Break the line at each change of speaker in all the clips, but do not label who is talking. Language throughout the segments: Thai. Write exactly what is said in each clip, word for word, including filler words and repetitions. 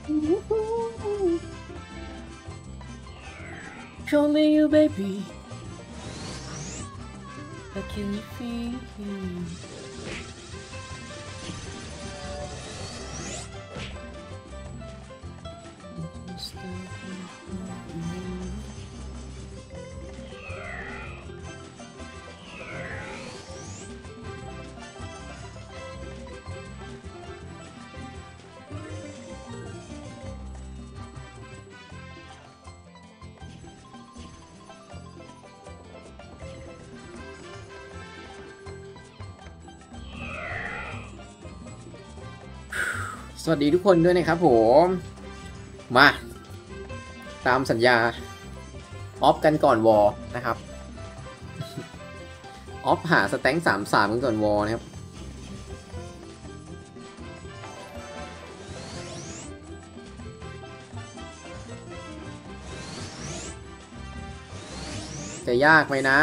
Show me you baby How can you feelสวัสดีทุกคนด้วยนะครับผมมาตามสัญญาออฟกันก่อนวอนะครับออฟหาสแต็งสามสามกันก่อนวอนะครับจะยากไหมนะ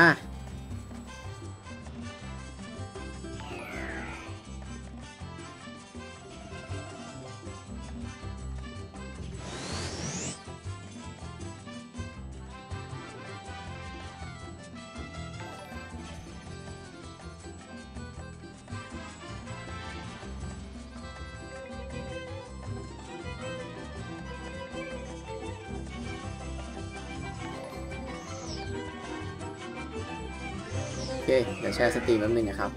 โอเคเดี๋ยวแชร์สตรีมแป๊บนึงนะครับ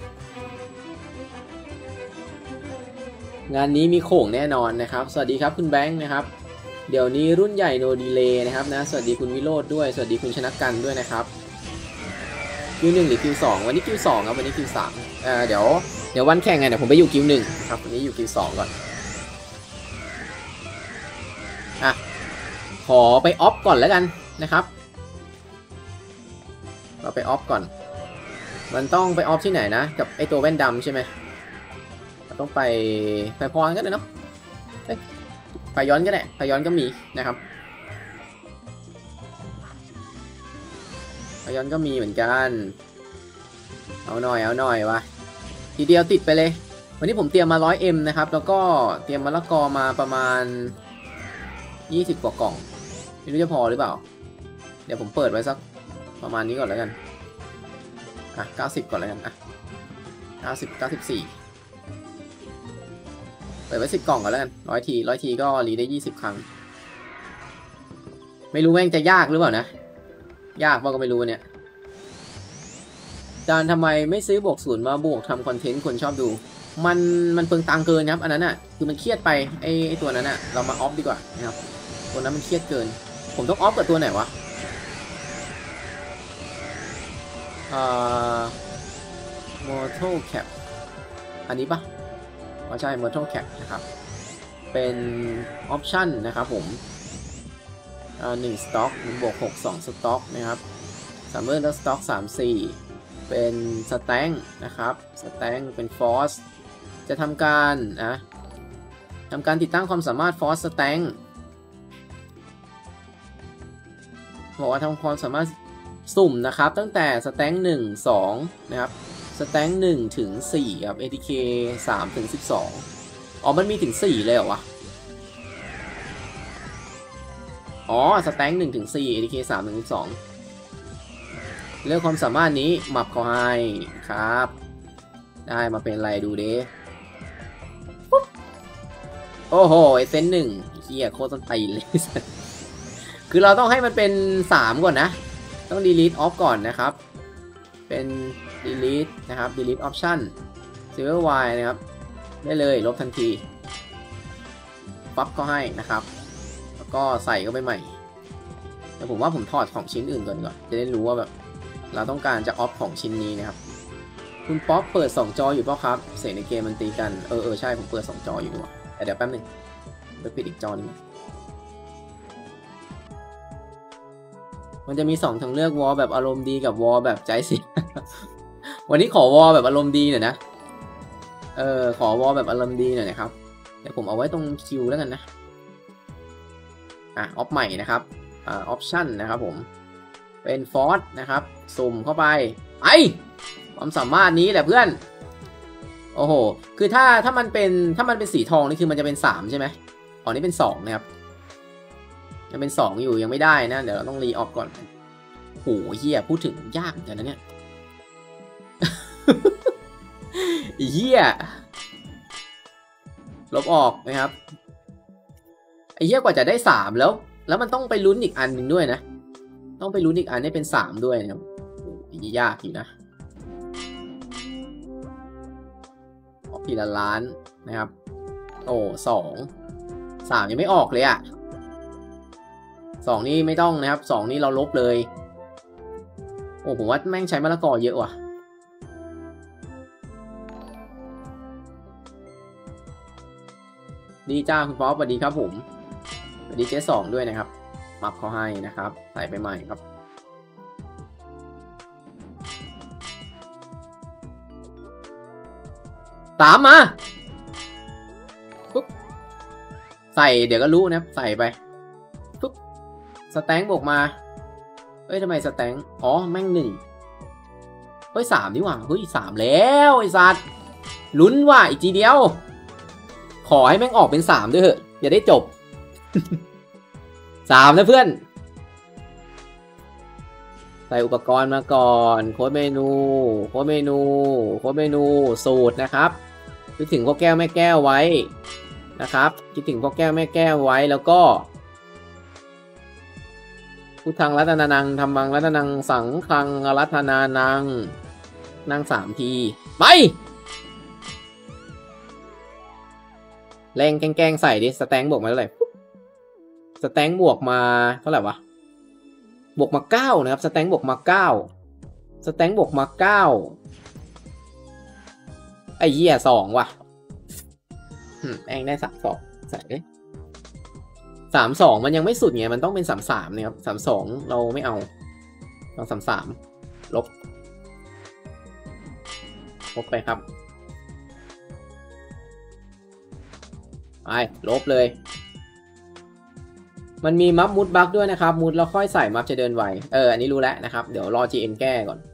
งานนี้มีโข่งแน่นอนนะครับสวัสดีครับคุณแบงค์นะครับเดี๋ยวนี้รุ่นใหญ่โนดีเลย์นะครับนะสวัสดีคุณวิโรจน์ด้วยสวัสดีคุณชนะกันด้วยนะครับคิวหนึ่งหรือคิวสองวันนี้คิวสองครับวันนี้คิวสามเอ่อเดี๋ยวเดี๋ยววันแข่งไงเดี๋ยวผมไปอยู่คิวหนึ่งครับวันนี้อยู่คิวสองก่อนอ่ะขอไปออฟก่อนแล้วกันนะครับเราไปออฟก่อนมันต้องไปออฟที่ไหนนะกับไอตัวแว่นดำใช่ไหมต้องไปไปพรก็ได้เนาะไปย้อนก็ได้ไปย้อนก็มีนะครับไปย้อนก็มีเหมือนกันเอาหน่อยเอาหน่อยวะทีเดียวติดไปเลยวันนี้ผมเตรียมมา ร้อยเอ็ม นะครับแล้วก็เตรียมมะละกอมาประมาณยี่สิบกว่ากล่องไม่รู้จะพอหรือเปล่าเดี๋ยวผมเปิดไว้สักประมาณนี้ก่อนแล้วกันอ่ะเก้าสิบก่อนแล้วกันอ่ะเก้าสิบ เก้าสิบสี่เปิดไว้สิบกล่องก่อนแล้วกันร้อยทีร้อยทีก็รีได้ยี่สิบครั้งไม่รู้แม่งจะยากหรือเปล่านะยากป่ะก็ไม่รู้เนี่ยจานทำไมไม่ซื้อบวกศูนย์มาบวกทำคอนเทนต์คนชอบดูมันมันเปลืองตังเกินครับอันนั้นอ่ะคือมันเครียดไปไอไอตัวนั้นอ่ะเรามาออฟดีกว่านะครับตัวนั้นมันเครียดเกินผมต้องออฟกับตัวไหนวะอ่า Mortal Cap อันนี้ปะอ๋อใช่ Mortal Cap นะครับเป็นออปชั่นนะครับผมอ่าหนึ่งสต็อกหนึ่งบวกหก สองสต็อกนะครับซัมเมอร์แล้วสต็อกสาม สี่เป็นสแตงนะครับสแตงเป็นฟอสจะทำการนะทำการติดตั้งความสามารถฟอสสแตงบอกว่าทำความสามารถสุ่มนะครับตั้งแต่สแตงหนึ่ง สองนะครับสแตงหนึ่งถึงสี่ครับ เอ ที เค สามถึงสิบสองอ๋อมันมีถึงสี่เลยเหรอวะอ๋อสแตงหนึ่งถึงสี่ เอ ที เค สามถึงสิบสองเลือกความสามารถนี้มับเขาให้ครับได้มาเป็นอะไรดูดิโอ้โหไอเซนหนึ่งเฮียโคตรต้นตีเลยคือเราต้องให้มันเป็นสามก่อนนะต้อง delete off ก่อนนะครับเป็น delete นะครับ delete option silver y นะครับได้เลยลบทันทีปั๊บก็ให้นะครับแล้วก็ใส่เข้าไปใหม่แต่ผมว่าผมถอดของชิ้นอื่นก่อนก่อนจะได้รู้ว่าแบบเราต้องการจะออฟของชิ้นนี้นะครับคุณป๊อปเปิดสองจออยู่เปล่าครับเสียงในเกมมันตีกันเออเออใช่ผมเปิดสองจออยู่ด้วยแต่เดี๋ยวแป๊บนึงไปปิดอีกจอนึงมันจะมีสองทางเลือกวอลแบบอารมณ์ดีกับวอลแบบใจเสีย วันนี้ขอวอลแบบอารมณ์ดีหน่อยนะเออขอวอลแบบอารมณ์ดีหน่อยนะครับเดี๋ยวผมเอาไว้ตรงคิวแล้วกันนะอ่ะออฟใหม่นะครับอ่าออปชั่นนะครับผมเป็นฟอสนะครับสุ่มเข้าไปไอความสามารถนี้แหละเพื่อนโอ้โหคือถ้าถ้ามันเป็นถ้ามันเป็นสีทองนี่คือมันจะเป็นสามใช่ไหมอ๋อนี่เป็นสองนะครับยังเป็นสองอยู่ยังไม่ได้นะเดี๋ยวเราต้องรีออกก่อนโหเฮียพูดถึงยากเหมือนกันนะเนี่ยเฮียลบออกนะครับไอ้เฮียกว่าจะได้สามแล้วแล้วมันต้องไปลุ้นอีกอันหนึ่งด้วยนะต้องไปลุ้นอีกอันให้เป็นสามด้วยนะครับยากอยู่นะออกทีละล้านนะครับโอ้สองสามยังไม่ออกเลยอะสองนี่ไม่ต้องนะครับสองนี่เราลบเลยโอ้ผมว่าแม่งใช้มะละกอเยอะว่ะดีจ้าคุณป๊อปสวัสดีครับผมสวัสดีเจ๊สองด้วยนะครับมับเขาให้นะครับใส่ไปใหม่ครับสามมาปุ๊บใส่เดี๋ยวก็รู้นะใส่ไปปุ๊บสแตงบวกมาเอ้ยทำไมสแตงอ๋อแม่งหนึ่งเฮ้ยสามนี่หว่าเฮ้ยสามแล้วไอ้สัตว์ลุ้นว่ะอีกทีเดียวขอให้แม่งออกเป็นสามด้วยเถอะอย่าได้จบ สามนะเพื่อนใส่อุปกรณ์มาก่อนโค้ดเมนูโค้ดเมนูโค้ดเมนูสูตรนะครับคิดถึงพ่อแก้วแม่แก้วไว้นะครับคิดถึงพ่อแก้วแม่แก้วไว้แล้วก็พุทธังรัตนานังธรรมังรัตนังสังฆังรัตนานังนั่งสามทีไปแรงแกล้งใส่ดิสแตงบวกมาเท่าไหร่สแตงบวกมาเท่าไหร่วะบวกมาเก้านะครับสแตงบวกมาเก้าสแตงบวกมาเก้าไอ้เหี้ยสองว่ะแองได้สามสองใส่เลยสามสองมันยังไม่สุดไงมันต้องเป็นสามสามนะครับสามสองเราไม่เอาเราสามสามลบลบไปครับไปลบเลยมันมีมัฟมุดบั๊กด้วยนะครับมุดแล้วค่อยใส่มัฟจะเดินไวเอออันนี้รู้แล้วนะครับเดี๋ยวรอ จี เอ็ม แก้ก่อน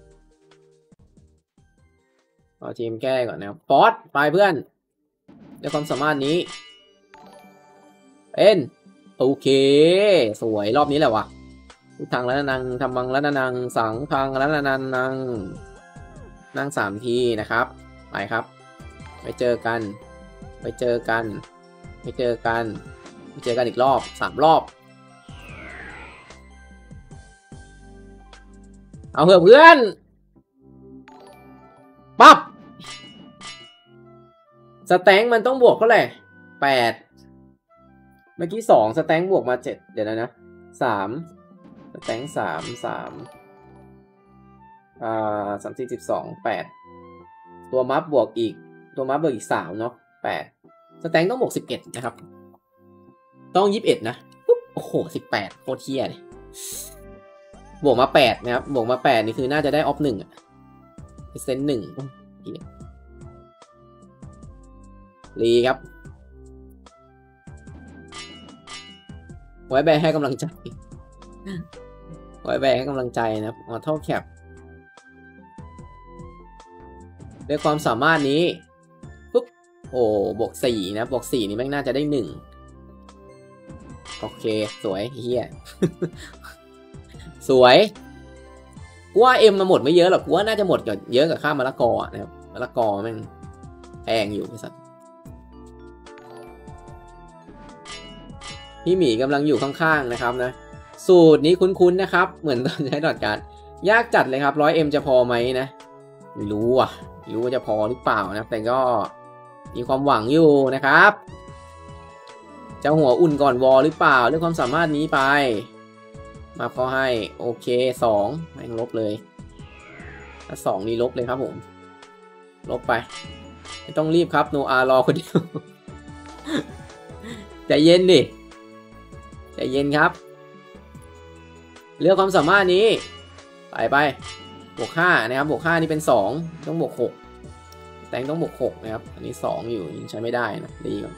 รอ จี เอ็ม แก้ก่อนนะครับฟอสไปเพื่อนด้วยความสามารถนี้เป็นโอเคสวยรอบนี้แหละวะพุทธังรัตนังธรรมังรัตนังสังฆังรัตนังนั่งนั่งสามทีนะครับไปครับไปเจอกันไปเจอกันไปเจอกันไปเจอกันอีกรอบสามรอบเอาเถอะเพื่อนปั๊บสแตงมันต้องบวกเท่าไหร่แปดเมื่อกี้สองสแตงบวกมาเจ็ดเดี๋ยวนะนะสามสแตงสามสามอ่าสามสี่สิบสองแปดตัวมัฟบวกอีกตัวมัฟบวกอีกสามเนาะแปดสแตงต้องบวกสิบเอ็ดนะครับต้องยี่สิบเอ็ดนะโอ้โหสิบแปดโคตรเที่ยเลยบวกมาแปดนะครับบวกมาแปดนี่คือน่าจะได้ออฟหนึ่งอะเซนหนึ่งรีครับไว้แบให้กำลังใจไว้แบให้กำลังใจนะครับออโต้แคปด้วยความสามารถนี้ปุ๊บโอ้บวกสี่นะบวกสี่นี่แม่งน่าจะได้หนึ่งโอเคสวยเฮียสวยกูว่าเอ็มมาหมดไม่เยอะหรอกกูว่าน่าจะหมดกับเยอะกับค่ามะละกอนะครับมะละกอแม่งแพงอยู่ไอ้สัสพี่หมีกำลังอยู่ข้างๆนะครับนะสูตรนี้คุ้นๆนะครับเหมือนตอนใช้ดอทการ์ดยากจัดเลยครับ ร้อยเอ็ม จะพอไหมนะไม่รู้อ่ะไม่รู้ว่าจะพอหรือเปล่านะแต่ก็มีความหวังอยู่นะครับจะหัวอุ่นก่อนวอลหรือเปล่าเรื่องความสามารถนี้ไปมาพอให้โอเคสองแม่งลบเลยถ้าสองนี่ลบเลยครับผมลบไปไม่ต้องรีบครับโนอารอคนเดียวใจเย็นดิใจเย็นครับเรื่องความสามารถนี้ไปไปบวกห้านะครับบวกห้านี่เป็นสองต้องบวกหกแต่งต้องบวกหกนะครับอันนี้สองอยู่ยังใช้ไม่ได้นะดีก่อน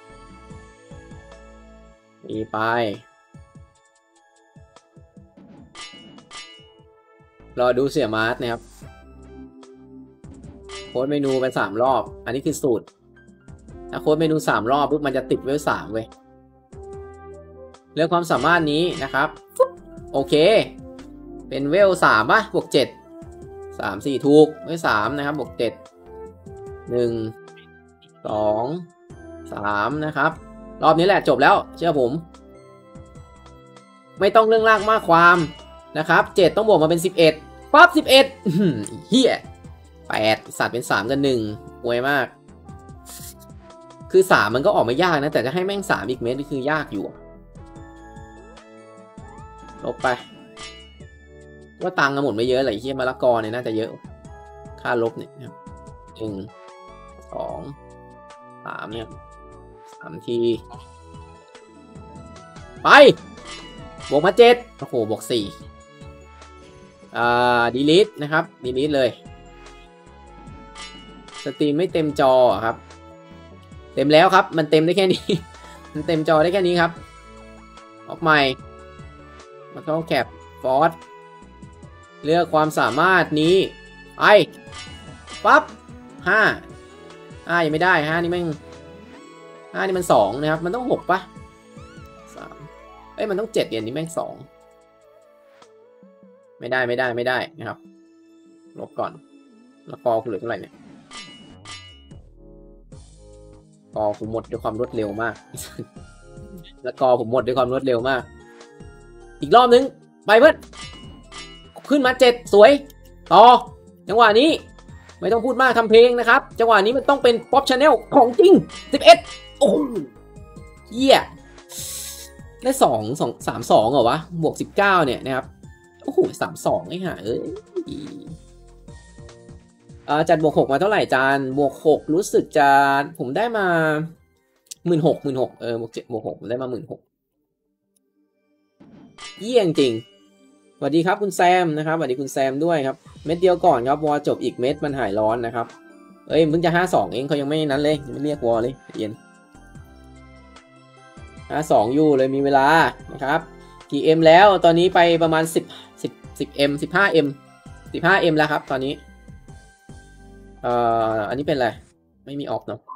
ดีไปรอดูเสียมาร์ทนะครับโค้ดเมนูเป็นสามรอบอันนี้คือสูตรถ้าโค้ดเมนูสามรอบปุ๊บมันจะติดเวลสามเว้ยเรื่องความสามารถนี้นะครับโอเคเป็นเวลสามป่ะบวกเจ็ดสามสี่ถูกเวลสามนะครับบวกเจ็ดหนึ่งสองสามนะครับรอบนี้แหละจบแล้วเชื่อผมไม่ต้องเรื่องลากมากความนะครับเจ็ดต้องบวกมาเป็นสิบเอ็ดปั๊บสิบเอ็ดเฮียแปดสัตว์เป็นสามกันหนึ่งอวยมากคือสามมันก็ออกมายากนะแต่จะให้แม่งสามอีกเม็ดนี่คือยากอยู่ลบไปว่าตังค์หมดไม่เยอะเลยเฮียมะละกอเนี่ยน่าจะเยอะค่าลบเนี่ยครับหนึ่งสองสามเนี่ยสามทีไปบวกมาเจ็ดโอ้โหบวกสี่อ่าดีลิทนะครับดีลิทเลยสตรีมไม่เต็มจอครับเต็มแล้วครับมันเต็มได้แค่นี้ มันเต็มจอได้แค่นี้ครับออกใหม่มาเข้าแคปฟอร์สเลือกความสามารถนี้ไอปั๊บห้าห้ายังไม่ได้ห้านี่แม่งห้านี่มันสองนะครับมันต้องหกปะสามเอ้ยมันต้องเจ็ดอย่างนี้แม่งสองไม่ได้ไม่ได้ไม่ได้นะครับลบก่อนแล้วกอคุณเหลือเท่าไหร่เนี่ยกอผมหมดด้วยความรวดเร็วมาก แล้วกอผมหมดด้วยความรวดเร็วมากอีกรอบนึงไปเพื่อนขึ้นมาเจ็ดสวยต่อจังหวะนี้ไม่ต้องพูดมากทำเพลงนะครับจังหวะนี้มันต้องเป็นป๊อปชาแนลของจริงสิบเอ็ดโอ้เหี้ยได้สองสองสามสองเหรอวะบวกสิบเก้าเนี่ยนะครับโอ้โหสามสองไอ้ห่าเอ้ยอ่าจัดบวกหกมาเท่าไหร่จานบวกหกรู้สึกจะผมได้มาหมื่นหกหมื่นหกเออบวกเจ็ดบวกหกผมได้มาหมื่นหกเยี่ยงจริงสวัสดีครับคุณแซมนะครับสวัสดีคุณแซมด้วยครับเม็ดเดียวก่อนครับวอลจบอีกเม็ดมันหายร้อนนะครับเอ้ยเพิ่งจะห้าสองเองเขายังไม่นั้นเลยยังไม่เรียกวอลเลยเย็นห้าสองอยู่เลยมีเวลานะครับกี่เอ็มแล้วตอนนี้ไปประมาณสิบสิบสิบเอ็มสิบห้าเอ็มสิบห้าเอ็มแล้วครับตอนนี้เอ่ออันนี้เป็นอะไรไม่มีออกเนาะ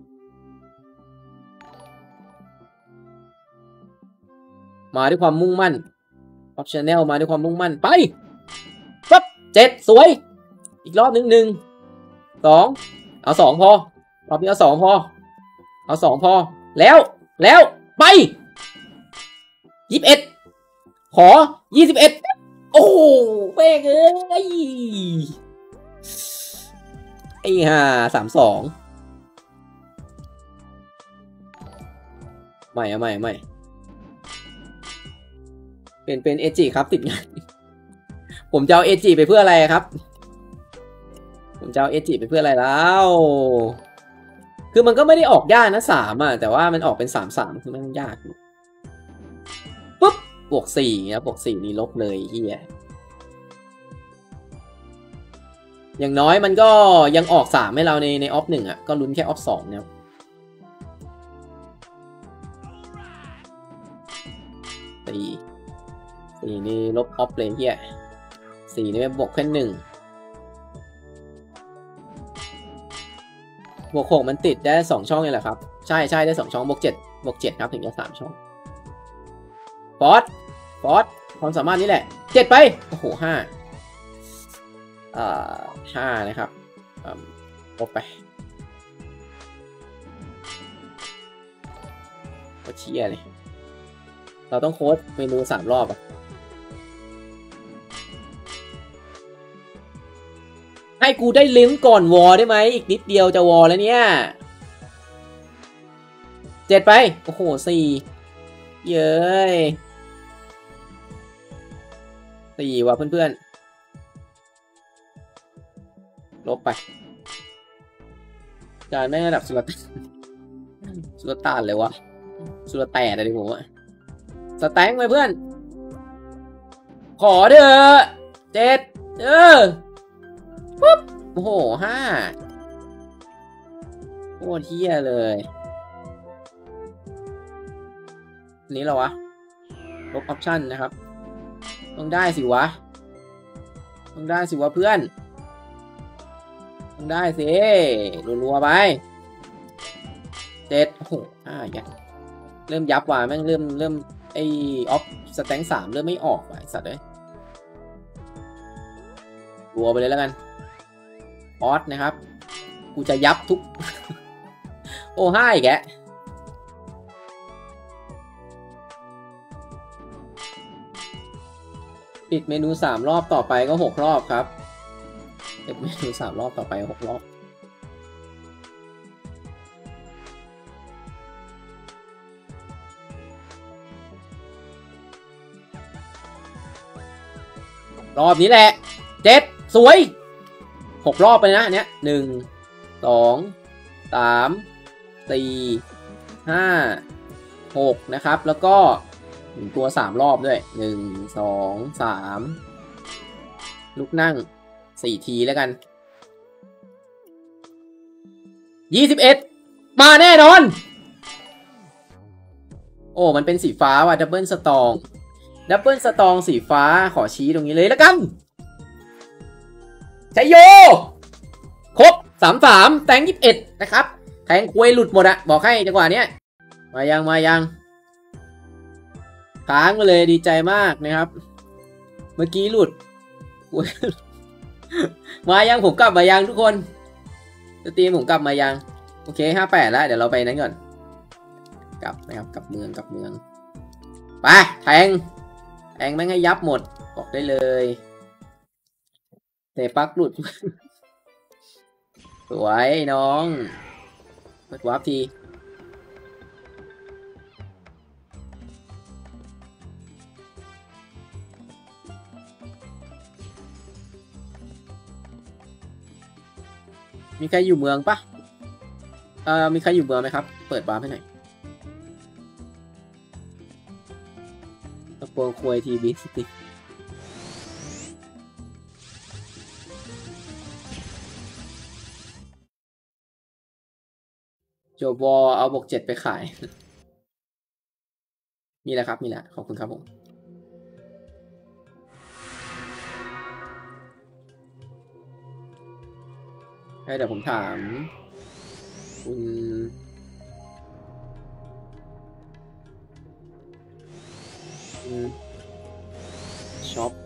มาด้วยความมุ่งมั่นออปชั่นแนลมาด้วยความมุ่งมั่นไปปั๊บเจ็ดสวยอีกรอบหนึ่งหนึ่งสองเอาสองพอรอบนี้เอาสองพอเอาสองพอแล้วแล้วไปยี่สิบเอ็ดขอยี่สิบเอ็ดโอ้เป๊กเอ้ยไอ้ห่าสามสองใหม่เอาใหม่ใหม่เป็นเป็นเอจิครับติดงานผมจะเอาเอจิไปเพื่ออะไรครับผมจะเอาเอจิไปเพื่ออะไรแล้วคือมันก็ไม่ได้ออกยากนะสามอ่ะแต่ว่ามันออกเป็นสามสามคือมันยากปุ๊บบวกสี่นะบวกสี่นี่ลบเลยเฮียอย่างน้อยมันก็ยังออกสามให้เราในในออฟหนึ่งอ่ะก็ลุ้นแค่ออฟสองนะครับสี่สี่นี่ลบออฟเลยเฮียสี่นี่บวกแค่หนึ่งบวกหกมันติดได้สองช่องนี่แหละครับใช่ใช่ได้สองช่องบวกเจ็ดบวกเจ็ดครับถึงจะสามช่องฟอสฟอสความสามารถนี้แหละเจ็ดไปโอ้โหห้าอ่าห้านะครับลบไปโคตรเชี่ยเลยเราต้องโค้ดเมนูสามรอบอ่ะให้กูได้ลิ้มก่อนวอลได้ไหมอีกนิดเดียวจะวอลแล้วเนี่ยเจ็ดไปโอ้โหสี่เย้ยสี่ว่ะเพื่อนๆลบไปจานแม่งระดับสุลต่านสุลต่านเลยวะสุลแต่อะไรผมอะสแต็งไปเพื่อนขอเถอะเจ็ดเออปุ๊บโอ้โหห้าโคตรเที่ยเลยนี้เหรอวะลบออปชั่นนะครับต้องได้สิวะต้องได้สิวะเพื่อนต้องได้สิรัวๆไปเจ็ดโอ้โหห้ายับเริ่มยับว่ะแม่งเริ่มเริ่มไอออฟสแตงสามเริ่มไม่ออกว่ะไอสัตว์เลยรัวไปเลยแล้วกันออสนะครับกูจะยับทุก โอ้ห้าอีกแกปิดเมนูสามรอบต่อไปก็หกรอบครับปิดเมนูสามรอบต่อไปหกรอบรอบนี้แหละเจ็ดสวยหกรอบไปนะอันเนี้ยหนึ่งสองสามสี่ห้าหกนะครับแล้วก็หนึ่งตัวสามรอบด้วยหนึ่งสองสามลุกนั่งสี่ทีแล้วกันยี่สิบเอ็ดมาแน่นอนโอ้มันเป็นสีฟ้าว่ะดับเบิลสตองดับเบิลสตองสีฟ้าขอชี้ตรงนี้เลยแล้วกันใช้โยครบสามสามแตงยี่สิบเอ็ดนะครับแทงควยหลุดหมดอะบอกให้จังหวะเนี้ยมายังมายังค้างมาเลยดีใจมากนะครับเมื่อกี้หลุดมายังผมกลับมายังทุกคนสตรีมผมกลับมายังโอเคห้าแปดแล้วเดี๋ยวเราไปนั้นก่อนกลับนะครับกลับเมืองกลับเมืองไปแทงแทงไม่ให้ยับหมดบอกได้เลยเตะปักหลุดสวยน้องเปิดวาร์ปทีมีใครอยู่เมืองปะเอ่อมีใครอยู่เมืองไหมครับเปิดวาร์ปให้หน่อยตะโกนคุยทีบีสติโจบอเอาบวกเจ็ดไปขายมีแล้วครับมีแล้วขอบคุณครับผมเดี๋ยวผมถามคุณช็อป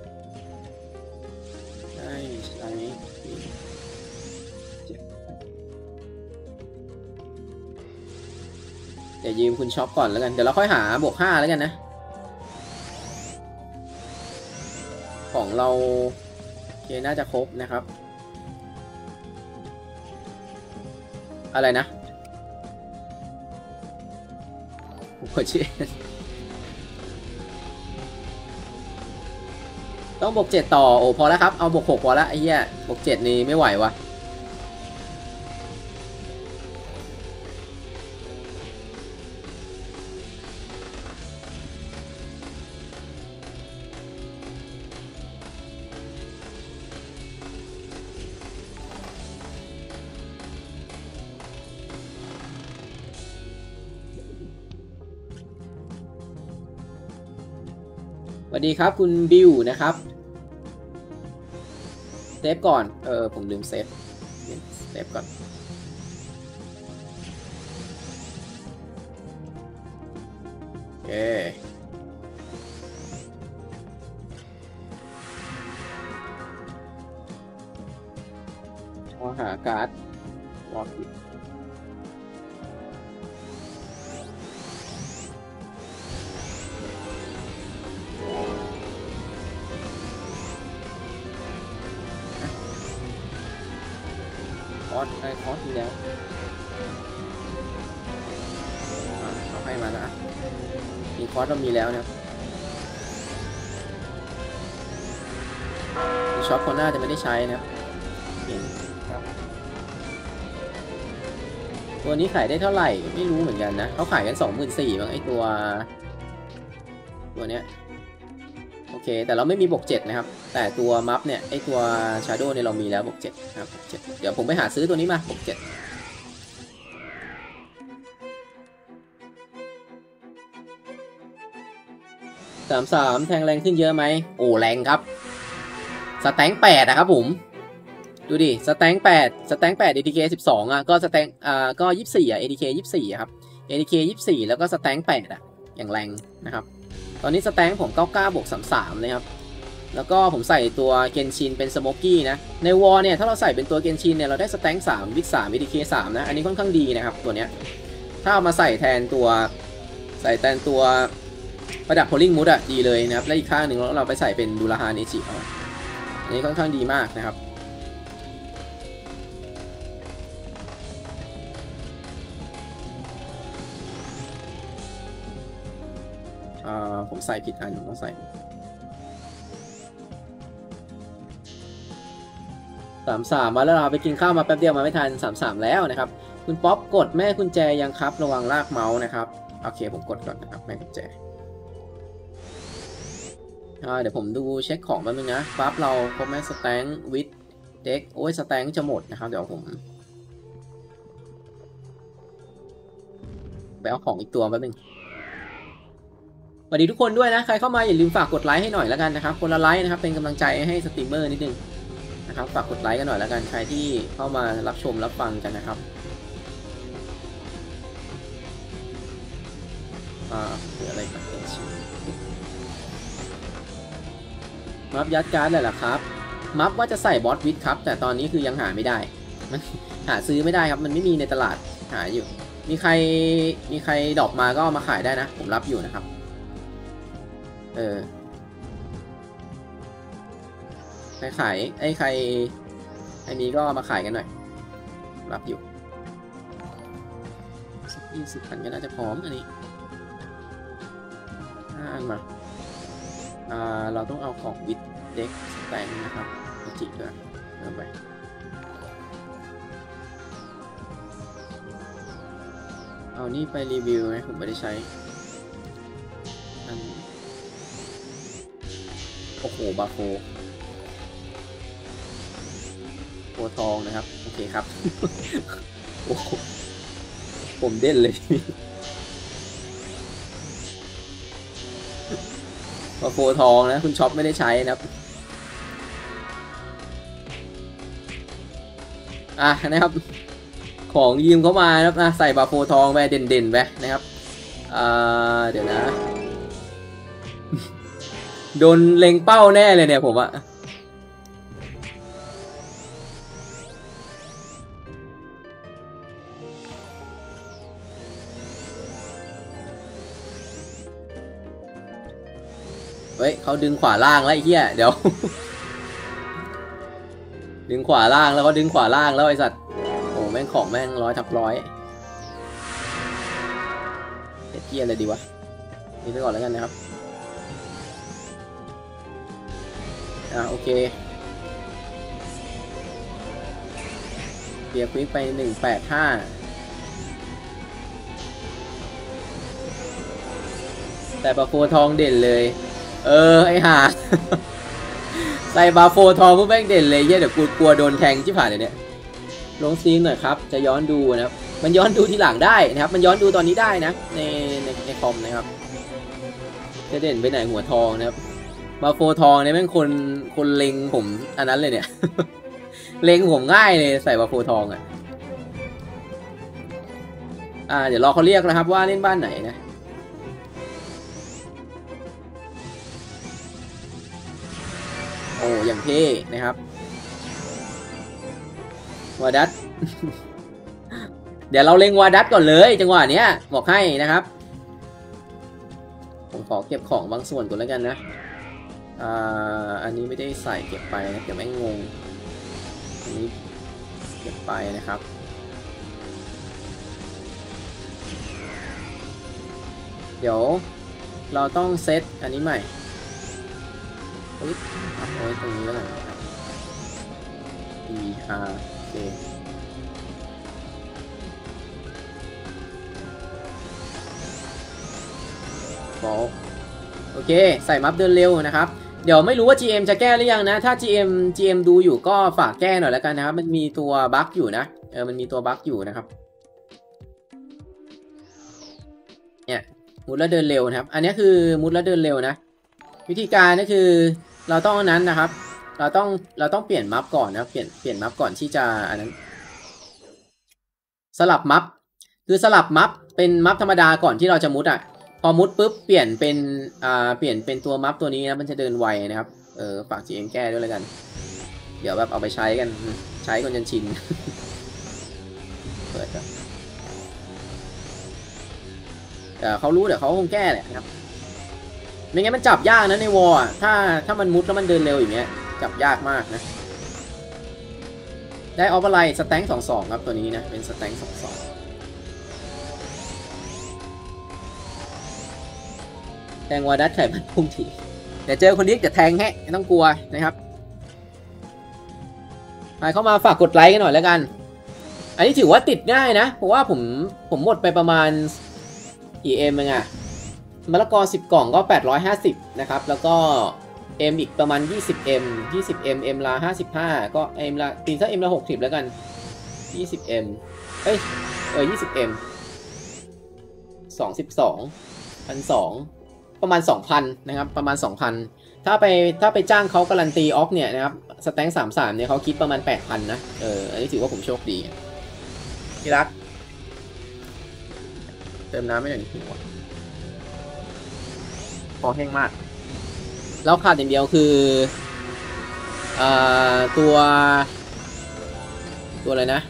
ได้ใช้เดี๋ยวยืมคุณช็อปก่อนแล้วกันเดี๋ยวเราค่อยหาบวกห้าแล้วกันนะของเราโอเคน่าจะครบนะครับอะไรนะโอ้ชิต้องบวกเจ็ดต่อโอ้พอแล้วครับเอาบวกหกพอแล้วไอ้เหี้ยบวกเจ็ดนี่ไม่ไหววะสวัสดีครับคุณบิวนะครับเซฟก่อนเออผมลืมเซฟเซฟก่อนโอเคหาการ์ดวอลปิดคอร์สไอคอร์สมีแล้วเขาให้มาแล้วมีคอร์สเรามีแล้วนะครับช็อปคนหน้าจะไม่ได้ใช้นะครับตัวนี้ขายได้เท่าไหร่ไม่รู้เหมือนกันนะเขาขายกัน สองหมื่นสี่พัน บางไอตัวตัวเนี้ยโอเคแต่เราไม่มีบวกเจ็ดนะครับแต่ตัวมัฟเนี่ยไอตัว Shadow เนี่ยเรามีแล้วบวกเจ็ดนะครับบวกเจ็ดเดี๋ยวผมไปหาซื้อตัวนี้มาบวกเจ็ดสามสามแทงแรงขึ้นเยอะไหมโอ้แรงครับสแตงแปดนะครับผมดูดิสแตงแปดสแตงแปด เอ ที เค สิบสองอ่ะก็สแตงอ่าก็ยี่สิบสี่อ่ะ เอ ที เค ยี่สิบสี่ครับ เอ ที เค ยี่สิบสี่แล้วก็สแตงแปดอ่ะอย่างแรงนะครับตอนนี้สแตงผมเก้าสิบเก้าบวกสามสิบสามเลยครับแล้วก็ผมใส่ตัวเกนชินเป็นสโมกี้นะในวอลเนี่ยถ้าเราใส่เป็นตัวเกนชินเนี่ยเราได้สแตงสามวิทสามวิดีเคสามนะอันนี้ค่อนข้างดีนะครับตัวเนี้ยถ้าเอามาใส่แทนตัวใส่แทนตัวประดับโพลิงมูดอะดีเลยนะครับและอีกข้างหนึ่งเราไปใส่เป็นดูราฮาเนจิเอาอันนี้ค่อนข้างดีมากนะครับอ่าผมใส่ผิดอันผมต้องใส่สามสามมาแล้วเราไปกินข้าวมาแป๊บเดียวมาไม่ทันสามสามแล้วนะครับคุณป๊อปกดแม่กุญแจยังครับระวังลากเมาส์นะครับโอเคผมกดก่อนนะครับแม่กุญแจเดี๋ยวผมดูเช็คของแป๊บนึงนะปั๊บเราครบแม่สแตงวิดเด็กโอ้ยสแตงจะหมดนะครับเดี๋ยวผมไปเอาของอีกตัวแป๊บนึงสวัสดีทุกคนด้วยนะใครเข้ามาอย่าลืมฝากกดไลค์ให้หน่อยแล้วกันนะครับคนละไลค์นะครับเป็นกำลังใจให้สตรีมเมอร์นิดนึงนะครับฝากกดไลค์กันหน่อยแล้วกันใครที่เข้ามารับชมรับฟังกันนะครับอ่าหรืออะไรกันเป็นชิ้นมัฟยัดการ์ดเลยเหรอครับมัฟว่าจะใส่บอสวิทครับแต่ตอนนี้คือยังหาไม่ได้มันหาซื้อไม่ได้ครับมันไม่มีในตลาดหาอยู่มีใครมีใครดรอปมาก็มาขายได้นะผมรับอยู่นะครับเออใครขายไอ้ใครไอ้นี้ก็มาขายกันหน่อยรับอยู่สักยี่สิบพันก็น่าจะพร้อมอันนี้ห้าอันมาอ่าเราต้องเอาของวิดเด็กแต่งนะครับจิกด้วยเริ่มไปเอานี่ไปรีวิวไหมผมไม่ได้ใช้อันโอ้โหบาโฟโฟทองนะครับโอเคครับโอ้ผมเด่นเลยบาโฟทองนะคุณช็อปไม่ได้ใช้นะครับอ่ะนะครับของยืมเข้ามานะครับนะใส่บาโฟทองไปเด่นๆไปนะครับอ่าเดี๋ยวนะโดนเล็งเป้าแน่เลยเนี่ยผมอะเฮ้ยเขาดึงขวาล่างแล้วไอ้เหี้ยเดี๋ยวดึงขวาล่างแล้วก็ดึงขวาล่างแล้วไอ้สัตว์โอ้แม่งของแม่งร้อยทับร้อยเฮ็ดเหี้ยอะไรดีวะนี่ไปก่อนแล้วกันนะครับอ่ะโอเคเบียร์ควิกไปหนึ่งแปดห้าแต่บาโฟทองเด่นเลยเออไอห่าใส่บาโฟทองพวกแม่งเด่นเลยเหี้ยเดี๋ยวกูกลัวโดนแทงที่ผ่านเลยเนี่ยลงซีนหน่อยครับจะย้อนดูนะครับมันย้อนดูทีหลังได้นะครับมันย้อนดูตอนนี้ได้นะในในในคอมนะครับจะเด่นไปไหนหัวทองนะครับบาโฟทองเนี่ยแม่งคนคนเล็งผมอันนั้นเลยเนี่ยเล็งผมง่ายเลยใส่บาโฟทองอ่ะอ่าเดี๋ยวรอเขาเรียกนะครับว่าเล่นบ้านไหนนะโอ้อย่างเท่นะครับวาดัต เดี๋ยวเราเล็งวาดัตก่อนเลยจังหวะเนี้ยบอกให้นะครับผมขอเก็บของบางส่วนก่อนแล้วกันนะอ่าอันนี้ไม่ได้ใส่เก็บไปนะเดี๋ยวแม่งงงอันนี้เก็บไปนะครับเดี๋ยวเราต้องเซตอันนี้ใหม่ปึ๊บเอาไว้ตรงนี้แล้วกันครับ E R K โอเคใส่มัฟเดินเร็วนะครับเดี๋ยวไม่รู้ว่า จี เอ็ม จะแก้หรือยังนะถ้า จี เอ็ม จี เอ็ม ดูอยู่ก็ฝากแก้หน่อยแล้วกันนะครับมันมีตัวบั๊กอยู่นะเออมันมีตัวบั๊กอยู่นะครับเนี่ยมุดแล้วเดินเร็วนะครับอันนี้คือมุดแล้วเดินเร็วนะวิธีการก็คือเราต้องนั้นนะครับเราต้องเราต้องเปลี่ยนมัฟก่อนนะเปลี่ยนเปลี่ยนมัฟก่อนที่จะอันนั้นสลับมัฟคือสลับมัฟเป็นมัฟธรรมดาก่อนที่เราจะมุดอ่ะพอมุดปุ๊บเปลี่ยนเป็นอ่าเปลี่ยนเป็นตัวมัฟตัวนี้นะมันจะเดินไวนะครับเออฝากจีเอ็มแก้ด้วยแล้วกันเดี๋ยวแบบเอาไปใช้กันใช้กันจนชินเปิดครับแต่เขารู้เดี๋ยวเขาคงแก้แหละนะครับไม่งั้นมันจับยากนะในวอลถ้าถ้ามันมุดแล้วมันเดินเร็วอย่างเงี้ยจับยากมากนะได้ออฟอะไรสแตงสองสองครับตัวนี้นะเป็นสแตงสองสองแทงวอดัสไข่มันพุ่งทีเดี๋ยวเจอคนนี้จะแทงแฮะไม่ต้องกลัวนะครับใครเข้ามาฝากกดไลค์กันหน่อยแล้วกันอันนี้ถือว่าติดง่ายนะเพราะว่าผมผมหมดไปประมาณกี่เอ็มเองอะมะละกอสิบกล่องก็แปดร้อยห้าสิบนะครับแล้วก็เอ็มอีกประมาณยี่สิบเอ็มยี่สิบเอ็มเอ็มละห้าสิบห้าก็เอ็มละตีซะเอ็มละหกสิบแล้วกันยี่สิบเอ็มเอ้ยเออยี่สิบเอ็มสองสิบสองพันสองประมาณ สองพัน นะครับประมาณ สองพัน ถ้าไปถ้าไปจ้างเขาการันตีออฟเนี่ยนะครับสแตงสามสามเนี่ยเขาคิดประมาณ แปดพัน นะเอออันนี้ถือว่าผมโชคดีที่รักเติมน้ำไม่หน่อยนิดนึงพอแห้งมากแล้วขาดอย่างเดียวคืออ่าตัวตัวอะไรนะ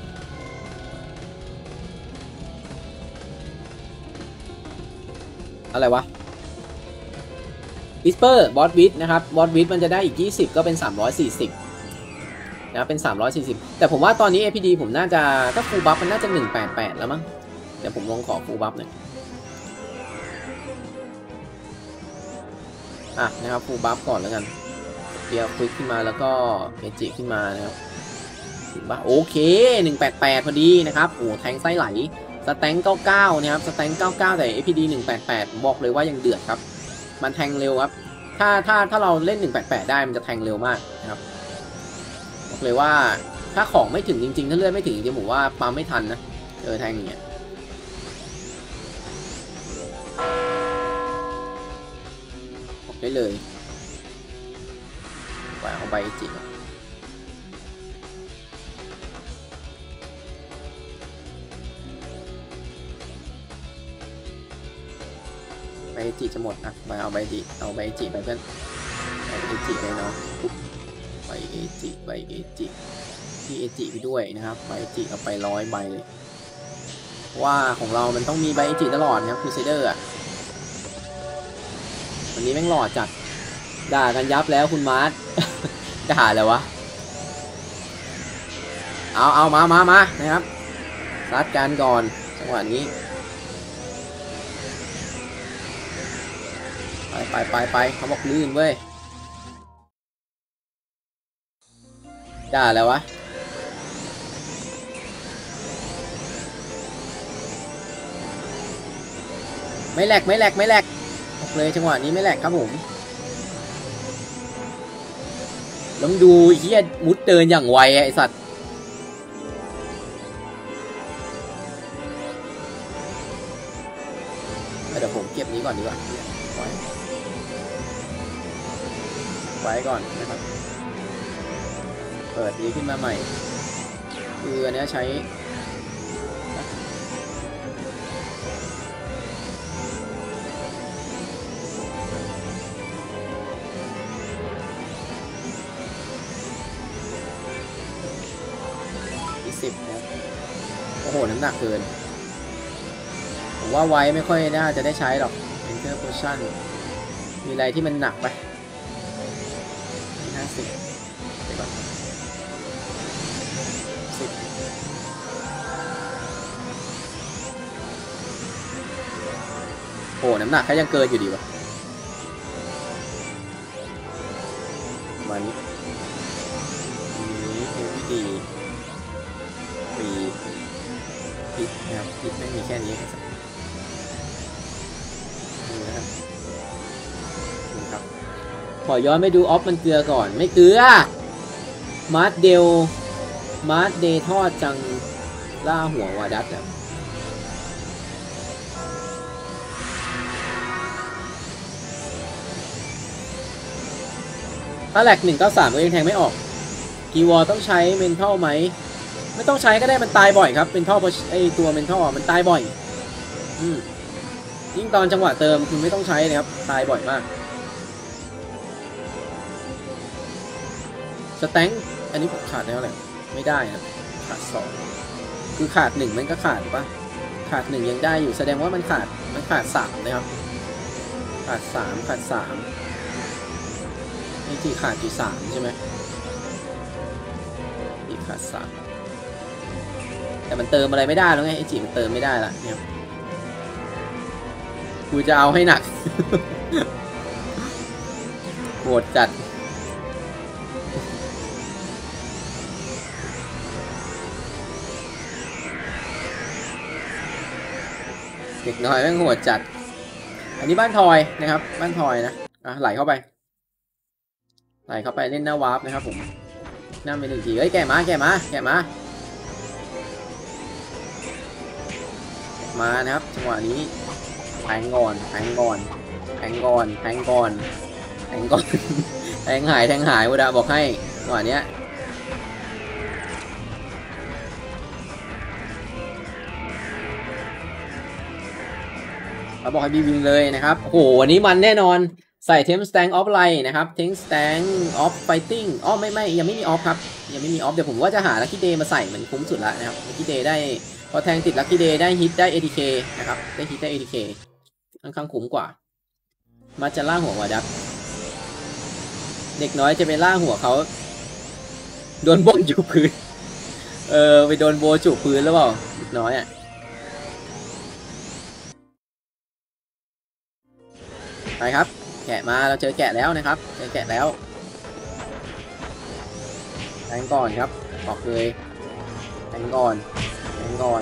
อะไรวะวิสเปอร์บอสวิทนะครับบอสวิทมันจะได้อีกยี่สิบก็เป็นสามร้อยสี่สิบนะเป็นสามร้อยสี่สิบแต่ผมว่าตอนนี้ เอ พี ดี ผมน่าจะถ้าฟูลบัฟมันน่าจะหนึ่งแปดแปดแล้วมั้งเดี๋ยวผมลองขอฟูลบัฟหน่อยอ่ะนะครับฟูลบัฟก่อนแล้วกันเปียควิกขึ้นมาแล้วก็เมจิขึ้นมานะครับถึงป่ะโอเคหนึ่งแปดแปดพอดีนะครับโอ้แทงไส้ไหลสแตงเก้าเก้านะครับสแตงเก้าเก้าแต่ เอ พี ดี หนึ่งแปดแปดผมบอกเลยว่ายังเดือดครับมันแทงเร็วครับถ้าถ้าถ้าเราเล่นหนึ่งแปดแปดได้มันจะแทงเร็วมากนะครับบอกเลยว่าถ้าของไม่ถึงจริงๆถ้าเลือดไม่ถึงจริงๆผมว่าปั๊มไม่ทันนะเจอแทงอย่างเงี้ยออกได้เลยปล่อยเอาใบจิกใบจิจะหมดอ่ะไปเอาใบจิเอาใบจิไปเพื่อนเอาใบจิไปเนาะใบเอจิใบเอจิที่เอจิไปด้วยนะครับใบจิเอาไปร้อยใบเลยว่าของเรามันต้องมีใบเอจิตลอดนะครับครูไซเดอร์อ่ะวันนี้แม่งหล่อจัดด่ากันยับแล้วคุณมาร์ทด่าอะไรวะเอาเอามามามานะครับซัดกันก่อนจังหวะนี้ไปไปไปไปเขาบอกลื่นเว้ยด่าอะไรวะไม่แหลกไม่แหลกไม่แหลกบอกเลยจังหวะนี้ไม่แหลกครับผมลองดูเฮียมุดเดินอย่างไวไอสัตว์เดี๋ยวผมเก็บนี้ก่อนดีกว่าไว้ไว้ก่อนนะครับเปิดนี้ขึ้นมาใหม่คืออันนี้ใช้สิบนะโอ้โหน้ำหนักเกินผมว่าไว้ไม่ค่อยน่าจะได้ใช้หรอก Enter Potion มีอะไรที่มันหนักไปห้าสิบไปก่อนสิบโอ้น้ำหนักแค่ยังเกินอยู่ดีวะมานี้นี้เอวีดีปีพิษนะครับพิษไม่มีแค่นี้ครับนี่นะครับนี่ครับขอย้อนไปดูออฟมันเกลือก่อนไม่เกลือมาร์ทเดลมาร์ทเดทอดจังล่าหัววาดัสอ่ะถ้าแหลกหนึ่งเก้าสามก็ยังแทงไม่ออกกีวอลต้องใช้เมนทัลไหมไม่ต้องใช้ก็ได้มันตายบ่อยครับเป็นท่อไอตัวเมนทัลมันตายบ่อยอืมยิ่งตอนจังหวะเติมคุณไม่ต้องใช้เลยครับตายบ่อยมากสแต็งอันนี้ขาดแล้วอะไรไม่ได้นะขาดสองคือขาดหนึ่งมันก็ขาดปะขาดหนึ่งยังได้อยู่แสดงว่ามันขาดมันขาดสามนะครับขาดสามขาดสามนี่ที่ขาดอยู่สามใช่ไหมที่ขาดสามแต่มันเติมอะไรไม่ได้แล้วไงไอจีมันเติมไม่ได้ละเนี่ยกูจะเอาให้หนัก โหดจัดเด็กน้อยแม่งโหดจัดอันนี้บ้านทอยนะครับบ้านทอยนะอ่ะไหลเข้าไปไหลเข้าไปเล่นหน้าวาร์ปนะครับผมหน้าไปหนึ่งทีเฮ้ยแกมาแกมาแกมามานะครับจังหวะนี้แทงก่อนแทงก่อนแทงก่อนแทงก่อนแทงก่อนแทงหายแทงหายวดาบอกให้จังหวะเนี้ยเขาบอกให้บีวิงเลยนะครับโอ้โหวันนี้มันแน่นอนใส่เทมสแตงออฟไลน์นะครับเทมสแตงออฟไฟติ้งอ๋อไม่ไม่ยังไม่มีออฟครับยังไม่มีออฟเดี๋ยวผมว่าจะหาลัคกี้เดย์มาใส่เหมือนคุ้มสุดแล้วนะครับลัคกี้เดย์ได้พอแทงติดลัคกี้เดย์ได้ฮิตได้ เอ ที เค นะครับได้ฮิตได้ เอ ที เค ค่อนข้างคุ้มกว่ามาจะล่าหัววาดับเด็กน้อยจะไปล่าหัวเขาโดนโบนอยู่พื้นเออไปโดนโบจุพื้นแล้วเปล่าเด็กน้อยอ่ะไปครับแกะมาเราเจอแกะแล้วนะครับเจอแกะแล้วแทงก่อนครับบอกเลยแทงก่อนแทงก่อน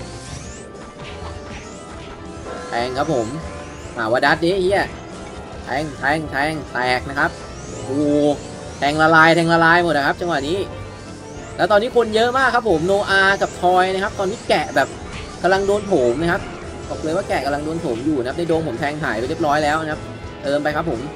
แทงครับผมมาวาดัดดิเฮียแทงแทงแทงแตกนะครับโอ้แทงละลายแทงละลายหมดนะครับจังหวะนี้แล้วตอนนี้คนเยอะมากครับผมโนอากับทอยนะครับตอนนี้แกะแบบกำลังโดนโถมนะครับบอกเลยว่าแกะกำลังโดนโถมอยู่นะครับในโดมผมแทงหายไปเรียบร้อยแล้วนะครับเติมไปครับผม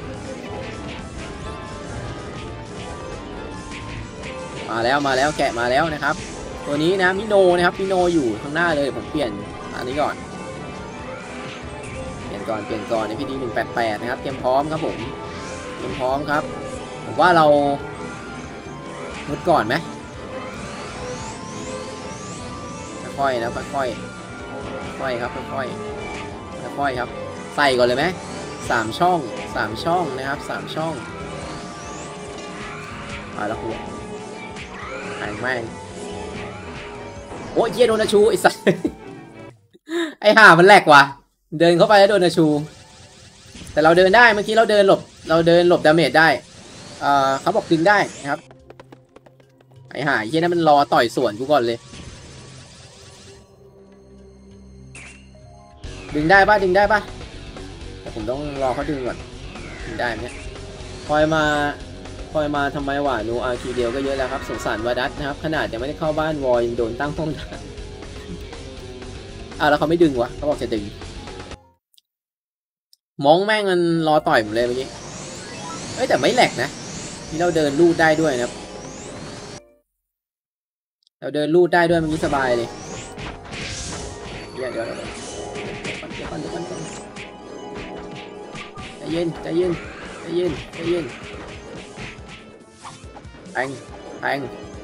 มาแล้วมาแล้วแกะมาแล้วนะครับตัวนี้นะมิโนนะครับมิโนอยู่ข้างหน้าเลยผมเปลี่ยนอันนี้ก่อนเปลี่ยนก่อนเปลี่ยนก่อนในพีดีหนึ่งแปดแปดนะครับเตรียมพร้อมครับผมเตรียมพร้อมครับผมว่าเรามุดก่อนไหมค่อยๆนะค่อยๆค่อยๆครับค่อยๆค่อยๆครับใส่ก่อนเลยไหมสามช่องสามช่องนะครับสามช่องมาแล้วหัวแม่งแม่งโอ้ยเยี่ยโดนอาชูไอ้สัส ไอ้ห่ามันแหลกว่ะเดินเข้าไปแล้วโดนอาชูแต่เราเดินได้เมื่อกี้เราเดินหลบเราเดินหลบดาเมจได้เอ่อเขาบอกดึงได้นะครับไอ้ห่าเยี่ยนั้นมันรอต่อยสวนกูก่อนเลยดึงได้ป่ะดึงได้ป่ะแต่ผมต้องรอเขาดึงก่อนดึงได้ไหมเนี่ยคอยมาคอยมาทำไมวะนูอาร์คิวเดียวก็เยอะแล้วครับสงสารวาดัสนะครับขนาดยังไม่ได้เข้าบ้านวอยังโดนตั้งป้องกันอ่ะแล้วเขาไม่ดึงวะเขาบอกจะดึงมองแม่งมันรอต่อยผมเลยเมื่อกี้เฮ้ยแต่ไม่แหลกนะนี่เราเดินลูดได้ด้วยนะครับเราเดินลูดได้ด้วยเมื่อกี้สบายเลยเดี๋ยวเดี๋ยวเดี๋ยวเดี๋ยวก่อนเดี๋ยวก่อนเดี๋ยวก่อนใจเย็นใจเย็นใจเย็นใจเย็นแทงแทง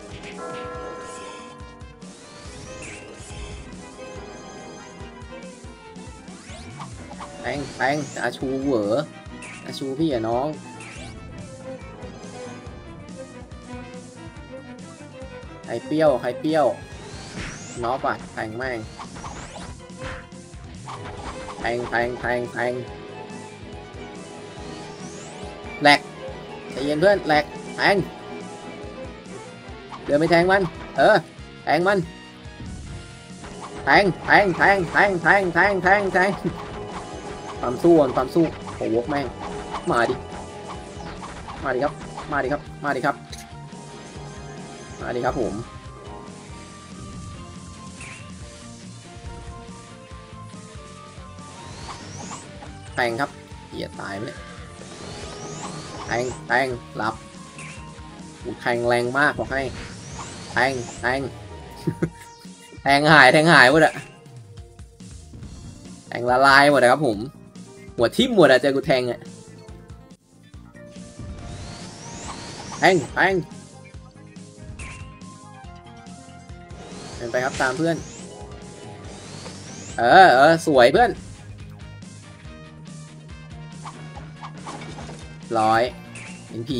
แทงแทงอาชูเหวออาชูพี่อะน้องใครเปรี้ยวใครเปรี้ยวน็อกอ่ะแทงแม่งแทงแทงแทงแทงแหลกใจเย็นเพื่อนแหลกแทงเดินไปแทงมันเออแทงมันแทงแทงแทงแทงแทงแทงแทงแทงความสู้ความสู้โอ้โหแม่งมาดิมาดิครับมาดิครับมาดิครับมาดิครับผมแทงครับเหี้ยตายไปเลยแทงแทงหลับแทงแรงมากบอกให้แทงแทง แทงหายแทงหายหมดอะแทงละลายหมดนะครับผมหัวทิ่มหมดอะเจอกูแทงอะแทงแทงเดินไปครับตามเพื่อนเออเออสวยเพื่อนร้อยเป็นผี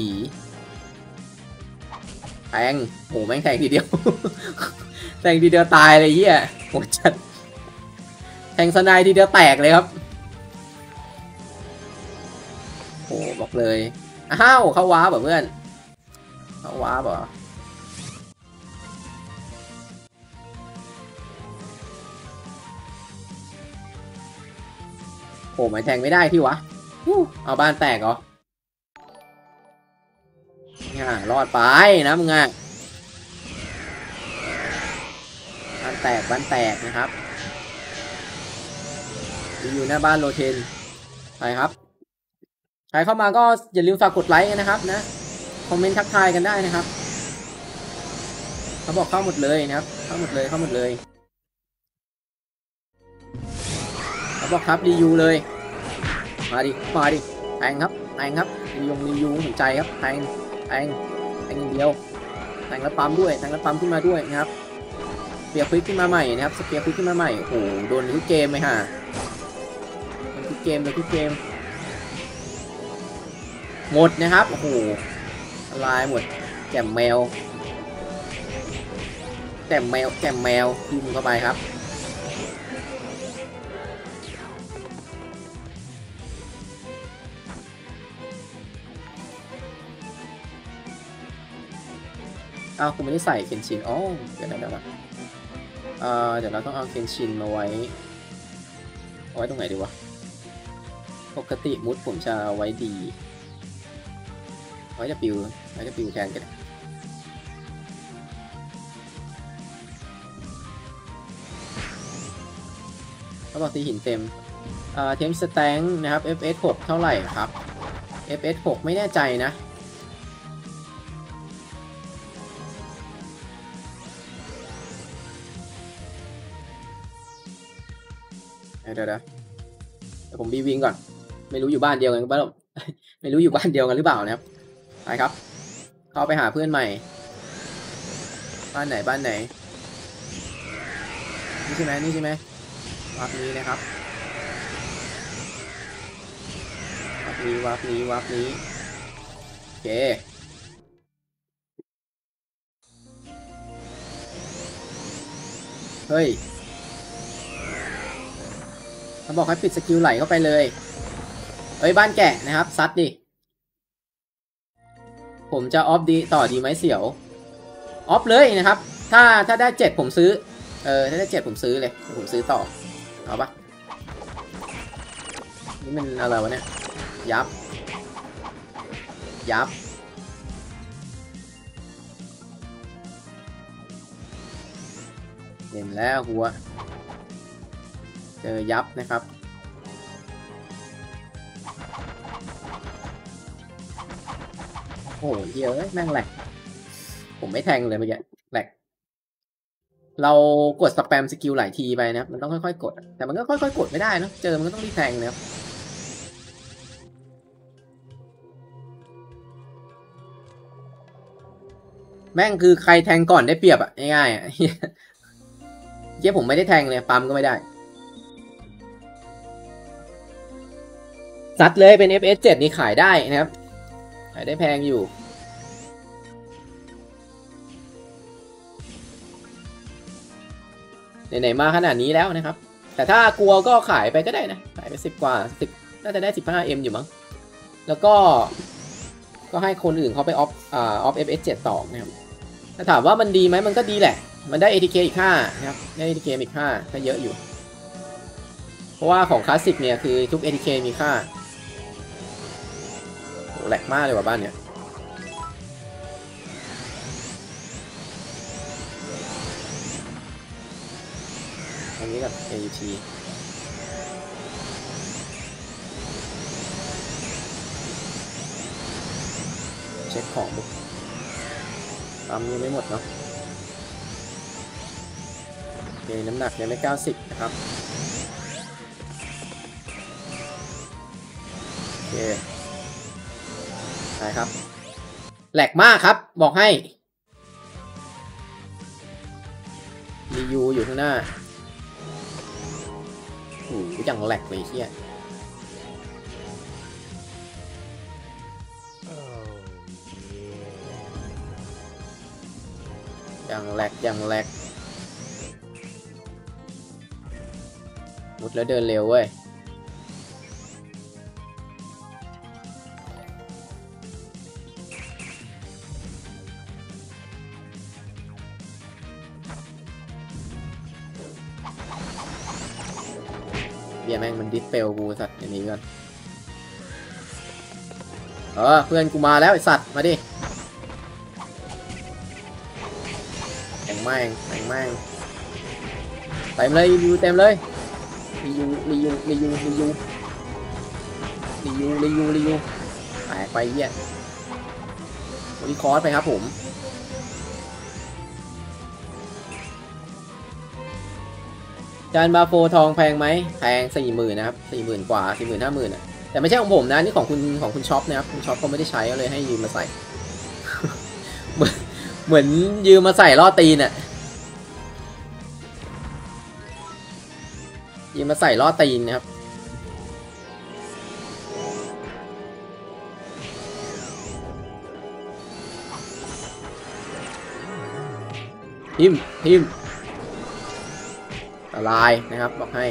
แทงโหแม่งแทงทีเดียว แทงทีเดียวตายเลยเหี้ยโหจัดแทงสไนทีเดียวแตกเลยครับโหบอกเลยอ้าวเข้าว้าแบบเพื่อนเข้าว้าบ่โหไม่แทงไม่ได้ที่วะเอาบ้านแตกเหรอเนี่ยรอดไปนะมึงอ่ะบ้านแตกบ้านแตกนะครับอยู่หน้าบ้านโรเทนไปครับใครเข้ามาก็อย่าลืมฝากกดไลค์กันนะครับนะคอมเมนต์ทักทายกันได้นะครับเขาบอกเข้าหมดเลยนะครับเข้าหมดเลยเข้าหมดเลยเขาบอกครับรีวิวเลยมาดิมาดิแทงครับแทงครับรีวิวรีวิวหัวใจครับแทงแทงแทงอย่างเดียวแทงแล้วปั๊มด้วยแทงแล้วปั๊มขึ้นมาด้วยนะครับสเปียร์ควิกขึ้นมาใหม่นะครับสเปียร์ควิกขึ้นมาใหม่โอ้โหโดนทุกเกมไหมฮะโดนทุกเกมเลยทุกเกมหมดนะครับโอ้โหลายหมดแจ่มแมวแจ่มแมวแจ่มแมวยิงเข้าไปครับอ้าวคุณไม่ได้ใส่เคนชินอ๋อเดี๋ยวนะเดี๋ยวนะเอ่อเดี๋ยวเราต้องเอาเคนชินมาไว้เอาไว้ตรงไหนดีวะปกติมุดผมจะไว้ดีไว้จะปิวไว้จะปิวแทนกันเขาบอกตีหินเต็มเอ่อเทมสแตงนะครับ เอฟ เอส หกเท่าไหร่ครับ เอฟ เอส หกไม่แน่ใจนะเดี๋ยวเดี๋ยวเดี๋ยวผมบีวิงก่อนไม่รู้อยู่บ้านเดียวกันหรือเปล่าไม่รู้อยู่บ้านเดียวกันหรือเปล่านะครับไปครับเข้าไปหาเพื่อนใหม่บ้านไหนบ้านไหนนี่ใช่ไหมนี่ใช่ไหมวับนี้นะครับวับนี้วับนี้วับนี้โอเคเฮ้ยเขาบอกให้ปิดสกิลไหลเข้าไปเลยเฮ้ยบ้านแกะนะครับซัดดิผมจะออฟดีต่อดีไหมเสี่ยวออฟเลยนะครับถ้าถ้าได้เจ็ดผมซื้อเออถ้าได้เจ็ดผมซื้อเลยผมซื้อต่อเอาปะนี่มันอะไรวะเนี่ยยับยับเห็นแล้วหัวเจอยับนะครับโอ้ยเยอะแม่งแหลกผมไม่แทงเลยเมื่อกี้แหลกเรากดสแปมสกิลหลายทีไปนะครับมันต้องค่อยๆกดแต่มันก็ค่อยๆกดไม่ได้นะเจอมันก็ต้องรีบแทงนะครับแม่งคือใครแทงก่อนได้เปรียบอ่ะง่ายๆอ่ะเย้ผมไม่ได้แทงเลยปั๊มก็ไม่ได้ซัดเลยเป็น เอฟ เอส เจ็ดนี่ขายได้นะครับขายได้แพงอยู่ไหนๆมาขนาดนี้แล้วนะครับแต่ถ้ากลัวก็ขายไปก็ได้นะขายไปสิบกว่าสิบน่าจะได้ สิบห้าเอ็ม อยู่มั้งแล้วก็ก็ให้คนอื่นเขาไปออฟอ่าออฟ เอฟ เอส เจ็ด ต่อนะครับถ้าถามว่ามันดีไหมมันก็ดีแหละมันได้ เอ ที เค อีกห้านะครับได้ เอ ที เค อีกห้าก็เยอะอยู่เพราะว่าของคลาสสิกเนี่ยคือทุก เอ ที เค มีค่าแหลกมากเลยว่ะบ้านเนี่ยอันนี้กับ เอ ที เช็คของบุ๊กปั๊มยังไม่หมดเนาะโอเคน้ำหนักยังไม่เก้าสิบนะครับเคได้ครับแหลกมากครับบอกให้มียูอยู่ข้างหน้าโอ้ยยังแหลกเลยเชี่ยยังแหลกยังแหลกมุดแล้วเดินเร็วเว้ยเบียแม่งมันดิสเปลกูสัตว์อย่างนี้ก่อนเออเพื่อนกูมาแล้วไอสัตว์มาดิแต่งแม่งแต่งแม่งเต็มเลยยูเต็มเลยรียูรียูรียูรียูรียูรียูรียูแตกไปเหี้ยวันนี้คอร์สไปครับผมจานบาโฟทองแพงไหมแพงสี่หมื่นนะครับสี่หมื่นกว่าสี่หมื่นห้าหมื่นอ่ะแต่ไม่ใช่ของผมนะนี่ของคุณของคุณช็อปนะครับคุณช็อปเขาไม่ได้ใช้เลยให้ยืมมาใส่ เหมือนเหมือนยืมมาใส่ล่อตีนอ่ะยืมมาใส่ล่อตีนนะครับทิมทิมละลายนะครับบอกให้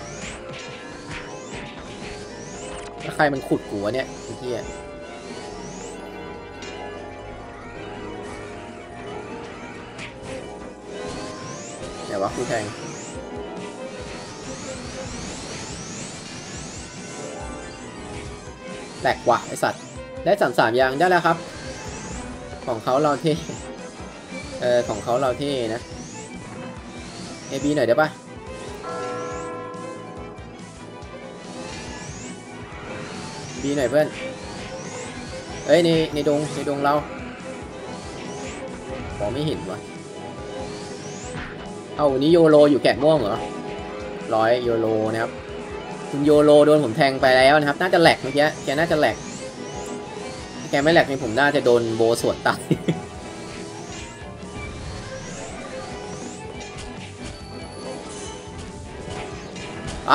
แล้วใครมันขุดกูวะเนี่ยไอ้เหี้ยแต่ว่าคู่แทงแหลกว่ะไอสัตว์ได้สามสามยางได้แล้วครับของเขาเราเท่เออของเขาเราเท่นะเอบีหน่อยได้ปะบีหน่อยเพื่อนเอ้ยในในดงในดงเรามองไม่เห็นวะเอาวันนี้โยโรอยู่แกะม่วงเหรอร้อยโยโรนะครับคุณโยโรโดนผมแทงไปแล้วนะครับน่าจะแหลกเมื่อกี้แกน่าจะแหลกแกไม่แหลกนี่ผมน่าจะโดนโบสวนตายไป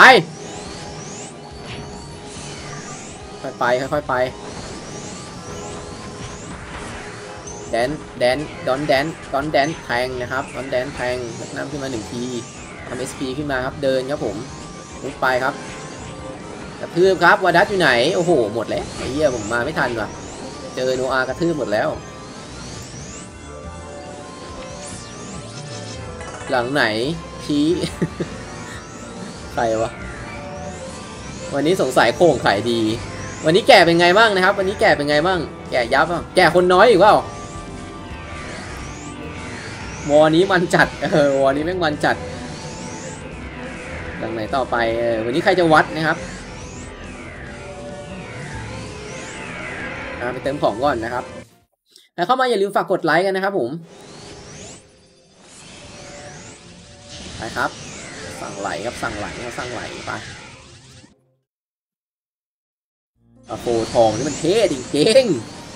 ค่อยไปค่อยไปแดนแดนดอนแดนดอนแดนแทงนะครับดอนแดนแทงน้ำขึ้นมาหนึ่งทีทำ เอส พี ขึ้นมาครับเดินครับผมมุดไปครับกระทืบครับวาดัสอยู่ไหนโอ้โหหมดแล้วไอ้เหี้ยผมมาไม่ทันว่ะเจอโนอากระทืบหมดแล้วหลังไหนชี้ ใครวะวันนี้สงสัยโค้งขายดีวันนี้แก่เป็นไงบ้างนะครับวันนี้แก่เป็นไงบ้างแก่ยับอ่ะแก่คนน้อยอีกเปล่าวอนี้มันจัดเออวอนี้แม่งมันจัดหลังไหนต่อไปเออวันนี้ใครจะวัดนะครับไปเติมของก่อนนะครับแล้วเข้ามาอย่าลืมฝากกดไลค์กันนะครับผมไปครับสั่งไหลครับสั่งไหลครับสั่งไหลไปโฟทองนี่มันเท่จริง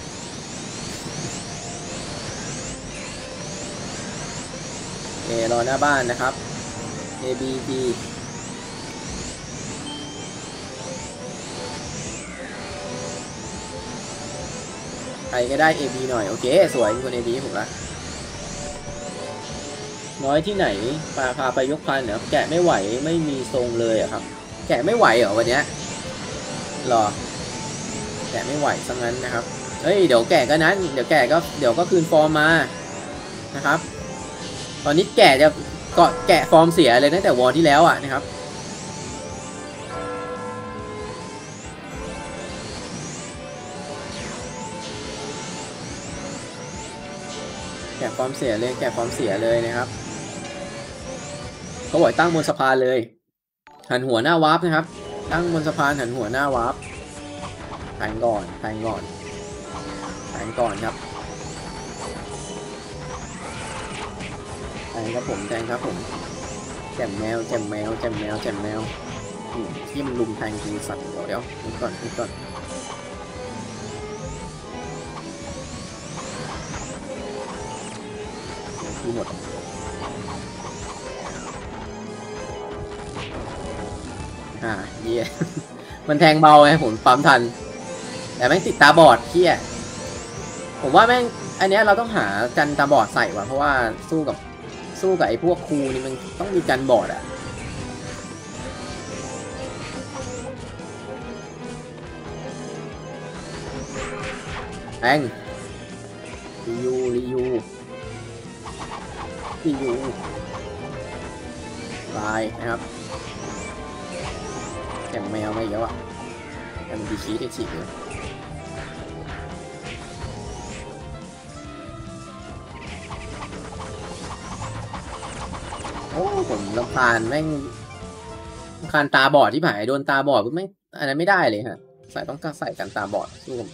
ๆเอรอหน้าบ้านนะครับ A B D ใครก็ได้ เอ บี หน่อยโอเคสวยมีคน เอ บี ผมละน้อยที่ไหนพาพาไปยกพันเหรอแกะไม่ไหวไม่มีทรงเลยอะครับแกะไม่ไหวเหรอวันนี้หรอแกะไม่ไหวซะงั้นนะครับเฮ้ยเดี๋ยวแกะก็นั้นเดี๋ยวแกะก็เดี๋ยวก็คืนฟอร์มมานะครับตอนนี้แกะจะเกาะแกะฟอร์มเสียเลยตั้งแต่วอร์ที่แล้วอ่ะนะครับแกะฟอร์มเสียเลยแกะฟอร์มเสียเลยนะครับเขาบอกตั้งบนสะพานเลยหันหัวหน้าวาร์ปนะครับตั้งบนสะพานหันหัวหน้าวาร์ปแทงก่อนแทงก่อนแทงก่อนครับแทงครับผมแทงครับผมแจ่มแมวแจ่มแมวแจ่มแมวแจ่มแมวที่มันลุมแทงทีสัตว์เดี๋ยวเดี๋ยวก่อนก่อนทีหมดอ่าเยี่ย มันแทงเบาไงผมปั๊มทันแต่แม่งติดตาบอดเที่ยผมว่าแม่งอันเนี้ยเราต้องหากันตาบอดใส่ว่ะเพราะว่าสู้กับสู้กับไอ้พวกครูนี่มันต้องมีกันบอดอะแองรียูรียูรียูลายนะครับแข่งแมวไม่เยอะอ่ะแต่มันดีคีได้ฉีกเลยโอ้ผมรำคาญแม่งรำคาญตาบอดที่ผ่านโดนตาบอดปุ๊บแม่งอันนั้นไม่ได้เลยฮะใส่ต้องใส่กันตาบอดสู้กับ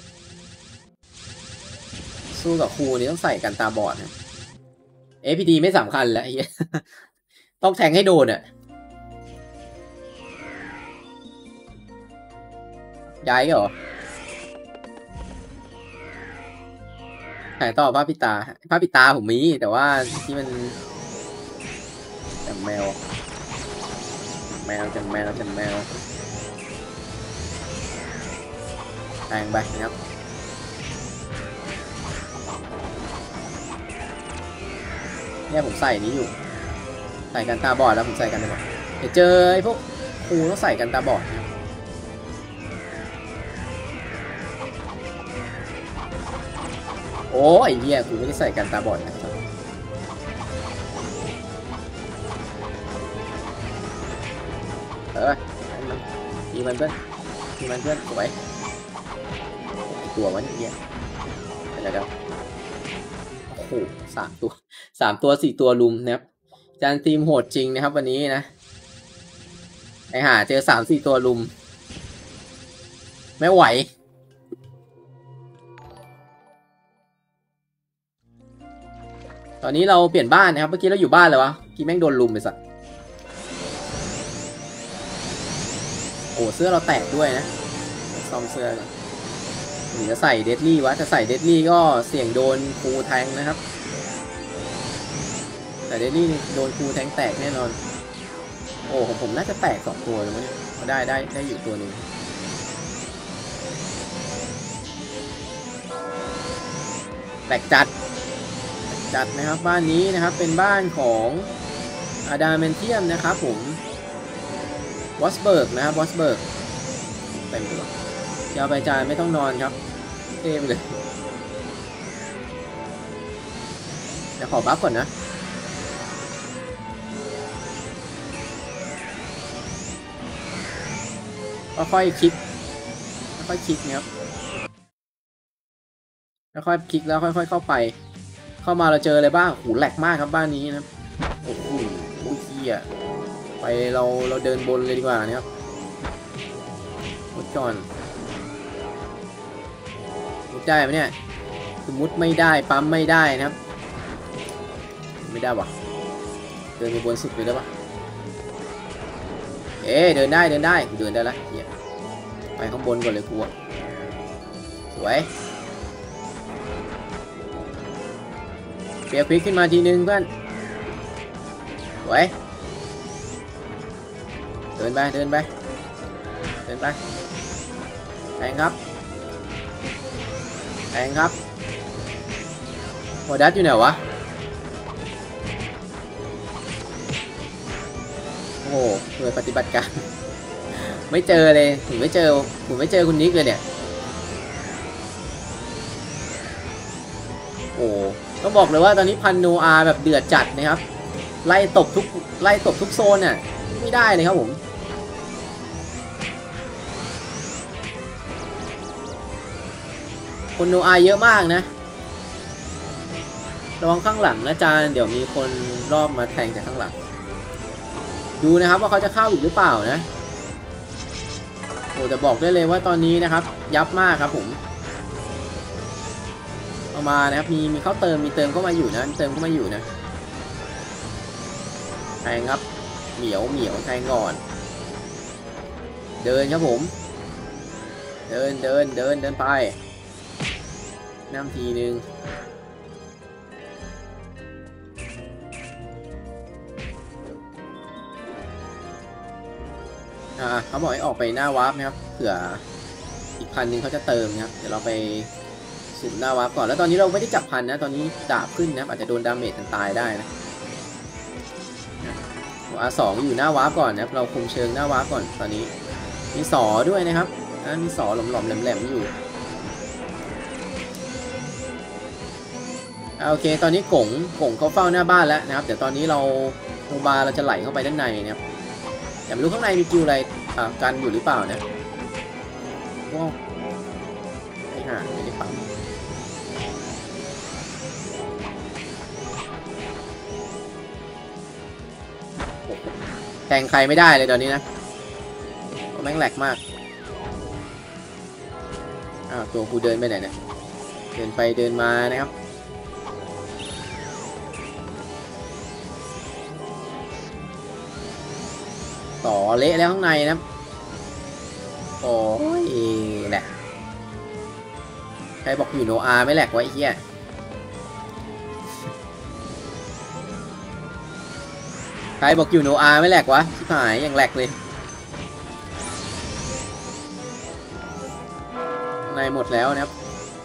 สู้กับครูนี่ต้องใส่กันตาบอดนะเอพีดีไม่สำคัญแล้วไอ้เหี้ยต้องแทงให้โดนอ่ะย้ายเหรอถ่ายต่อภาพปิตาภาพปิตาผมมีแต่ว่าที่มันจังแมวแมวจังแมวจังแมวแทงไปนะครับเนี่ยผมใส่นี้อยู่ใส่กันตาบอดแล้วผมใส่กันตาบอดเดี๋ยวเจอไอ้พวกครูต้องใส่กันตาบอดโอ้ยเหี้ยกูไม่ได้ใส่กันตาบอดนะครับเออมีมันเพื่อนมีมันเพื่อนสวยตัวมันเหี้ยเดี๋ยวเดี๋ยวโอ้โหสามตัวสามตัวสี่ตัวลุมนะครับจานทีมโหดจริงนะครับวันนี้นะไอห่าเจอสามสี่ตัวลุมไม่ไหวตอนนี้เราเปลี่ยนบ้านนะครับเมื่อกี้เราอยู่บ้านเลยวะกี้แม่งโดนลุมไปสักโอ้เสื้อเราแตกด้วยนะซ่อมเสื้อหรือจะใส่เดดลี่วะจะใส่เดดลี่ก็เสี่ยงโดนครูแทงนะครับแต่เดดลี่โดนครูแทงแตกแน่นอนโอ้ของผมน่าจะแตกสองตัวเลยมั้งเนี่ยได้ได้ได้อยู่ตัวหนึ่งแตกจัดจัดนะครับบ้านนี้นะครับเป็นบ้านของอาดาเมนเทียมนะครับผมวอสเบิร์กนะครับวอสเบิร์กเต็มตัวจะเอาไปจานไม่ต้องนอนครับเท่ไปเลยเดี๋ยวขอบัฟก่อนนะค่อยๆคลิกค่อยๆคลิกนะครับค่อยๆคลิกแล้วค่อยๆเข้าไปเข้ามาเราเจออะไรบ้างหูแหลกมากครับบ้านนี้นะครับโอ้โหโอ้ยเหี้ยไปเราเราเดินบนเลยดีกว่านะครับมุดก่อนมุดได้ไหมเนี่ยคือมุดไม่ได้ปั๊มไม่ได้นะครับไม่ได้วะเดินไปบนสุดเลยได้ปะเอ๊เดินได้เดินได้เดินได้ละเหี้ยไปข้างบนก่อนเลยกูสวยเปียกพลิกขึ้นมาทีนึงเพื่อนสวยเดินไปเดินไปเดินไปแทงครับแทงครับโมดัสอยู่ไหนวะโอ้โหหน่วยปฏิบัติการไม่เจอเลยผมไม่เจอผมไม่เจอคุณนิกเลยเนี่ยโอ้ต้องบอกเลยว่าตอนนี้พันโนอาแบบเดือดจัดนะครับไล่ตบทุกไล่ตบทุกโซนน่ะไม่ได้เลยครับผมคนโนอาเยอะมากนะระวังข้างหลังนะจานเดี๋ยวมีคนรอบมาแทงจากข้างหลังดูนะครับว่าเขาจะเข้าอีกหรือเปล่านะโอ้จะบอกได้เลยว่าตอนนี้นะครับยับมากครับผมเอามานะครับมีมีเข้าเติมมีเติมเข้ามาอยู่นะเติมเข้ามาอยู่นะแทงครับเหมียวเหมียวแทงก่อนเดินครับผมเดินเดินเดินเดินไปน้ำทีนึงอ่าเขาบอกให้ออกไปหน้าวาร์ปนะครับเผื่ออีกพันหนึ่งเขาจะเติมนะครับเดี๋ยวเราไปสุ่มหน้าวาร์ปก่อนแล้วตอนนี้เราไม่ได้จับพันนะตอนนี้ดาบขึ้นนะครับอาจจะโดนดาเมจกันตายได้นะอาสองอยู่หน้าวาร์ปก่อนนะครับเราคุมเชิงหน้าวาร์ปก่อนตอนนี้มีสอด้วยนะครับมีสอหลอมๆแหลมๆอยู่โอเคตอนนี้กงกงเขาเฝ้าหน้าบ้านแล้วนะครับเดี๋ยวตอนนี้เราโมบาเราจะไหลเข้าไปด้านในนะครับแต่ไม่รู้ข้างในมีกิวอะไรกันอยู่หรือเปล่านะว้าวไม่ห่างไม่ได้ปั๊มแทงใครไม่ได้เลยตอนนี้นะแม่งแหลกมากอ้าวตัวกูเดินไปไหนเนี่ยเดินไปเดินมานะครับต่อเละแล้วข้างในนะโอ้ยแหละใครบอกอยู่โนอาไม่แหลกไว้ไอ้เหี้ยใครบอกอยู่โนอาไม่แหลกวะชิบหายยังแหลกเลยในหมดแล้วนะครับ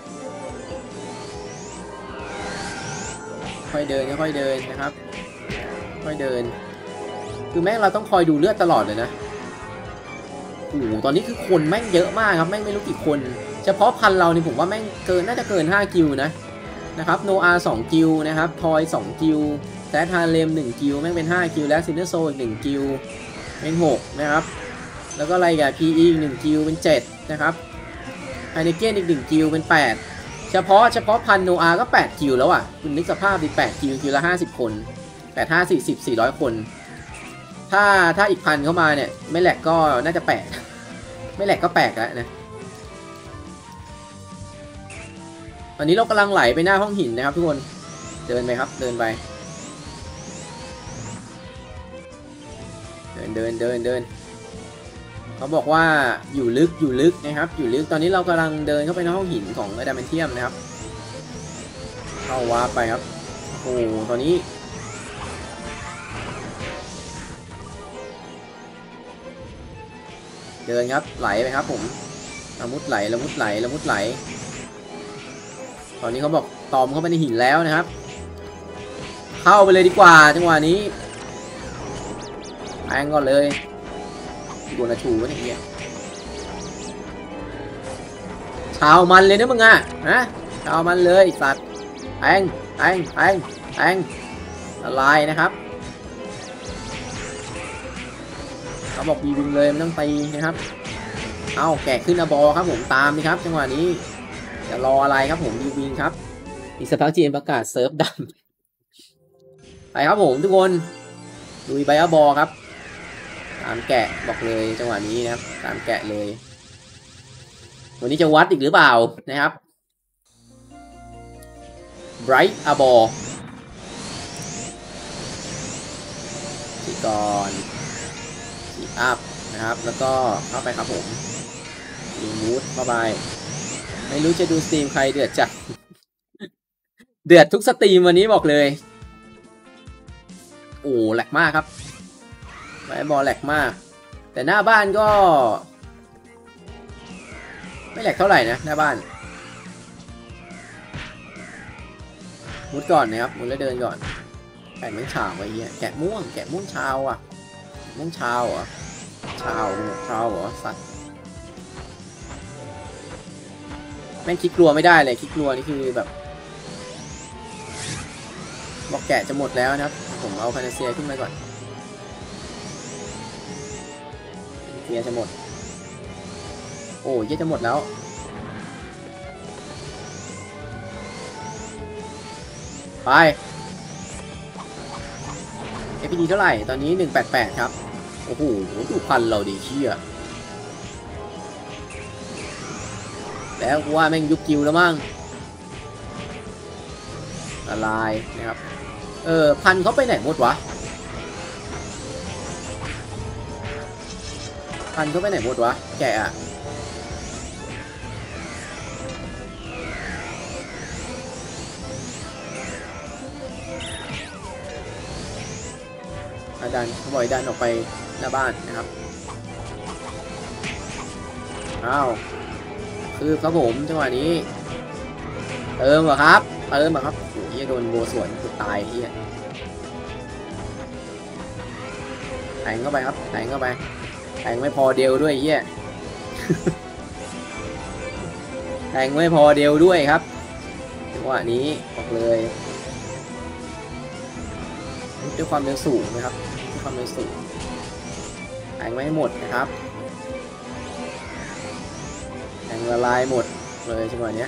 ค่อยเดินค่อยเดินนะครับค่อยเดินคือแม่งเราต้องคอยดูเลือดตลอดเลยนะโอ้โหตอนนี้คือคนแม่งเยอะมากครับแม่งไม่รู้กี่คนเฉพาะพันเรานี่ผมว่าแม่งเกินน่าจะเกินห้ากิลนะนะครับโนอาสองกิลนะครับทอยสองกิลแซดฮาเลมหนึ่งกิลแม่งเป็นห้ากิลและซินเนอร์โซอีกหนึ่งกิลเป็นหกนะครับแล้วก็อะไรกับ พี อี อีกหนึ่งกิลเป็นเจ็ดนะครับไฮเนเก้นอีกหนึ่งกิลเป็นแปดเฉพาะเฉพาะพันโนอาก็แปดกิลแล้วอ่ะคุณนึกสภาพดิแปดกิลกิลละห้าสิบคนแปด ห้า สี่สิบ สี่ร้อยคนถ้าถ้าอีกพันเข้ามาเนี่ยไม่แหลกก็น่าจะแปลกไม่แหลกก็แปลกแล้วนะตอนนี้เรากำลังไหลไปหน้าห้องหินนะครับทุกคนเดินไปครับเดินไปเดินเดินเดินเดินเขาบอกว่าอยู่ลึกอยู่ลึกนะครับอยู่ลึกตอนนี้เรากำลังเดินเข้าไปในห้องหินของอะดามนเทียมนะครับเข้าวาร์ปไปครับโอ้ตอนนี้เดินครับไหลไปครับผมละมุดไหลละมุดไหลละมุดไหลตอนนี้เขาบอกตอมเข้าไปในหินแล้วนะครับเข้าไปเลยดีกว่าจังหวะนี้แทงก่อนเลยโดนกระชูวะเนี่ยชาวมันเลยนะมึงอ่ะนะชาวมันเลยสัตว์แทงแทงแทงแทงละลายนะครับเขาบอกบีวิงเลยมันต้องตีนะครับเอาแกะขึ้นอะบอครับผมตามนี่ครับจังหวะนี้จะรออะไรครับผมบีวิงครับอีกสักพักจีนประกาศเซิร์ฟดำไปครับผมทุกคนลุยไปอะบอครับตามแกะบอกเลยจังหวะนี้นะครับตามแกะเลยวันนี้จะวัดอีกหรือเปล่านะครับไบรท์อะบอที่ก่อนอัพนะครับแล้วก็เข้าไปครับผมรีมูฟเข้าไปไม่รู้จะดูสตรีมใครเดือดจัด เดือดทุกสตรีมวันนี้บอกเลยโอ้แหลกมากครับไว้บอลแหลกมากแต่หน้าบ้านก็ไม่แหลกเท่าไหร่นะหน้าบ้านมุดก่อนนะครับมุดแล้วเดินก่อนแกะม่วงชาวไอ้เหี้ยแกะม่วงแกะม่วงชาวอ่ะม่วงชาวเหรอชาวชาวเหรอสัตว์แม่งคิดกลัวไม่ได้เลยคิดกลัวนี่คือแบบบอกแกะจะหมดแล้วนะครับผมเอาพานาเซียขึ้นมาก่อนเซียจะหมดโอ้ยจะหมดแล้วไปเอพีดีเท่าไหร่ตอนนี้หนึ่งแปดแปดครับโอ้โหดูพันเราดีเชี่ยแล้วกูว่าแม่งยุคกิวแล้วมั้งละลายนะครับเออพันเขาไปไหนหมดวะพันเขาไปไหนหมดวะแกะอะดันเขาบอกดันออกไปหน้าบ้านนะครับอ้าวคือครับผมจังหวะนี้เติมเหรอครับเติมเหรอครับโอ้ยโดนโบสวนกูตายเฮียแทงเข้าไปครับแทงเข้าไปแทงไม่พอเดียวด้วยเฮียแทงไม่พอเดียวด้วยครับจังหวะนี้บอกเลยด้วยความเร็วสูงนะครับด้วยความเร็วสูงแทงไม่หมดนะครับแทงละลายหมดเลยจังหวะนี้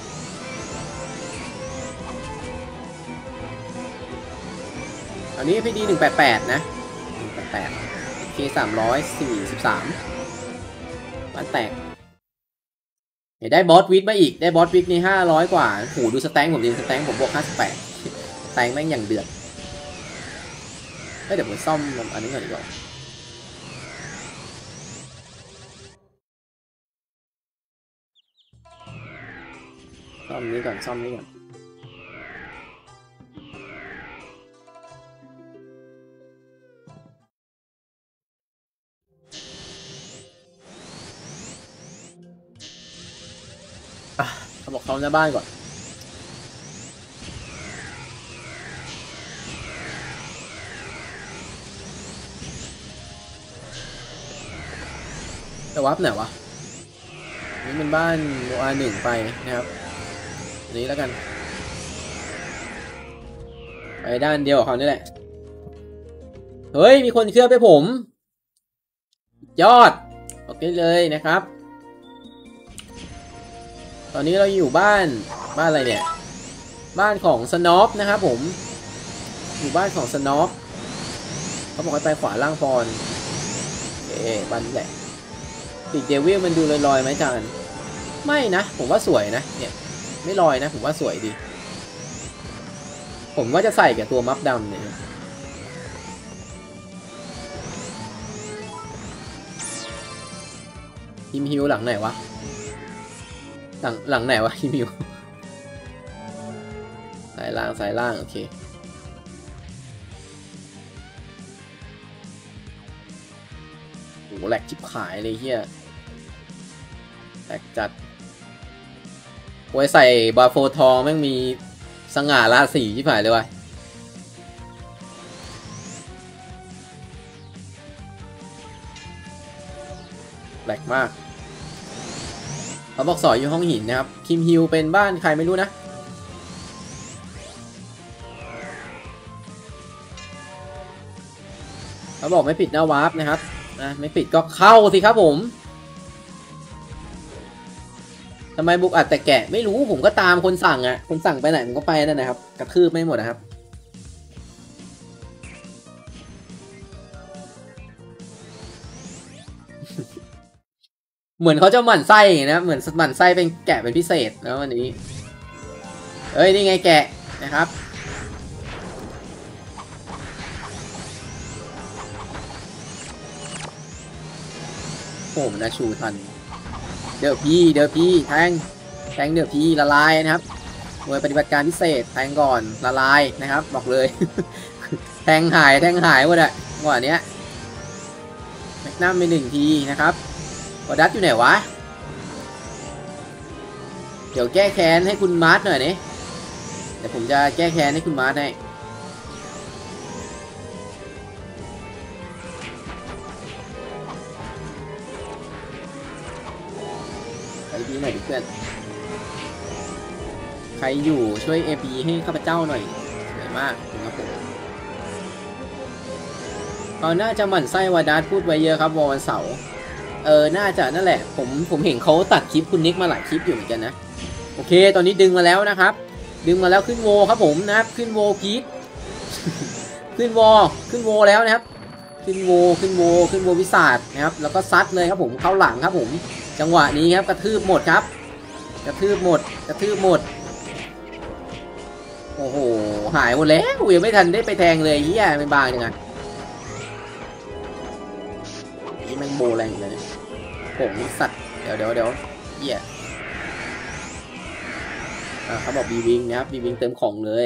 อันนี้พีดีหนึ่งแปดแปดนะหนึ่งแปดแปดเคสามร้อยสี่สิบสามบ้านแตกได้บอสวิทมาอีกได้บอสวิทนี่ห้าร้อยกว่าโหดูสแตงผมดิสแตงผมบวกห้าสิบแปดสแตงแม่งอย่างเดือดเดี๋ยวผมซ่อมอันนี้ก่อนดีกว่าซ่อมนี้ก่อนซ่อมนี้ก่อนเขาบอกเขาหน้าบ้านก่อนจะวับไหนวะนี่เป็นบ้านโนอาหนึ่งไปนะครับอันนี้แล้วกันไปด้านเดียวกับเขานี่แหละเฮ้ยมีคนเคลือบไปผมยอดโอเคเลยนะครับตอนนี้เราอยู่บ้านบ้านอะไรเนี่ยบ้านของสโนปนะครับผมอยู่บ้านของสโนปเขาบอกให้ไปขวาล่างฟอนโอเคบ้านนี้แหละปีกเดวิลมันดูลอยๆไหมจานไม่นะผมว่าสวยนะเนี่ยไม่ลอยนะผมว่าสวยดีผมว่าจะใส่กับตัวมัฟดำเนี่ยฮิมฮิวหลังไหนวะหลังหลังไหนวะฮิมฮิวสายล่างสายล่างโอเคโหแหลกชิบขายเลยเฮียแหลกจัดไว้ใส่บาโฟทองแม่งมีสง่าราศีชิบหายเลยวะแหลกมากเขาบอกสอยอยู่ห้องหินนะครับคิมฮิวเป็นบ้านใครไม่รู้นะเขาบอกไม่ปิดหน้าวาร์ปนะครับนะไม่ปิดก็เข้าสิครับผมทำไมบุกอัดแต่แกะไม่รู้ผมก็ตามคนสั่งอ่ะคนสั่งไปไหนผมก็ไปนั่นนะครับกระทืบไม่หมดนะครับเหมือนเขาจะหมั่นไส้นะเหมือนหมั่นไส้เป็นแกะเป็นพิเศษนะวันนี้เอ้ยนี่ไงแกะนะครับโอ้มันน่าชูทันเดี๋ยวพี่เดี๋ยวพี่แทงแทงเดี๋ยวพี่ละลายนะครับหน่วยปฏิบัติการพิเศษแทงก่อนละลายนะครับบอกเลย แทงหายแทงหายหมดอะจังหวะเนี้ยแม็กนัมไปหนึ่งทีนะครับวอดัสอยู่ไหนวะเดี๋ยวแก้แค้นให้คุณมาร์ทหน่อยนี่เดี๋ยวผมจะแก้แค้นให้คุณมาร์ทให้ไปดีหน่อยดิเพื่อนใครอยู่ช่วย เอ พี ให้ข้าพเจ้าหน่อยสวยมากนะครับผมเขาน่าจะหมั่นไส้วาดัสพูดไว้เยอะครับวันเสาร์เออน่าจะนั่นแหละผมผมเห็นเขาตัดคลิปคุณนิกมาหลายคลิปอยู่เหมือนกันนะโอเคตอนนี้ดึงมาแล้วนะครับดึงมาแล้วขึ้นโวครับผมนะครับขึ้นโวพีทขึ้นโวขึ้นโวแล้วนะครับขึ้นโวขึ้นโวขึ้นโววิสาดนะครับแล้วก็ซัดเลยครับผมเข้าหลังครับผมจังหวะนี้ครับกระทืบหมดครับกระทืบหมดกระทืบหมดโอ้โหหายหมดแล้วยังไม่ทันได้ไปแทงเลยเฮียไม่บางจังอะนี่แม่งโบแรงเลยผมสัตว์เดี๋ยวเดี๋ยวเดี๋ยวเฮียอ่าเขาบอกบีวิงนะครับบีวิงเติมของเลย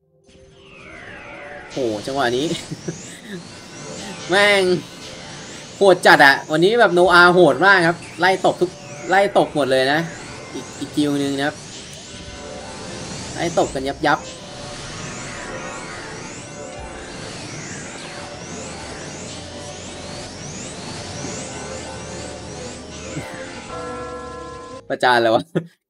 โอ้จังหวะนี้ แม่งโคโหดจัดอะวันนี้แบบโนอาโหดมากครับไล่ตบทุกไล่ตบหมดเลยนะอีกอีกกิวนึงนะครับไล่ตบกันยับยับประจานเลยวะ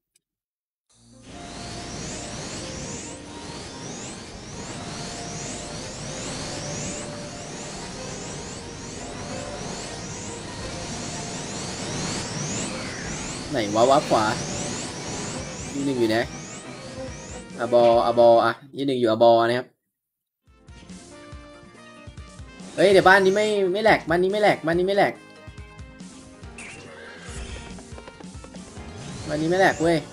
ไหนวะวะขวายี่หนึ่งอยู่นะอบออบออะยี่หนึ่งอยู่อบอนะครับเฮ้ยเดี๋ยวบ้านนี้ไม่ไม่แหลกบ้านนี้ไม่แหลกบ้านนี้ไม่แหลกบ้านนี้ไม่แหลกเว้ย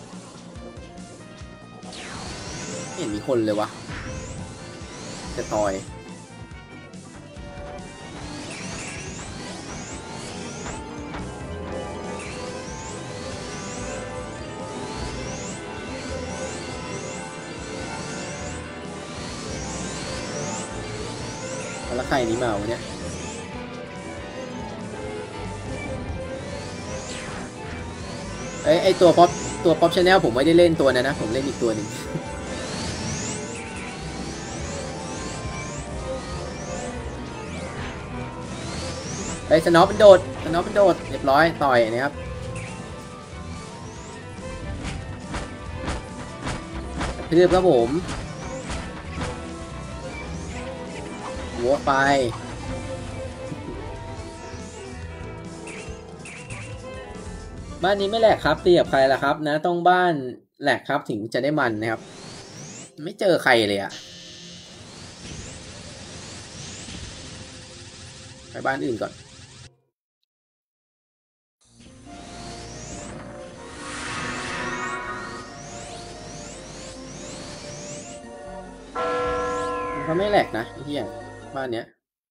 ไม่เห็นมีคนเลยวะจะต่อยแล้วใครนี้มาวะเนี่ยเอ้ยไอตัวป๊อปตัวป๊อปชาแนลผมไม่ได้เล่นตัวนั้นนะผมเล่นอีกตัวหนึ่งไอสโนว์เป็นโดดสโนว์เป็นโดดเรียบร้อยต่อยนะครับเพื่อครับผมหัวไปบ้านนี้ไม่แหลกครับตีกับใครล่ะครับนะต้องบ้านแหลกครับถึงจะได้มันนะครับไม่เจอใครเลยอะไปบ้านอื่นก่อนเขาไม่แหลกนะที่อย่างบ้านเนี้ย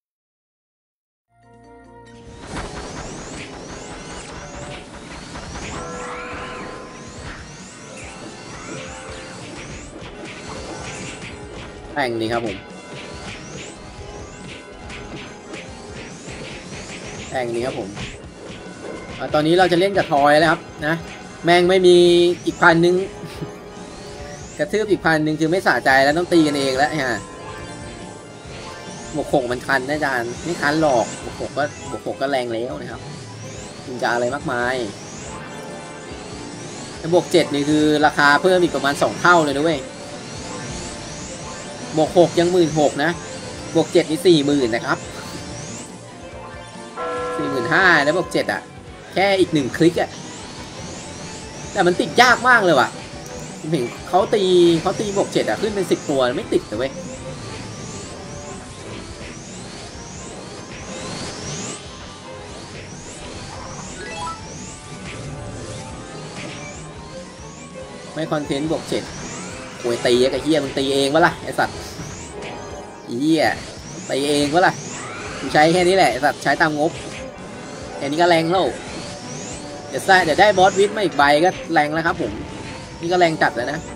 แต่งดีครับผมแต่งดีครับผมตอนนี้เราจะเล่นกับทอยแล้วครับนะแม่งไม่มีอีกพันนึงกระทืบอีกพันนึงคือไม่สะใจแล้วต้องตีกันเองแล้วฮะบวกหกมันคันนะอาจารย์ไม่คันหรอกบวกหกก็บวกหกก็แรงแล้วนะครับคุณจะอะไรมากมายบวกเจ็ดนี่คือราคาเพิ่มอีกประมาณสองเท่าเลยนะเว้ยบวกหกยังหมื่นหกนะบวกเจ็ดนี่สี่หมื่นนะครับสี่หมื่นห้าแล้วบวกเจ็ดอ่ะแค่อีกหนึ่งคลิกอ่ะแต่มันติดยากมากเลยว่ะผมเห็นเขาตีเขาตีบวกเจ็ดอ่ะขึ้นเป็นสิบตัวไม่ติดเลยเว้ยไม่คอนเทนต์บวกเจ็ดโวยตีกับเฮียมึงตีเองวะล่ะไอสัตว์เฮียตีเองวะล่ะกูใช้แค่นี้แหละไอสัตว์ใช้ตามงบแค่นี้ก็แรงแล้วเดี๋ยวได้เดี๋ยวได้บอสวิทมาอีกใบก็แรงแล้วครับผมนี่ก็แรงจัดแล้วนะ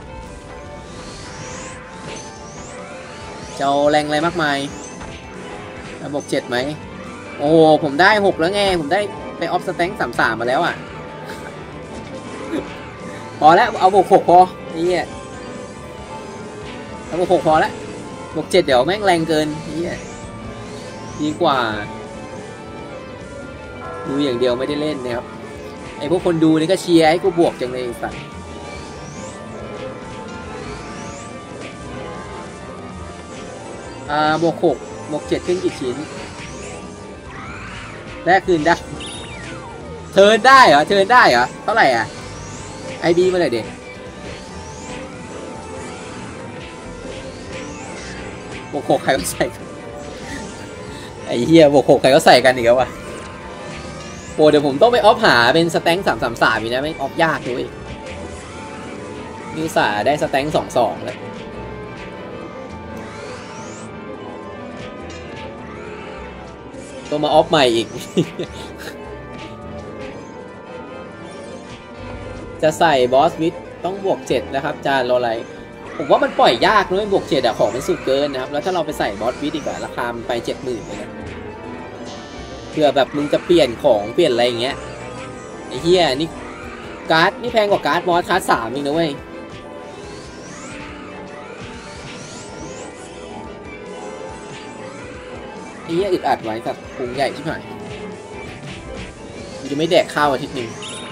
เจ้าแรงอะไรมากมายระบบเจ็ดไหมโอ้ผมได้หกแล้วไงผมได้ไปออฟสแต็งสามสามมาแล้วอ่ะพอแล้วเอาบวกหกพอนี่เอาบวกหกพอแล้วบวกเจ็ดเดี๋ยวแม่งแรงเกินนี่ดีกว่าดูอย่างเดียวไม่ได้เล่นนะครับไอพวกคนดูนี่ก็เชียร์ให้กูบวกจังเลยสัตว์อ่าบวกหกบวกเจ็ดขึ้นกี่ชิ้นแลกคืนได้เทิร์นได้เหรอเทิร์นได้เหรอเท่าไหร่อ่ะไอบีมาเลยเด็กบวกหกใครก็ใส่ไอเฮียบวกหกใครก็ใส่กันอีกแล้ววะโอ้เดี๋ยวผมต้องไปออฟหาเป็นสแต็งสามสามสามอีกนะไม่ออฟยากด้วยนิวสาได้สแต็งสองสองเลยต้องมาออฟใหม่อีก จะใส่บอสวิทต้องบวกเจ็ดนะครับจานรออะไรผมว่ามันปล่อยยากเลยบวกเจ็ดอะของมันสุดเกินนะครับแล้วถ้าเราไปใส่บอสวิทอีกอะราคามันไปเจ็ดหมื่นเลยนะเผื่อแบบมึงจะเปลี่ยนของเปลี่ยนอะไรอย่างเงี้ยไอ้เหี้ยนี่การ์ดนี่แพงกว่าการ์ดมอสคลาสสามอีกนะเว้ยไอ้เหี้ยอึดอัดไว้สัตว์พุงใหญ่ชิบหายกูจะไม่แดกข้าวอาทิตย์หนึ่ง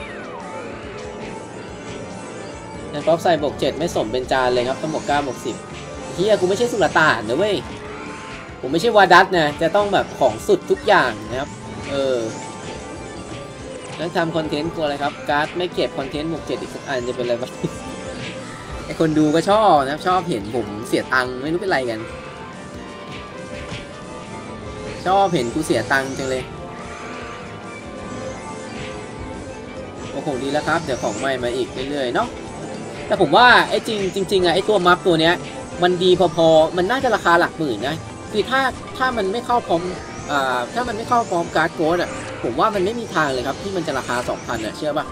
นันป๊อปใส่บวกเจ็ดไม่สมเป็นจานเลยครับต้องบวกเก้าบวกสิบเฮียกูไม่ใช่สุลต่านนะเว้ยผมไม่ใช่วาดัสนะจะต้องแบบของสุดทุกอย่างนะครับเออแล้วทำคอนเทนต์ตัวอะไรครับการ์ดไม่เก็บคอนเทนต์บวกเจ็ดอีกสักอันจะเป็นอะไรบ้าง ไอคนดูก็ชอบนะครับชอบเห็นผมเสียตังค์ไม่รู้เป็นไรกันชอบเห็นกูเสียตังค์จังเลยโอ้โหดีแล้วครับเดี๋ยวของใหม่มาอีกเรื่อยๆเนาะแต่ผมว่าไอ้จริงจริงๆอะไอ้ตัวมัฟตัวเนี้ยมันดีพอๆมันน่าจะราคาหลักหมื่นนะคือถ้าถ้ามันไม่เข้าพร้อมอ่าถ้ามันไม่เข้าพร้อมการ์ดโกดอะผมว่ามันไม่มีทางเลยครับที่มันจะราคา สองพัน อะเชื่อป่ะ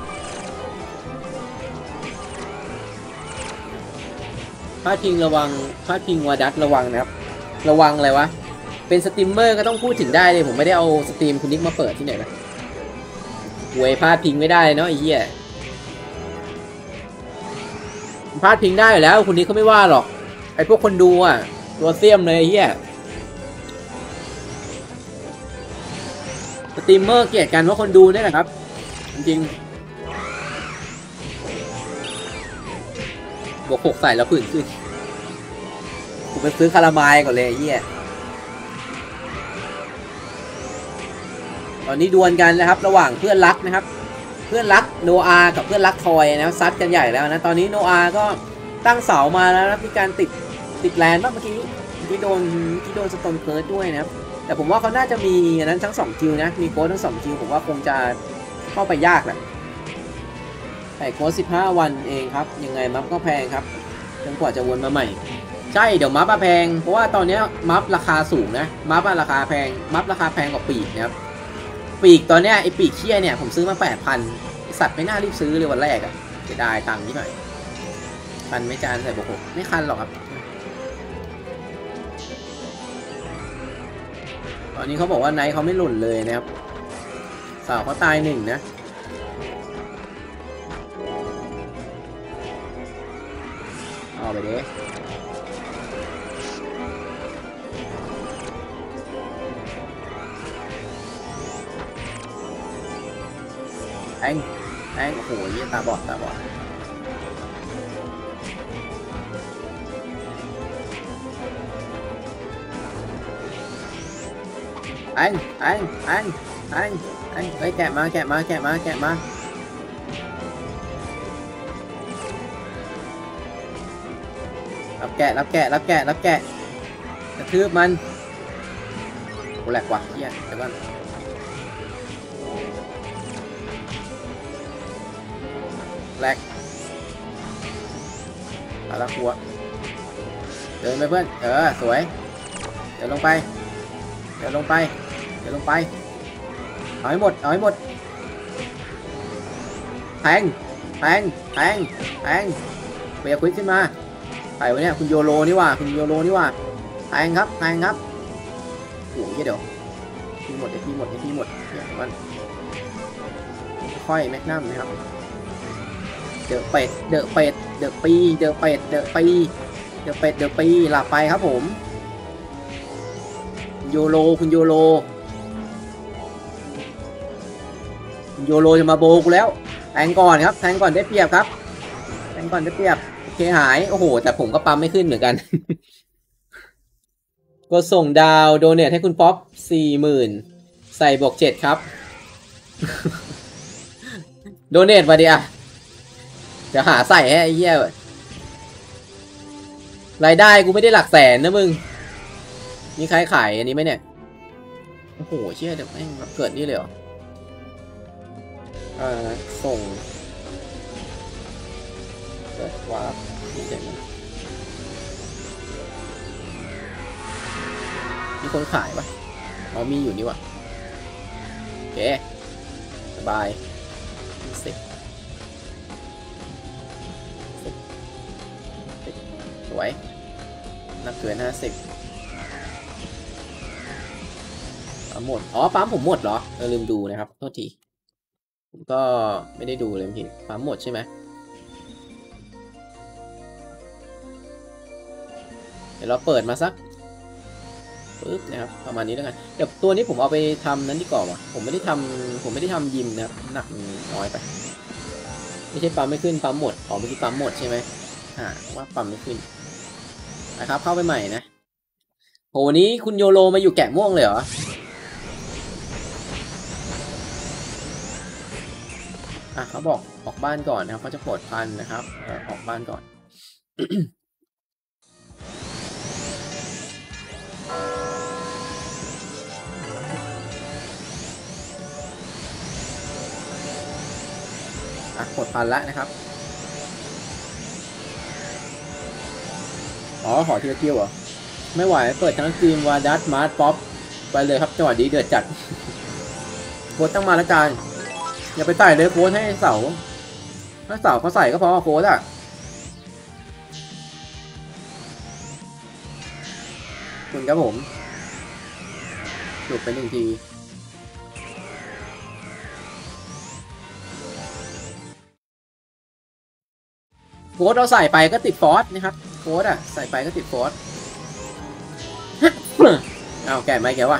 พลาดพิงระวังพลาดพิงวาดัสระวังนะครับระวังอะไรวะเป็นสตรีมเมอร์ก็ต้องพูดถึงได้เลยผมไม่ได้เอาสตรีมคุณนิกมาเปิดที่ไหนนะหวยพลาดพิงไม่ได้เนาะไอ้เหี้ยพลาดพิงได้อยู่แล้วคุณนิกเขาไม่ว่าหรอกไอ้พวกคนดูอ่ะตัวเสี้ยมเลยไอ้เหี้ยสตรีมเมอร์เกลียดกันว่าคนดูนี่แหละครับจริงๆบวกหกใส่แล้วผื่นขึ้นกูไปซื้อคาราไมล์ก่อนเลยไอ้เหี้ยตอนนี้ดวลกันนะครับระหว่างเพื่อนรักนะครับเพื่อนรักโนอากับเพื่อนรักทอยนะซัดกันใหญ่แล้วนะตอนนี้โนอาก็ตั้งเสามาแล้วนะมีการติดติดแลนด์บ้างเมื่อกี้ที่โดนที่โดนสโตนเคิร์ดด้วยนะครับแต่ผมว่าเขาน่าจะมีนั้นทั้งสองคิวนะมีโค้ดทั้งสองคิวผมว่าคงจะเข้าไปยากแหละแต่โค้ดสิบห้าวันเองครับยังไงมัฟก็แพงครับจนกว่าจะวนมาใหม่ใช่เดี๋ยวมัฟอะแพงเพราะว่าตอนนี้มัฟราคาสูงนะมัฟอะราคาแพงมัฟราคาแพงกว่าปีกนะครับปีกตอนเนี้ยไอปีกเชี่ยเนี่ยผมซื้อมาแปดพันสัตว์ไม่น่ารีบซื้อเลยวันแรกอะจะได้ตังค์นิดหน่อยคันไม่จานใส่บวกหกไม่คันหรอกครับตอนนี้เขาบอกว่าไนท์เขาไม่หล่นเลยนะครับสาวเขาตายหนึ่งนะเอาไปดิแองแองโอ้โหยี่ตาบอดตาบอดแองแองแองแองแองไปแกะมาแกะมาแกะมาแกะมารับแกะรับแกะรับแกะรับแกะกระทืบมันกูแหลกว่ะเฮียเดี๋ยวก่อนแหลกเอาละหัวเดินไปเพื่อนเออสวยเดี๋ยวลงไปเดี๋ยวลงไปเดี๋ยวลงไปเอาให้หมดเอาให้หมดแทงแทงแทงแทงเปียกควิดขึ้นมาไปวะเนี่ยคุณโยโรนี่ว่าคุณโยโรนี่ว่าแทงครับแทงครับโอ้ยเดี๋ยวพี่หมดเดี๋ยวพี่หมดเดี๋ยวพี่หมดเดี๋ยวมันค่อยแมกนัมนะครับเดอะเป็ดเดอะเป็ดเดอะปีเดอะเป็ดเดอะปีเดอะเป็ดเดอะปีหลับไปครับผมโยโรคุณโยโรคุณโยโรจะมาโบกูแล้วแทงก่อนครับแทงก่อนได้เปรียบครับแทงก่อนได้เปรียบโอเคหายโอ้โหแต่ผมก็ปั๊มไม่ขึ้นเหมือนกัน ก็ส่งดาวโดเนทให้คุณป๊อปสี่หมื่นใส่บวกเจ็ดครับ โดเนทมาดิอะจะหาใส่ให้ไอ้เหี้ยรายได้กูไม่ได้หลักแสนนะมึงมีใครขายอันนี้ไหมเนี่ยโอ้โหเชี่ยเดี๋ยวแม่งเกิดนี่เลยเหรออ่าส่งเกิดวาร์ปนี่เจ๋งมีคนขายปะอ๋อมีอยู่นี่วะโอเคสบายสิบสวยนับเกินห้าสิบหมดอ๋อปั๊มผมหมดเหรอเออลืมดูนะครับโทษทีผมก็ไม่ได้ดูเลยพี่ฟาร์มหมดใช่ไหมเดี๋ยวเราเปิดมาสักปึ๊บนะครับประมาณนี้แล้วกันเดี๋ยวตัวนี้ผมเอาไปทำนั้นดีกว่าวะผมไม่ได้ทำผมไม่ได้ทำยิมนะครับหนักน้อยไปไม่ใช่ปั๊มไม่ขึ้นปั๊มหมดอ๋อเมื่อกี้ปั๊มหมดใช่ไหมอ่าว่าปั๊มไม่ขึ้นนะครับเข้าไปใหม่นะโหนี้คุณโยโรมาอยู่แกะม่วงเลยเหรออ่ะเขาบอกออกบ้านก่อนนะครับเขาจะปลดพันนะครับเออออกบ้านก่อน อ่ะปลดพันแล้วนะครับอ๋อขอทีละคิวเหรอไม่ไหวเปิดทั้งทีมวาดัสมาร์ทป๊อปไปเลยครับจังหวะนี้เดือดจัดโค้ดต้องมาแล้วกันอย่าไปใส่เลยโค้ดให้เสาถ้าเสาเขาใส่ก็พอโค้ดอ่ะคุณครับผมหลุดไปหนึ่งทีโค้ดเราใส่ไปก็ติดฟอสนะครับโค้ดอ่ะใส่ไปก็ติดฟอสเอาแกะไม่แกะวะ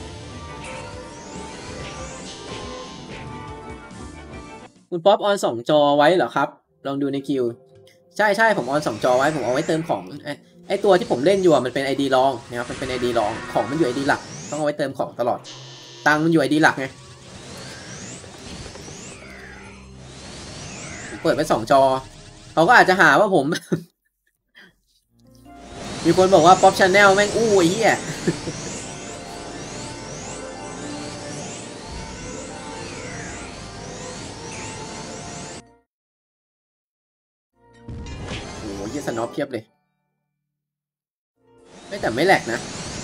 คุณป๊อปออนสองจอไว้เหรอครับลองดูในคิวใช่ใช่ผมออนสองจอไว้ผมเอาไว้เติมของไอไอตัวที่ผมเล่นอยู่มันเป็น ไอ ดี รองนะครับมันเป็น ไอ ดี รองของมันอยู่ ไอ ดี หลักต้องเอาไว้เติมของตลอดตังมันอยู่ ไอ ดี หลักไงเปิดไปสองจอเขาก็อาจจะหาว่าผม มีคนบอกว่าป๊อปชาแนลแม่งอู้ไอ้เหี้ยโอ้ยเหี้ยสน็อปเพียบเลยไม่แต่ไม่แหลกนะ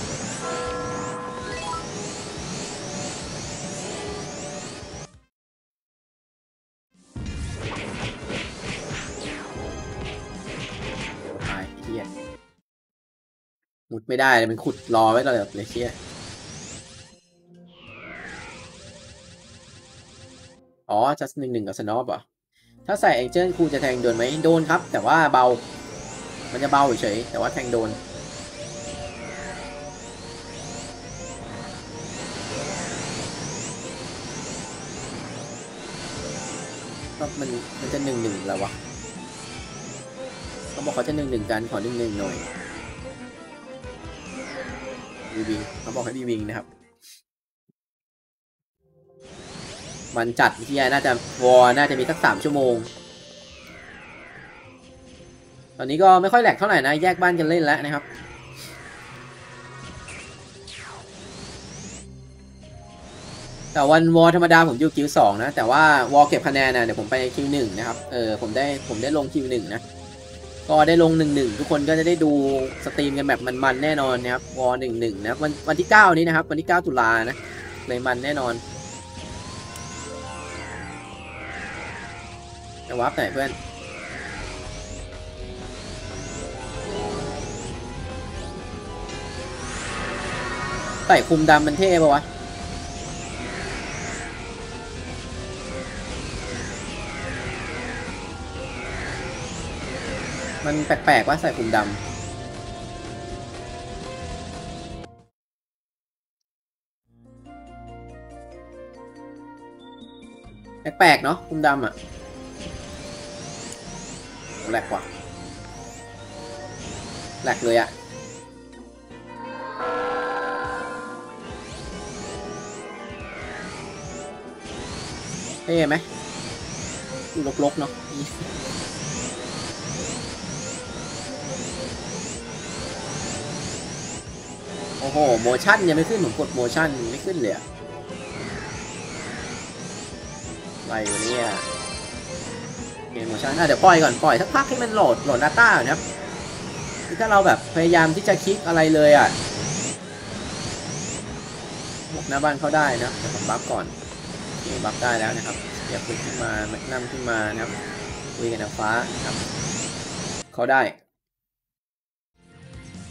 ตายเหี้ยมุดไม่ได้เลยมันขุดรอไว้ตลอดเลยเหี้ยอ๋อจัสหนึ่งหนึ่งกับสน็อปอ่ะถ้าใส่แองเจิลครูจะแทงโดนไหมโดนครับแต่ว่าเบามันจะเบาเฉยแต่ว่าแทงโดนก็มันมันจะหนึ่งหนึ่งแล้ววะเขาบอกเขาจะหนึ่งหนึ่งกันขอหนึ่งหนึ่งหน่อยบีวิงเขาบอกให้บีวิงนะครับมันจัดที่น่าจะวอน่าจะมีสักสามชั่วโมงตอนนี้ก็ไม่ค่อยแหลกเท่าไหร่นะแยกบ้านกันเล่นแล้วนะครับแต่วันวอธรรมดาผมอยู่คิวสองนะแต่ว่าวอเก็บคะแนนนะเดี๋ยวผมไปคิวหนึ่งนะครับเออผมได้ผมได้ลงคิวหนึ่งนะก็ได้ลงหนึ่งหนึ่งทุกคนก็จะได้ดูสตรีมกันแบบมันๆแน่นอนนะครับวอหนึ่งหนึ่งนะวันวันที่เก้านี้นะครับวันที่เก้าตุลานะเลยมันแน่นอนจะวับไหนเพื่อนใส่คุมดำมันเท่ปะวะมันแปลกๆว่าใส่คุมดำแปลกๆเนาะคุมดำอ่ะแหลกว่ะแหลกเลยอ่ะเท่ไหมดูลกๆเนาะโอ้โหโมชั่นยังไม่ขึ้นผมกดโมชั่นไม่ขึ้นเลยอะอะไรวะเนี่ยเกมโมชั่นอ่ะเดี๋ยวปล่อยก่อนปล่อยสักพักให้มันโหลดโหลด Data ก่อนนะครับถ้าเราแบบพยายามที่จะคลิกอะไรเลยอ่ะหมกหน้าบ้านเข้าได้นะเดี๋ยวผมบัฟก่อนเกมบัฟได้แล้วนะครับเดี๋ยวขึ้นขึ้นมาแม็กนัมขึ้นมานะครับคุยกันนะฟ้านะครับเขาได้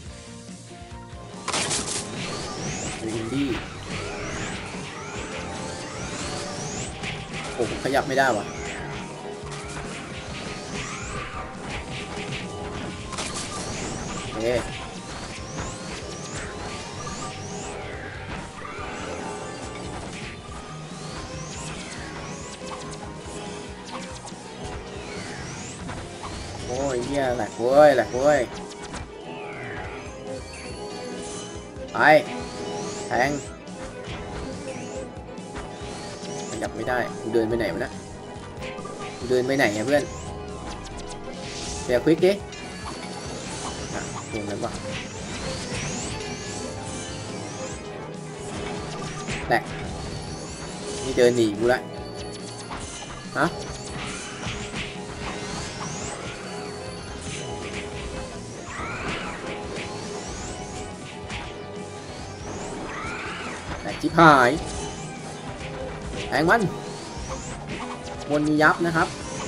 อินดี้โอ้ขยับไม่ได้วะโอเคโอ้ยเหี้ยแหลกเว้ยแหลกเว้ยไปแทงขยับไม่ได้เดินไปไหนวะนะเดินไปไหนอะเพื่อนเดี๋ยวควิกดิอ่ะตรงนั้นวะแหลกนี่เดินหนีกูละฮะแหลกชิบหายแทงมันบนมียับนะครับ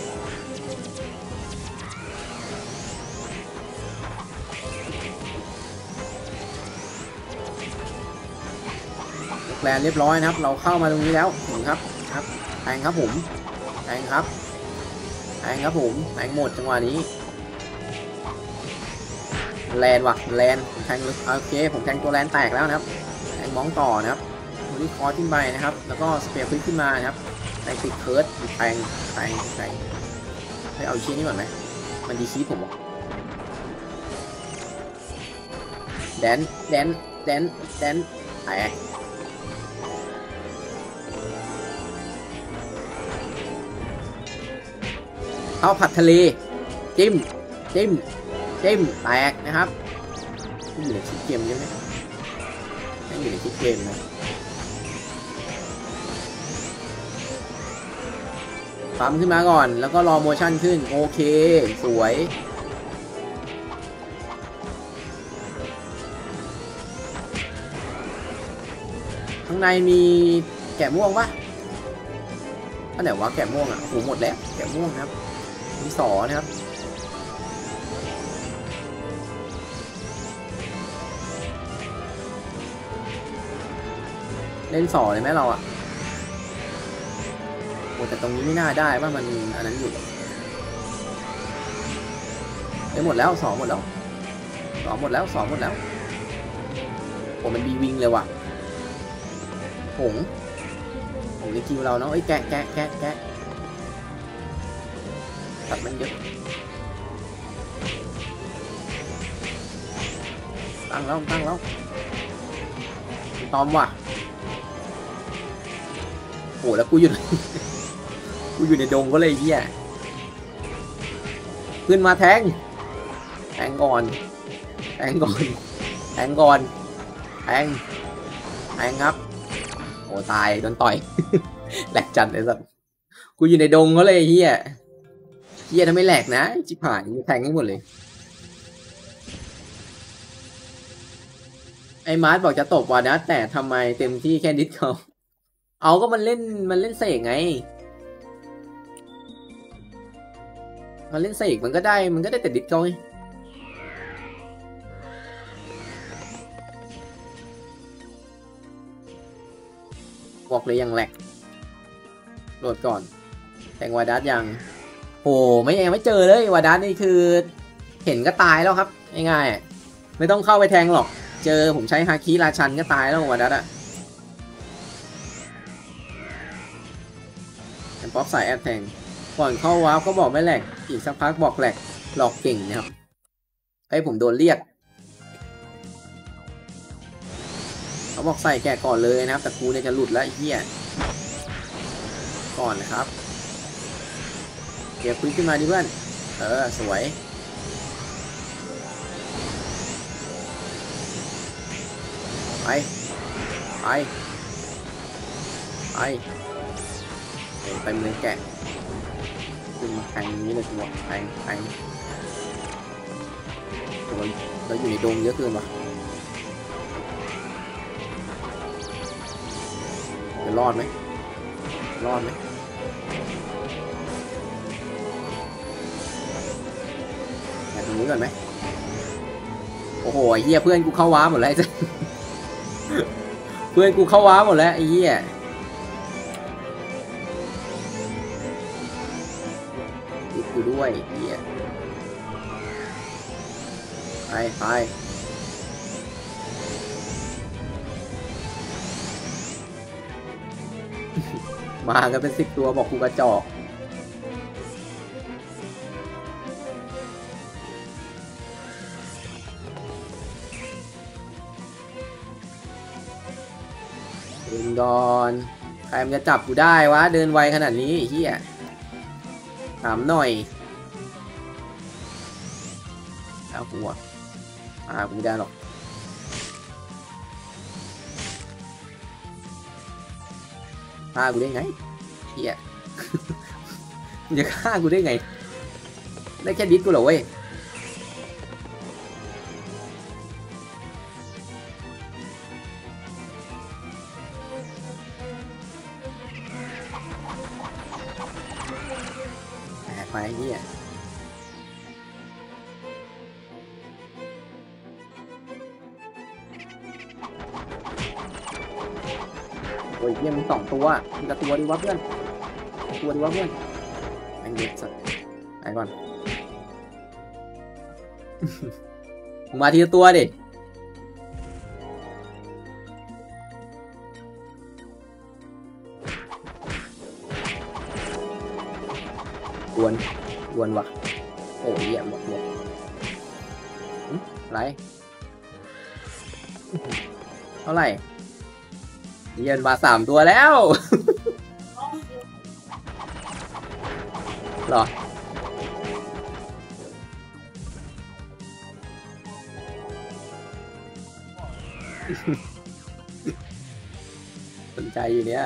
แกลนเรียบร้อยนะครับเราเข้ามาตรงนี้แล้วถึงครับครับแทงครับผมแทงครับแทงครับผมแทงหมดจังหวะนี้แลนว่ะแลนแทงโอเคผมแทงตัวแลนแตกแล้วนะครับแทงมองต่อนะครับตัวนี้คอร์ขึ้นไปนะครับแล้วก็สเปียร์ควิกขึ้นมานะครับในติดเคิร์ดแทงแทงแทงให้เอาชิ้นนี้ก่อนไหมมันดีชีผมบอกแดนแดนแดนแดนแตกข้าวผัดทะเลจิ้มจิ้มจิ้มแตกนะครับอยู่ในชิปเกมใช่ไหมไม่อยู่ในชิปเกมนะปั๊มขึ้นมาก่อนแล้วก็รอโมชั่นขึ้นโอเคสวยข้างในมีแกะม่วงปะอันไหนวะแกะม่วงอ่ะโอ้โหหมดแล้วแกะม่วงนะครับมีสอนะครับเล่นสอเลยไหมเราอ่ะโอ้แต่ตรงนี้ไม่น่าได้ว่ามันอันนั้นอยู่ได้หมดแล้วสองหมดแล้วสองหมดแล้วสองหมดแล้วโอ้มันบีวิงเลยว่ะผงผงในคิวเราเนาะไอ้แกะแกะแกะแกะตัดมันเยอะตั้งแล้วตั้งแล้วตอมว่ะโอ้แล้วกูอยู่ กูอยู่ในดงก็เลยเหี้ยขึ้นมาแทงแทงก่อนแทงก่อนแทงก่อนแทงแทงครับโอ้ตายโดนต่อยแหลกจัดเลยสัสกูอยู่ในดงก็เลยเหี้ยเหี้ยทำไมแหลกนะจิบหายแทงให้หมดเลยไอ้มาร์ทบอกจะตบวานะแต่ทำไมเต็มที่แค่นิดเขาเอาก็มันเล่นมันเล่นเสกไงมันเล่นเสกมันก็ได้มันก็ได้แต่ดิสเขาไงบอกเลยยังแหลกโหลดก่อนแทงวาดัสยังโหไม่ยังไม่เจอเลยวาดัสนี่คือเห็นก็ตายแล้วครับง่ายๆไม่ต้องเข้าไปแทงหรอกเจอผมใช้ฮาคิราชันก็ตายแล้ววาดัสอะแอนป๊อปสายแอบแทงก่อนเข้าวาร์ปก็บอกไม่แหลกอีกสักพักบอกแหลกหลอกเก่งนะครับให้ผมโดนเรียกเขาบอกใส่แกะก่อนเลยนะครับแต่กูเนี่ยจะหลุดแล้วไอ้เหี้ยก่อนนะครับเก็บพื้นขึ้นมาดิเพื่อนเออสวยไปไปไปไปเมืองแกะขึ้นมาแทงนี้เลยตัวแทงแทงตัวเราอยู่ในดงเยอะเกินว่ะจะรอดไหมรอดไหมแบบนี้ก่อนไหมโอ้โหไอ้เหี้ยเพื่อนกูเข้าว้าหมดแล้วจ้ะเพื่อนกูเข้าว้าหมดแล้วไอ้เหี้ยกูด้วยเฮียไปไปมากันเป็นสิบตัวบอกกูกระจอกเดินก่อนใครมันจะจับกูได้วะเดินไวขนาดนี้เฮียถามหน่อยเอากูอ่ะอ่ากูไม่ได้หรอกฆ่ากูได้ไงเฮียมึงจะฆ่ากูได้ไงได้แค่ดิสกูเหรอเว้ยแหมไปเฮียโอ้ยเฮียมึงสองตัวมึงจะตัวดีวะเพื่อนตัวดีวะเพื่อนแม่งเด็ดสัสไปก่อน มึงมาทีละตัวดิกวนกวนวะโอ้ยเหี้ยหมดหมดอะไรเท่าไหร่เยียนมาสามตัวแล้วหรอสนใจอยู่เนี้ย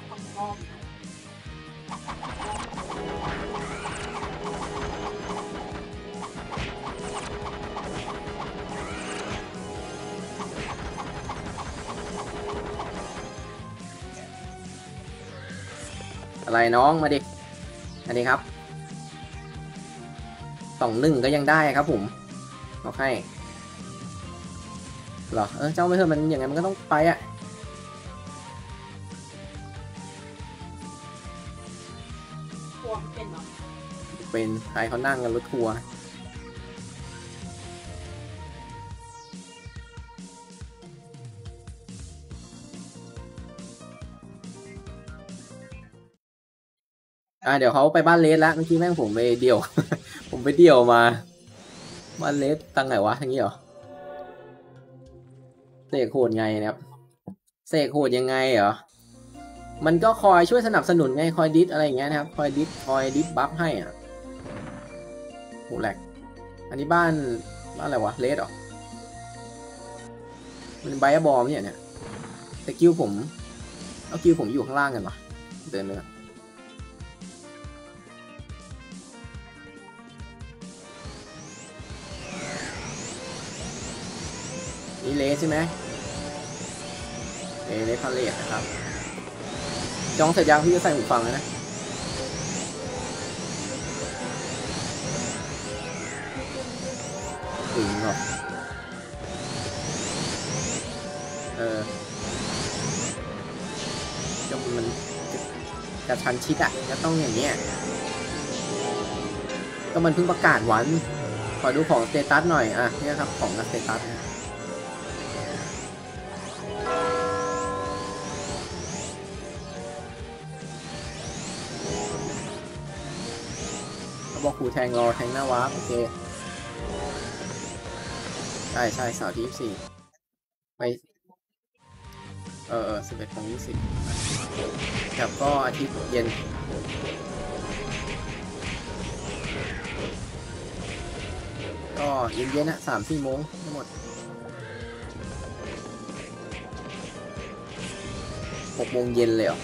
อะไรน้องมาดิอันนี้ครับสองหนึ่งก็ยังได้ครับผมโอเคหรอเออเจ้าไม่เถอะมันอย่างไงมันก็ต้องไปอ่ะทัวร์เป็นเหรอเป็นใครเขานั่งกันรถทัวร์อ่าเดี๋ยวเขาไปบ้านเลสแล้วเมื่อกี้แม่งผมไปเดี่ยว ผมไปเดี่ยวมาบ้านเลสตังไหนวะอย่างนี้เหรอเสกโหดไงนะครับเสกโหดยังไงเหรอมันก็คอยช่วยสนับสนุนไงคอยดิสอะไรอย่างเงี้ยนะครับคอยดิสคอยดิสบัฟให้อ่ะโหแหลกอันนี้บ้านบ้านอะไรวะเลสเหรอมันไบบอลเนี่ยเนี่ยแต่กิวผมเอากิวผมอยู่ข้างล่างกันวะเดินเลยนี่เลสใช่ไหมเอเลสพาเลสนะครับจองเสร็จยังพี่จะใส่หูฟังแล้วนะถึงหรอเออจงมันกระชันชิดอ่ะก็ต้องอย่างเนี้ยก็มันเพิ่งประกาศวันขอดูของสเตตัสหน่อยอ่ะนี่ครับของสเตตัสบอกครูแทงรอแทงหน้าวาร์ปโอเคใช่ใช่เสาร์ที่ยี่สิบสี่ไปเออเออสิบเอ็ดโมงยี่สิบครับก็อาทิตย์เย็นก็เย็นเย็นอะสามสี่โมงทั้งหมดหกโมงเย็นเลยเหรอ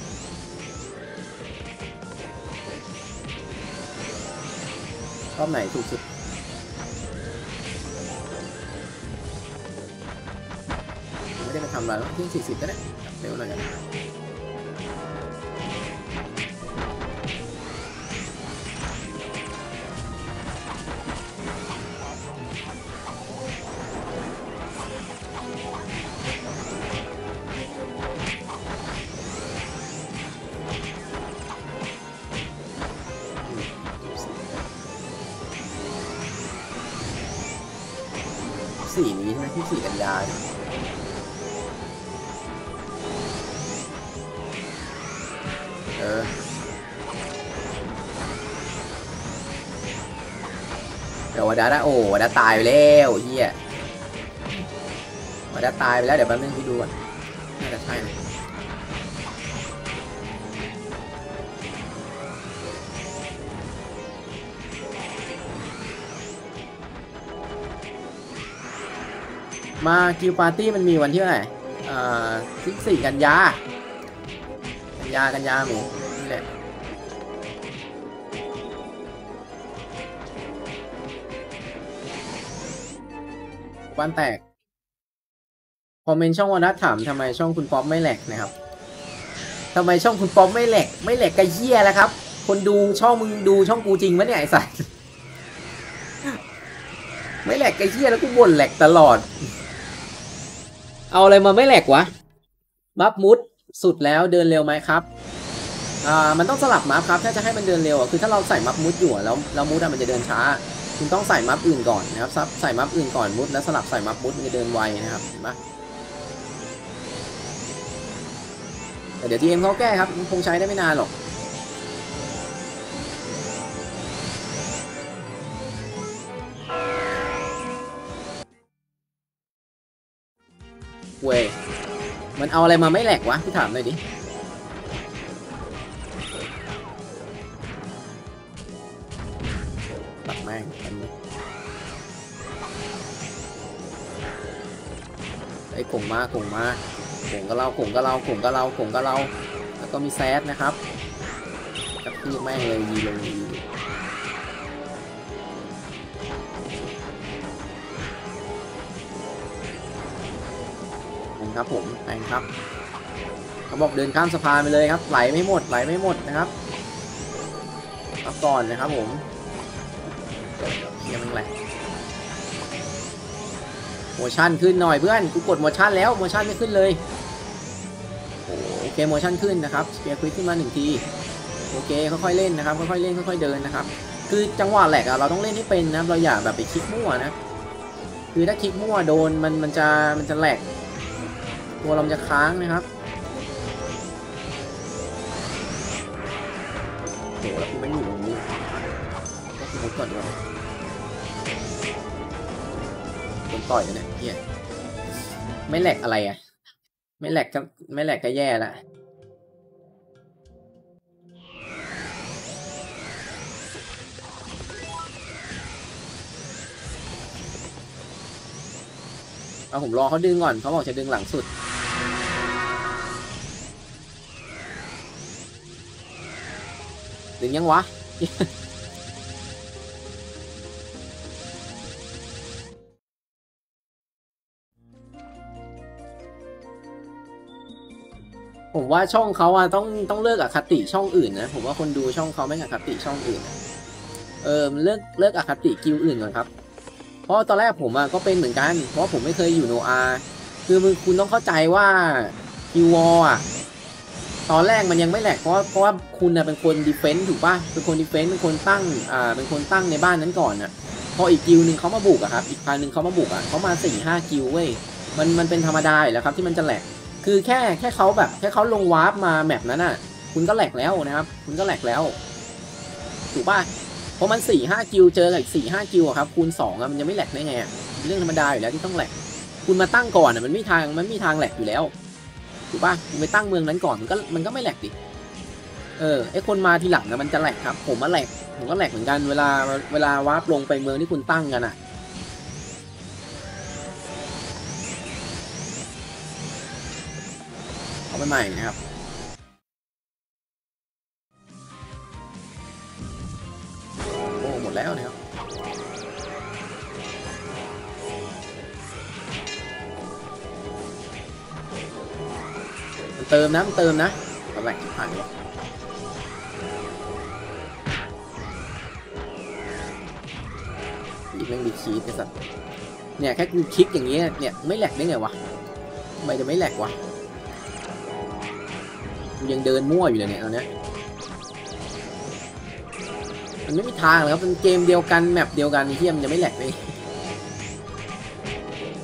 รอบไหนถูกสุดไม่ได้ไปทำอะไรแล้วที่สี่สิบก็ได้เร็วหน่อยกันสี่นี้ใช่ไหมที่สี่กันยาเออเดี๋ยววัดดาโอ้วัดดาตายไปแล้วเฮียวัดดาตายไปแล้วเดี๋ยวแป๊บนึงพี่ดูก่อนน่าจะใช่นะมาคิวปาร์ตี้มันมีวันที่เท่าไหร่อ่าที่สี่กันยากันยากันยาหมูนี่แหละวันแตกคอมเมนต์ช่องวันนัทถามทำไมช่องคุณป๊อปไม่แหลกนะครับทำไมช่องคุณป๊อปไม่แหลกไม่แหลกกระเหี้ยแล้วครับคนดูช่องมึงดูช่องกูจริงไหมเนี่ยไอ้สัสไม่แหลกกระเหี้ยแล้วกูบ่นแหลกตลอดเอาอะไรมาไม่แหลกวะบัฟมุดสุดแล้วเดินเร็วไหมครับอ่ามันต้องสลับมัฟครับถ้าจะให้มันเดินเร็วอ่ะคือถ้าเราใส่มัฟมุดอยู่แล้วแล้วมุดอ่ะมันจะเดินช้าคุณต้องใส่มัฟอื่นก่อนนะครับใส่มัฟอื่นก่อนมุดแล้วสลับใส่มัฟมุดมันจะเดินไวนะครับเห็นปะแต่เดี๋ยวทีเอ็มเขาแก้ครับคงใช้ได้ไม่นานหรอกเว้ยมันเอาอะไรมาไม่แหลกวะพี่ถามหน่อยดิตัดแม่งไอ้กลุ่มมากลุ่มมากลุ่มก็เรากลุ่มก็เรากลุ่มก็เรากลุ่มก็เราแล้วก็มีแซดนะครับกับพี่แม่งเลยยีลงยีครับผมแองครับเขาบอกเดินข้ามสะพานไปเลยครับไหลไม่หมดไหลไม่หมดนะครับเอาก่อนนะครับผมเฮียมันแหละโมชั่นขึ้นหน่อยเพื่อนกูกดโมชั่นแล้วโมชั่นไม่ขึ้นเลยโอเคโมชั่นขึ้นนะครับสเปียร์ควิกขึ้นมาหนึ่งทีโอเคค่อยๆเล่นนะครับค่อยๆเล่นค่อยๆเดินนะครับคือจังหวะแหลกอะเราต้องเล่นให้เป็นนะเราอย่าแบบไปคลิกมั่วนะคือถ้าคลิกมั่วโดนมันมันจะมันจะแหลกตัวเราจะค้างนะครับโหแล้วกูไม่อยู่ตรงนี้ก็คือมุดก่อนด้วยโดนต่อยกันเนี่ยเฮียไม่แหลกอะไรอ่ะไม่แหลกก็ไม่แหลกก็แย่ละเอาผมรอเขาดึงก่อนเขาบอกจะดึงหลังสุดดึงยังวะผมว่าช่องเขาอะต้องต้องเลิกอคติช่องอื่นนะผมว่าคนดูช่องเขาไม่อคติช่องอื่นเออเลิกเลิกอคติกิลอื่นก่อนครับเพราะตอนแรกผมอะก็เป็นเหมือนกันเพราะผมไม่เคยอยู่โนอาคือมึงคุณต้องเข้าใจว่าคิววออะตอนแรกมันยังไม่แหลกเพราะเพราะว่าคุณนะเป็นคนดีเฟนต์ถูกป่ะเป็นคนดีเฟนต์เป็นคนตั้งอ่าเป็นคนตั้งในบ้านนั้นก่อนอะพออีกกิลหนึ่งเขามาบุกอะครับอีกพันหนึ่งเขามาบุกอะเขามาสี่ห้ากิลเว้ยมันมันเป็นธรรมดาอยู่แล้วครับที่มันจะแหลกคือแค่แค่เขาแบบแค่เขาลงวาร์ปมาแมปนั้นอ่ะคุณก็แหลกแล้วนะครับคุณก็แหลกแล้วถูกป่ะเพราะมันสี่ห้ากิลเจอกับอีกสี่ห้ากิลครับคูณสองอ่ะมันจะไม่แหลกได้ไงเรื่องธรรมดาอยู่แล้วที่ต้องแหลกคุณมาตั้งก่อนอ่ะมันไม่ทางมันไม่ทางแหลกอยู่แล้วถูกป่ะคุณไปตั้งเมืองนั้นก่อนมันก็มันก็ไม่แหลกดิเออไอคนมาทีหลังนะมันจะแหลกครับผมมาแหลกผมก็แหลกเหมือนกันเวลาเวลาวาร์ปลงไปเมืองที่คุณตั้งกันอ่ะเอาไปใหม่นะครับโอ้หมดแล้วนะครับมันเติมนะมันเติมนะเอาแหลกผ่านดีกว่าอีกเรื่องดีคีดไอ้สัสเนี่ยแค่กูคลิกอย่างนี้เนี่ยไม่แหลกได้ไงวะทำไมจะไม่แหลกวะกูยังเดินมั่วอยู่เลยเนี่ยตอนนี้มันไม่มีทางเลยครับเป็นเกมเดียวกันแมปเดียวกันที่มันจะไม่แหลกเลย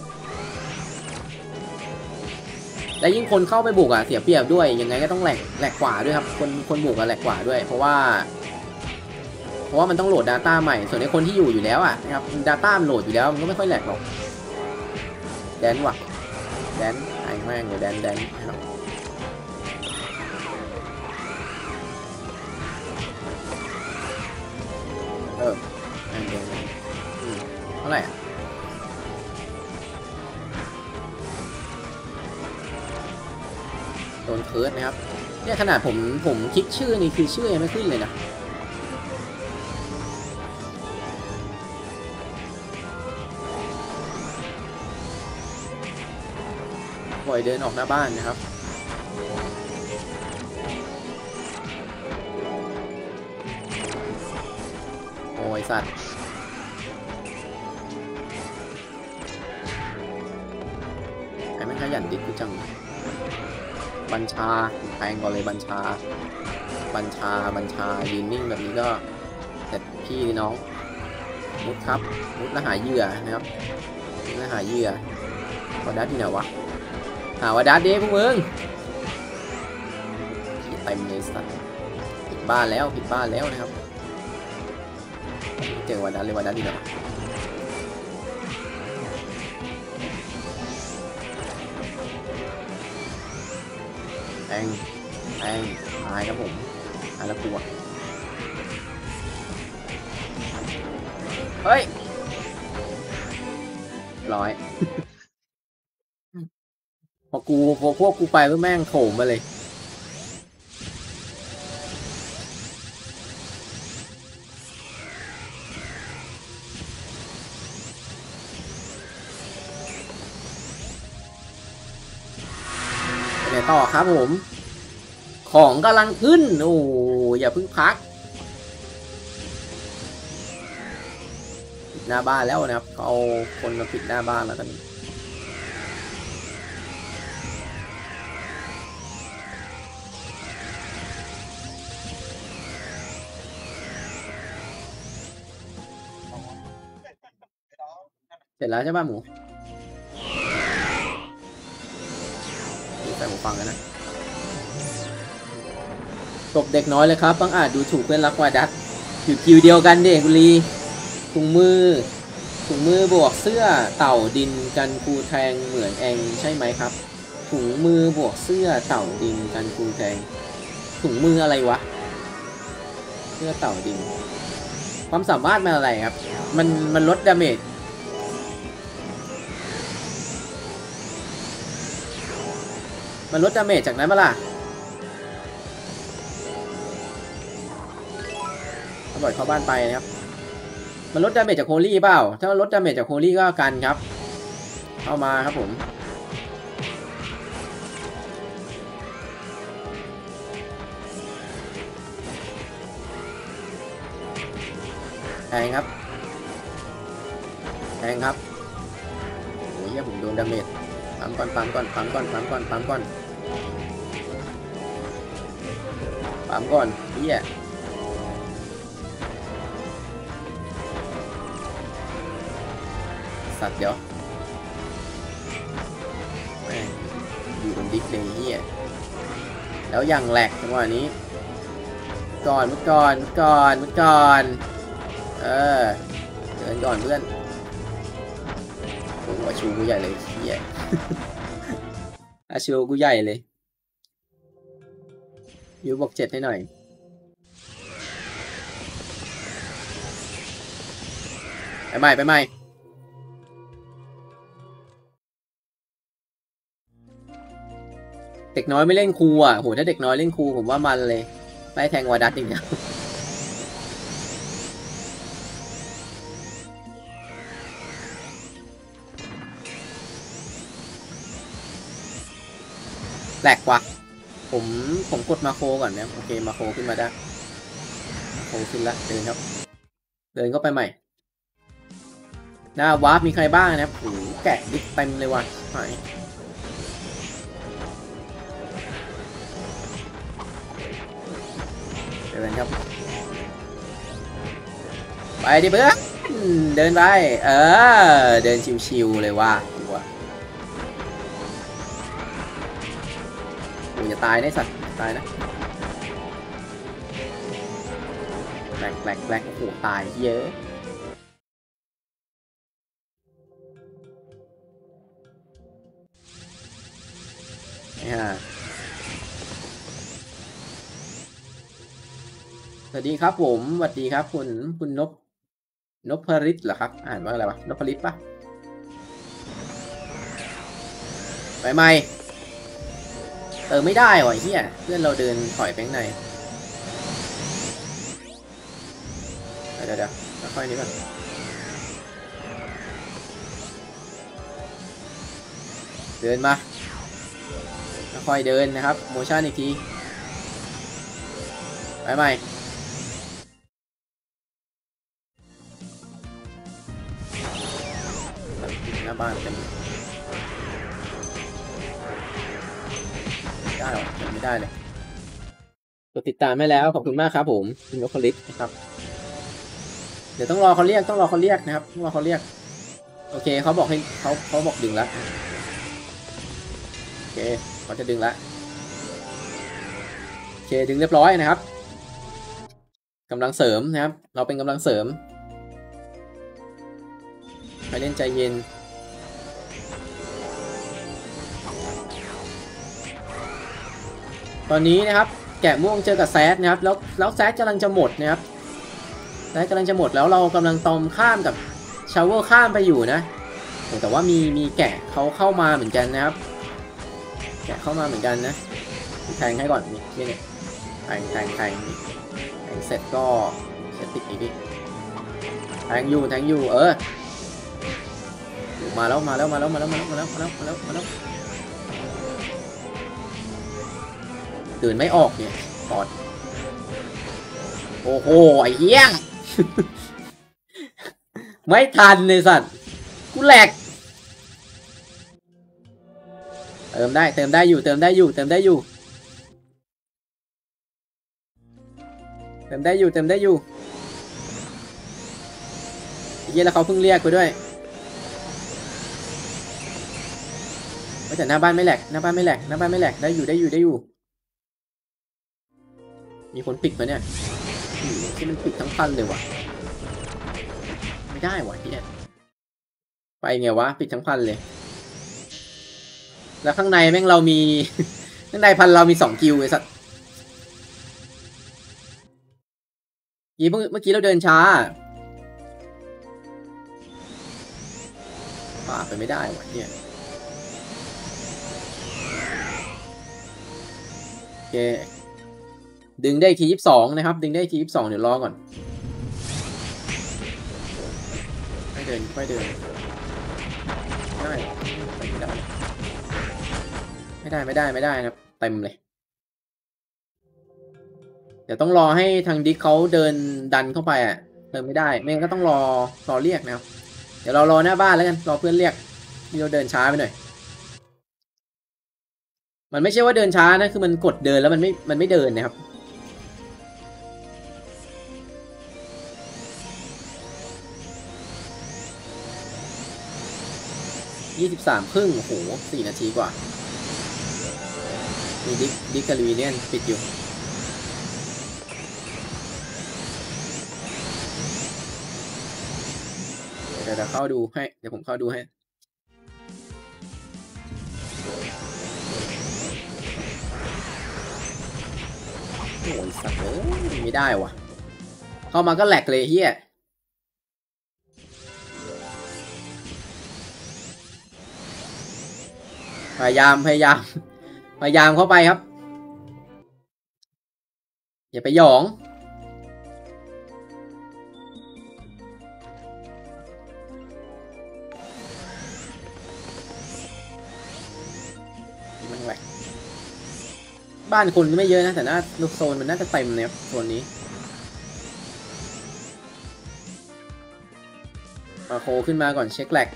และยิ่งคนเข้าไปบุกอ่ะเสียเปรียบด้วยยังไงก็ต้องแหลกแหลกกว่าด้วยครับคนคนบุกอ่ะแหลกกว่าด้วยเพราะว่าเพราะว่ามันต้องโหลด Data ใหม่ส่วนในคนที่อยู่อยู่แล้วอ่ะนะครับ Data มันโหลดอยู่แล้วมันก็ไม่ค่อยแหลกหรอกแดนว่ะแดนไอ้แม่งเลยแดนแดนนะครับเออแดนแดนเท่าไหร่อ่ะโดนเคิร์ดนะครับเนี่ยขนาดผมผมคลิกชื่อนี่คือชื่อยังไม่ขึ้นเลยนะปล่อยเดินออกหน้าบ้านนะครับโอ้ยสัตว์ไอ้ไม่ขยันดิกูจังบัญชาแพงกว่าเลยบัญชาบัญชาบัญชายืนนิ่งแบบนี้ก็แต่พี่น้องมุดครับมุดแล้วหาเหยื่อนะครับมุดแล้วหาเหยื่อวาดัสที่ไหนวะหาวาดัสดิพวกมึงเต็มเลยสัตว์ปิดบ้านแล้วปิดบ้านแล้วนะครับเจอวาดัสเลยวาดัสที่ไหนแทงแทงตายครับผมตายแล้วกลัวเฮ้ยร้อยพอกูพอพวกกูไปก็แม่งโถมมาเลยไปต่อครับผมของกำลังขึ้นโอ้อย่าเพิ่งพักปิดหน้าบ้านแล้วนะครับเขาเอาคนมาปิดหน้าบ้านแล้วกันเสร็จแล้วใช่ป่ะหมูใส่หูฟังกันนะตบเด็กน้อยเลยครับบางอาจดูถูกเพื่อนรักวาดัสอยู่คิวเดียวกันเด็กบุรีถุงมือถุงมือบวกเสื้อเต่าดินกันคูแทงเหมือนแองใช่ไหมครับถุงมือบวกเสื้อเต่าดินกันคูแทงถุงมืออะไรวะเสื้อเต่าดินความสามารถมันอะไรครับมันมันลดดาเมจมันลดดาเมจจากนั้นมาล่ะเอาบ่อยเข้าบ้านไปนะครับมันลดดาเมจจากโฮลี่เปล่าถ้าลดดาเมจจากโฮลี่ก็กันครับเข้ามาครับผมแทงครับแทงครับโอ้ยผมโดนดาเมจปั๊มก่อนปั๊มก่อนปั๊มก่อนปั๊มก่อนปั๊มก่อนปั๊มก่อนเฮียสัตว์เดี๋ยวแม่งอยู่บนดิสเลยเฮียแล้วยังแหลกจังหวะนี้ก่อนมุดก่อนมุดก่อนมุดก่อนเออเดินก่อนเพื่อนโอ้โหชูกูใหญ่เลยเฮียอาชูกูใหญ่เลยยูบอกเจ็ดให้หน่อยไปใหม่ไปใหม่เด็กน้อยไม่เล่นครูอ่ะโหถ้าเด็กน้อยเล่นครูผมว่ามันเลยไล่แทงวาดัสอย่างเงี้ยแหลกว่ะผมผมกดมาโคก่อนนะโอเคมาโคขึ้นมาได้มาโคขึ้นละเดินครับเดินเข้าไปใหม่หน้าวาร์ปมีใครบ้างนะครับโอ้แกะดิเต็มเลยว่ะหายเดินครับไปดิเพื่อนเดินไปเออเดินชิวๆเลยว่ะอย่าตายนะสัตว์ตายนะแบล็กแบล็กแบล็กโอ้โหตายเยอะนี่ฮะสวัสดีครับผมสวัสดีครับคุณคุณนพนพฤทธิ์เหรอครับอ่านว่าอะไรวะนพฤทธิ์ปะไปไหมเติมไม่ได้หรอเฮียเพื่อนเราเดินถอยไปข้างในเดี๋ยวเดี๋ยวค่อยๆนี้ก่อนเดินมาค่อยๆเดินนะครับโมชั่นอีกทีไปไหมหน้าบ้านกันได้หรอไม่ได้เลยกดติดตามให้แล้วขอบคุณมากครับผมคุณนพฤทธิ์นะครับเดี๋ยวต้องรอเขาเรียกต้องรอเขาเรียกนะครับต้องรอเขาเรียกโอเคเขาบอกให้เขาเขาบอกดึงแล้วโอเคเขาจะดึงแล้วโอเคดึงเรียบร้อยนะครับกำลังเสริมนะครับเราเป็นกำลังเสริมไปเล่นใจเย็นตอนนี้นะครับแกะม่วงเจอกับแซดนะครับแล้วแล้วแซดกำลังจะหมดนะครับแซดกำลังจะหมดแล้วเรากำลังตอมข้ามกับชาวเวอร์ข้ามไปอยู่นะแต่ว่ามีมีแกะเขาเข้ามาเหมือนกันนะครับแกะเข้ามาเหมือนกันนะแทงให้ก่อนนี่นี่เนี่ยแทงแทงแทงแทงเสร็จก็เซตติดอีกทีแทงอยู่แทงอยู่เออมาแล้วมาแล้วมาแล้วมาแล้วมาแล้วมาแล้วมาแล้วมาแล้วมาแล้วตื่นไม่ออกเนี่ยปอดโอ้โหไอ้เหี้ยไม่ทันเลยสัตว์กูแหลกเติมได้เติมได้อยู่เติมได้อยู่เติมได้อยู่เติมได้อยู่เติมได้อยู่ไอ้เหี้ยแล้วเขาเพิ่งเรียกไปด้วยแต่หน้าบ้านไม่แหลกหน้าบ้านไม่แหลกหน้าบ้านไม่แหลกได้อยู่ได้อยู่ได้อยู่มีคนปิดมาเนี่ยที่มันปิดทั้งคันเลยวะไม่ได้วะที่เนี่ยไปไงวะปิดทั้งพันเลยแล้วข้างในแม่งเรามี ข้างในพันเรามีสองกิวไอ้สัตว์ยี่เมื่อกี้เราเดินช้าป่าไปไม่ได้วะเนี่ยโอเคดึงได้ทียี่สิบสองนะครับดึงได้ทียี่สิบสองเดี๋ยวรอก่อนไม่เดินไม่เดินไม่ได้ไม่ได้ไม่ได้ไม่ได้ไม่ได้นะครับเต็มเลยเดี๋ยวต้องรอให้ทางดิ๊กเขาเดินดันเข้าไปอ่ะเดินไม่ได้ไม่งั้นก็ต้องรอรอเรียกนะครับเดี๋ยวเรารอหน้าบ้านแล้วกันรอเพื่อนเรียกที่เราเดินช้าไปหน่อยมันไม่ใช่ว่าเดินช้านะคือมันกดเดินแล้วมันไม่มันไม่เดินนะครับยี่สิบสามครึ่งโอ้โหสี่นาทีกว่ามีดิดิกาลีเนียนปิดอยู่เดี๋ยวเดี๋ยวเข้าดูให้เดี๋ยวผมเข้าดูให้โอ้ยสัตว์เอ้ยไม่ได้ว่ะเข้ามาก็แหลกเลยเฮียพยายามพยายามพยายามเข้าไปครับอย่าไปหยองมันแหลกบ้านคนไม่เยอะนะแต่น่าลูกโซนมันน่าจะเต็มเลยครับโซนนี้มาโคขึ้นมาก่อนเช็คแหลก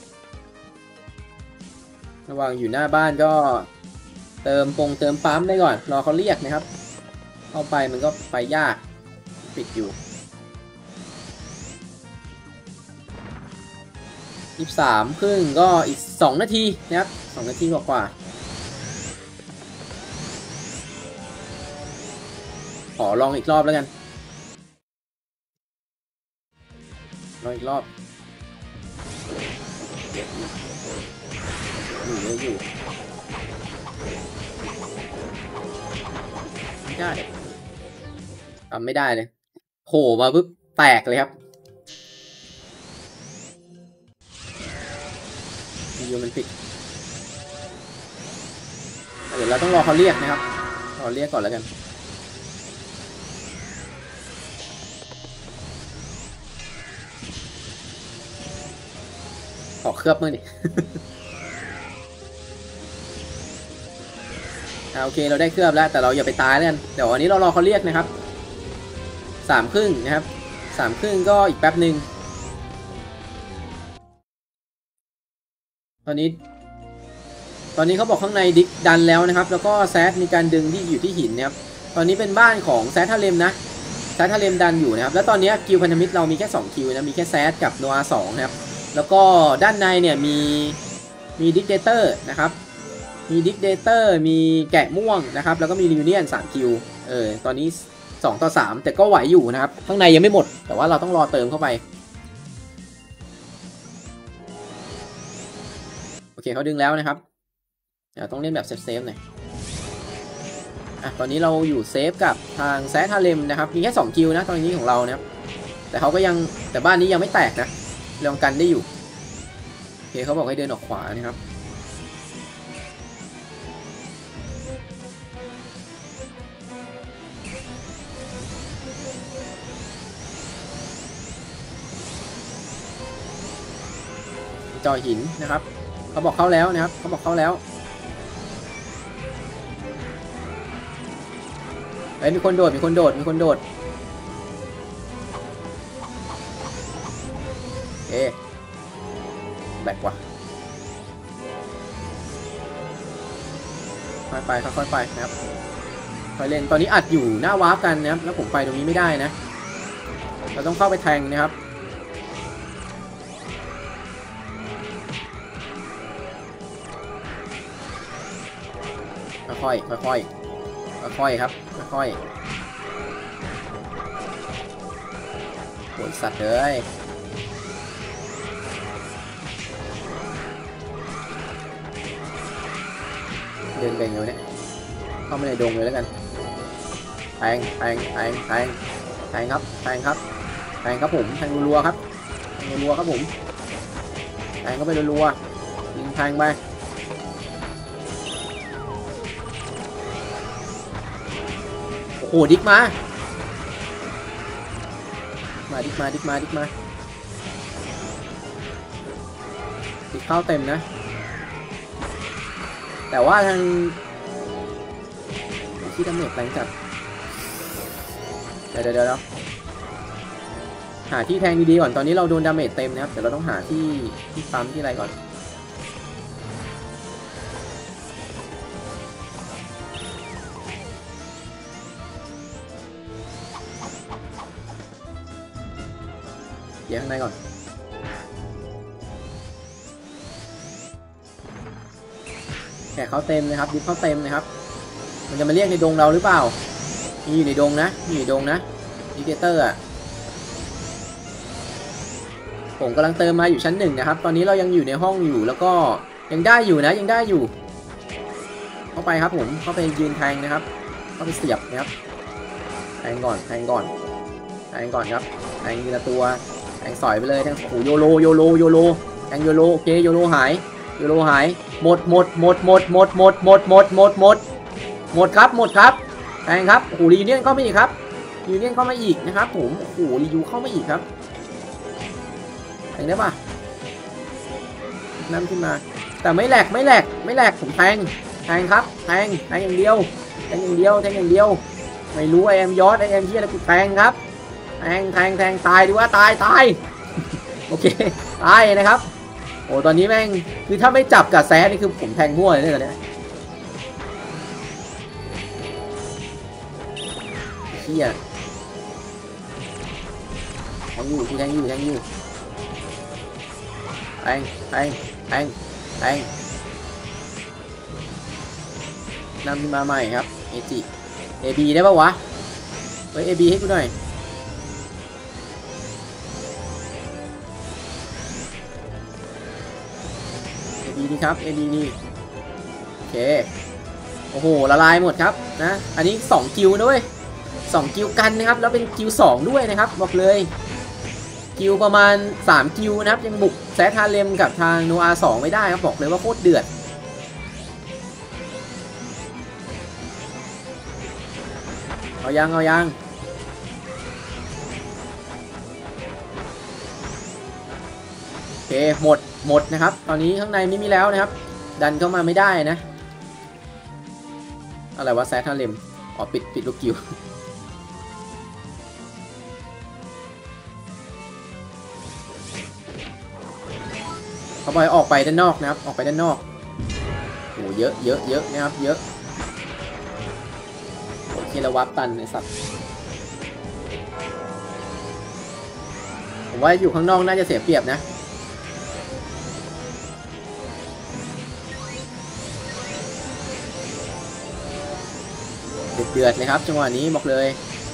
ระหว่างอยู่หน้าบ้านก็เติมปงเติมปั๊มได้ก่อนรอเขาเรียกนะครับเข้าไปมันก็ไปยากปิดอยู่ยี่สิบสามครึ่งก็อีกสองนาทีนะครับสองนาทีกว่าอลองอีกรอบแล้วกันลองอีกรอบอยู่เยอะอยู่ไม่ได้ทำไม่ได้เลยโผล่มาปุ๊บแตกเลยครับยูมันปิดเดี๋ยวเราต้องรอเขาเรียกนะครับรอเรียกก่อนแล้วกันขอเคลือบมือดิ โอเคเราได้เคลือบแล้วแต่เราอย่าไปตายแล้วกันเดี๋ยววันนี้เรารอเขาเรียกนะครับสามครึ่งนะครับสามครึ่งก็อีกแป๊บหนึ่งตอนนี้ตอนนี้เขาบอกข้างในดิกดันแล้วนะครับแล้วก็แซดมีการดึงที่อยู่ที่หินนะครับตอนนี้เป็นบ้านของแซดทาเลมนะแซดทาเลมดันอยู่นะครับแล้วตอนนี้คิวพันธมิตรเรามีแค่สองคิวนะมีแค่แซดกับโนอาสองนะครับแล้วก็ด้านในเนี่ยมีมีดิกเดเตอร์นะครับมีดิกเดเตอร์มีแกะม่วงนะครับแล้วก็มีรีวิเนียนสามคิวเออตอนนี้สองต่อสามแต่ก็ไหวอยู่นะครับข้างในยังไม่หมดแต่ว่าเราต้องรอเติมเข้าไปโอเคเขาดึงแล้วนะครับเดี๋ยวต้องเล่นแบบเซฟๆหน่อยอ่ะตอนนี้เราอยู่เซฟกับทางแซดฮาเลมนะครับมีแค่สองคิวนะตอนนี้ของเรานะครับแต่เขาก็ยังแต่บ้านนี้ยังไม่แตกนะลองกันได้อยู่โอเคเขาบอกให้เดินออกขวานะครับจอหินนะครับเขาบอกเข้าแล้วนะครับเขาบอกเข้าแล้วเฮ้ยมีคนโดดมีคนโดดมีคนโดดเอ๊ะแบกว่ะค่อยไปค่อยๆไปนะครับค่อยเล่นตอนนี้อัดอยู่หน้าวาร์ปกันนะครับแล้วผมไปตรงนี้ไม่ได้นะเราต้องเข้าไปแทงนะครับค่อยๆค่อยๆค่อยๆครับค่อยๆโวยสัตว์เลยเดินไปอย่างเงี้ยเนี่ยเข้าไปในดงเลยแล้วกันแทงแทงแทงแทงแทงครับแทงครับแทงครับผมแทงรัวๆครับแทงรัวๆครับผมแทงเข้าไปรัวๆยิงแทงไปโอ้ดิกมามาดิกมาดิกมาดิกมาดิกเข้าเต็มนะแต่ว่าทางที่ดาเมจแรงจัดเดี๋ยวเดี๋ยวเดี๋ยวหาที่แทงดีๆก่อนตอนนี้เราโดนดาเมจเต็มนะครับเดี๋ยวเราต้องหาที่ที่ปั๊มที่อะไรก่อนเดี๋ยวข้างในก่อนแกะเขาเต็มนะครับดิฟเขาเต็มนะครับมันจะมาเรียกในดงเราหรือเปล่ามีอยู่ในดงนะมีอยู่ในดงนะดิเกเตอร์อ่ะผมกำลังเติมมาอยู่ชั้นหนึ่งนะครับตอนนี้เรายังอยู่ในห้องอยู่แล้วก็ยังได้อยู่นะยังได้อยู่เข้าไปครับผมเข้าไปยืนแทงนะครับเข้าไปเสียบนะครับแทงก่อนแทงก่อนแทงก่อนครับแทงทีละตัวแทงสอยไปเลยแทงโอ้โยโลโยโลโยโลแทงโยโลโอเคโยโลหายโยโลหายหมดหมดหมดหมดหมดหมดหมดหมดหมดหมดหมดครับหมดครับแทงครับโอ้โหรียูเนียนเข้ามาอีกครับรียูเนียนเข้ามาอีกนะครับผมโอ้โหรียูเข้ามาอีกครับแทงได้ปะนั่นขึ้นมาแต่ไม่แหลกไม่แหลกไม่แหลกผมแทงแทงครับแทงแทงอย่างเดียวแทงอย่างเดียวแทงอย่างเดียวไม่รู้ไอเอ็มยอดไอเอ็มที่อะไรกูแทงครับแทงแทงแทงตายดีว่าตายตายโอเคตายนะครับโอ้ตอนนี้แม่งคือถ้าไม่จับกับแซดนี่คือผมแทงมั่วเลยเนี่ยตอนนี้เฮียแทงอยู่กูแทงอยู่แทงอยู่แทงแทงแทงแทงนำมาใหม่ครับเอจิเอบีได้ปะวะเฮ้ยเอบีให้กูหน่อยเอบีดีครับเอบีดีโอเคโอ้โหละลายหมดครับนะอันนี้สองกิลด้วยสองกิลกันนะครับแล้วเป็นกิลสองด้วยนะครับบอกเลยกิลประมาณสามกิลนะครับยังบุกแซทฮาเลมกับทางโนอาสองไม่ได้ครับบอกเลยว่าโคตรเดือดเอายังเอายังโอเคหมดหมดนะครับตอนนี้ข้างในไม่มีแล้วนะครับดันเข้ามาไม่ได้นะอะไรวะแซทฮาเลมอ๋อปิดปิดลูกกิวเขาบอยออกไปด้านนอกนะครับออกไปด้านนอกโอ้เยอะเยอะเยอะนะครับเยอะโอเคแล้ววับตันไอ้สัตว์ผมว่าอยู่ข้างนอกน่าจะเสียเปรียบนะเดือดเลยครับจังหวะนี้บอกเลย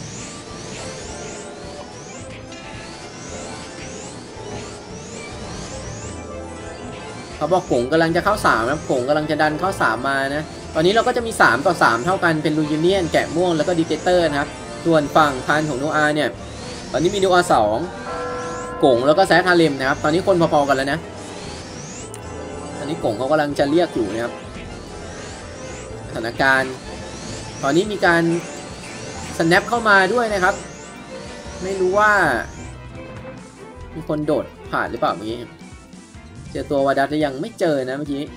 เขาบอกผงกำลังจะเข้าสามนะผงกำลังจะดันเข้าสามมานะตอนนี้เราก็จะมีสามต่อสามเท่ากันเป็นลูยูเนียนแกะม่วงแล้วก็ดีเทเตอร์นะครับส่วนฝั่งพันของโนอาเนี่ยตอนนี้มีโนอาสองกงแล้วก็แซทฮาเลมนะครับตอนนี้คนพอๆกันแล้วนะตอนนี้กงเขากำลังจะเรียกอยู่นะครับสถานการณ์ตอนนี้มีการสแนปเข้ามาด้วยนะครับไม่รู้ว่ามีคนโดดผ่านหรือเปล่าเมื่อกี้เจอตัววาดัสยังไม่เจอนะเมื่อกี้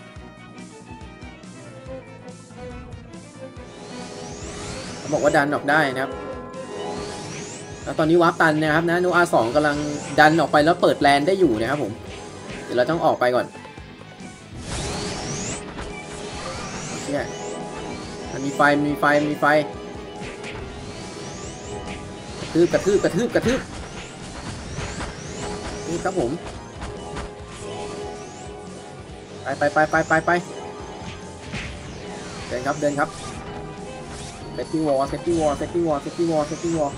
เขาบอกว่าดันออกได้นะครับแล้วตอนนี้วาร์ปตันนะครับนะโนอาสองกำลังดันออกไปแล้วเปิดแลนได้อยู่นะครับผมเดี๋ยวเราต้องออกไปก่อนเนี่ยมันมีไฟมีไฟมีไฟกระทืบกระทืบกระทืบกระทืบนี่ครับผมไปไปไปไปไปไปเดินครับเดินครับเซฟตี้วอลเซฟตี้วอลเซฟตี้วอลเซฟตี้วอลเซฟตี้วอล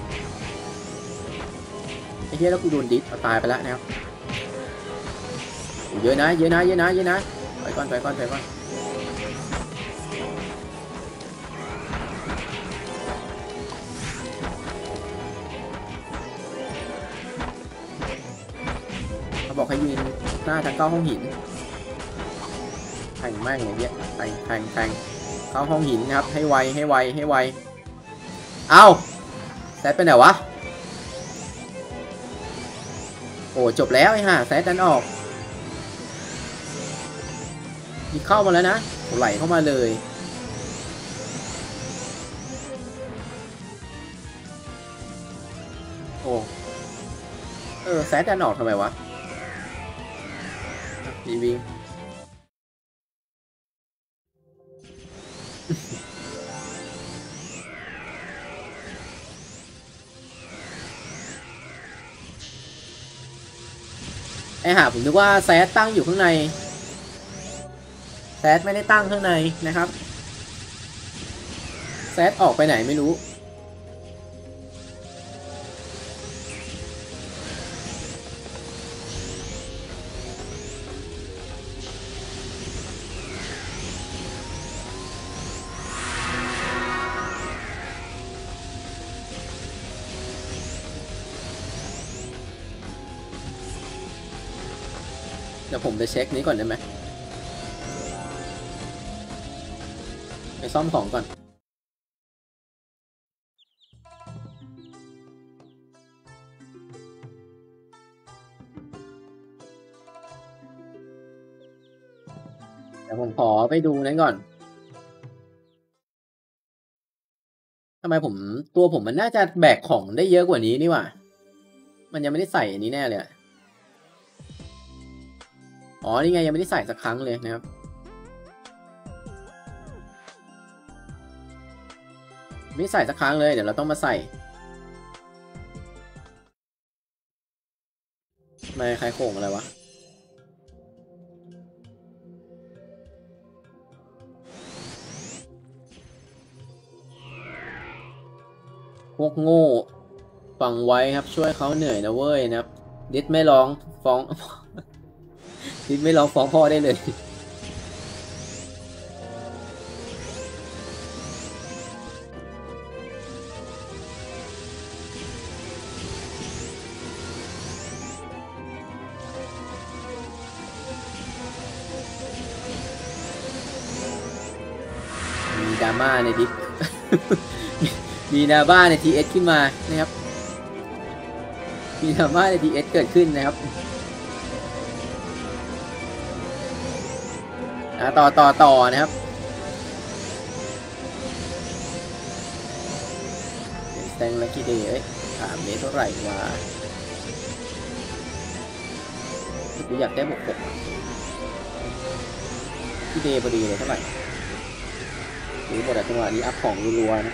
ไอ้เหี้ยแล้วกูโดนดิสตายไปแล้วนะครับเยอะนะเยอะนะเยอะนะเยอะนะไปก่อนไปก่อนไปก่อนเขาบอกให้ยืนหน้าทางเข้าห้องหินแทงแม่งอย่างเงี้ยแทงแทงแทงเข้าห้องหินนะครับให้ไวให้ไวให้ไวเอาแซดไปไหนวะโอ้จบแล้วไอ้ห่าแซดดันออกมีเข้ามาแล้วนะไหลเข้ามาเลยโอ้เออแซดดันออกทำไมวะดีวิงไอ้ห่าผมนึกว่าแซดตั้งอยู่ข้างในแซดไม่ได้ตั้งข้างในนะครับแซดออกไปไหนไม่รู้เดี๋ยวผมไปเช็คนี้ก่อนได้ไหมไปซ่อมของก่อนเดี๋ยวผมขอไปดูนั้นก่อนทำไมผมตัวผมมันน่าจะแบกของได้เยอะกว่านี้นี่หว่ามันยังไม่ได้ใส่อันนี้แน่เลยอ๋อนี่ไงยังไม่ได้ใส่สักครั้งเลยนะครับไม่ใส่สักครั้งเลยเดี๋ยวเราต้องมาใส่ไม่ใครโข่งอะไรวะพวกโง่ฟังไว้ครับช่วยเขาเหนื่อยนะเว้ยนะครับดิสไม่ร้องฟ้องดิสไม่ร้องฟ้องพ่อได้เลยมีดราม่าในดิส มีดราม่าใน ที เอส ขึ้นมานะครับมีดราม่าใน ที เอส เกิดขึ้นนะครับต่อต่อต่อนะครับแซงลักกี้เดย์เอ้ยถามเมตรเท่าไหร่วะกูอยากได้บวกหกที่เดย์พอดีเลยเท่าไหร่หรือหมดแต่จังหวะนี้อัพของรัวๆนะ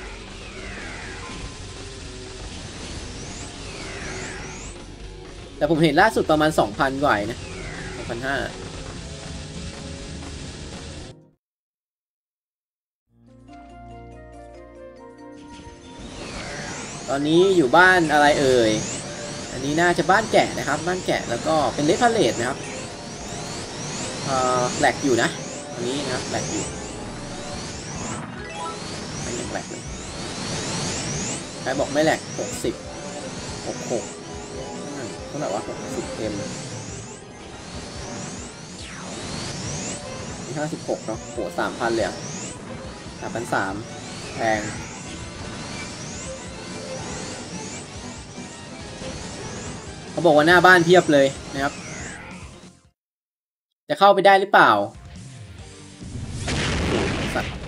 แต่ผมเห็นล่าสุดประมาณ สองพัน กว่านะ สองพันห้าร้อย ตอนนี้อยู่บ้านอะไรเอ่ยอันนี้น่าจะบ้านแกะนะครับบ้านแกะแล้วก็เป็นเลดพาเลตนะครับเอ่อแหลกอยู่นะอันนี้นะครับแหลกอยู่ไม่ยังแหลกเลยใครบอกไม่แหลกหกสิบ หกสิบหกเท่าไหร่วะหกสิบเอ็มห้าสิบหกเนาะโหสามพันเลยอ่ะสามพันสามแพงเขาบอกว่าหน้าบ้านเพียบเลยนะครับจะเข้าไปได้หรือเปล่าสัตว์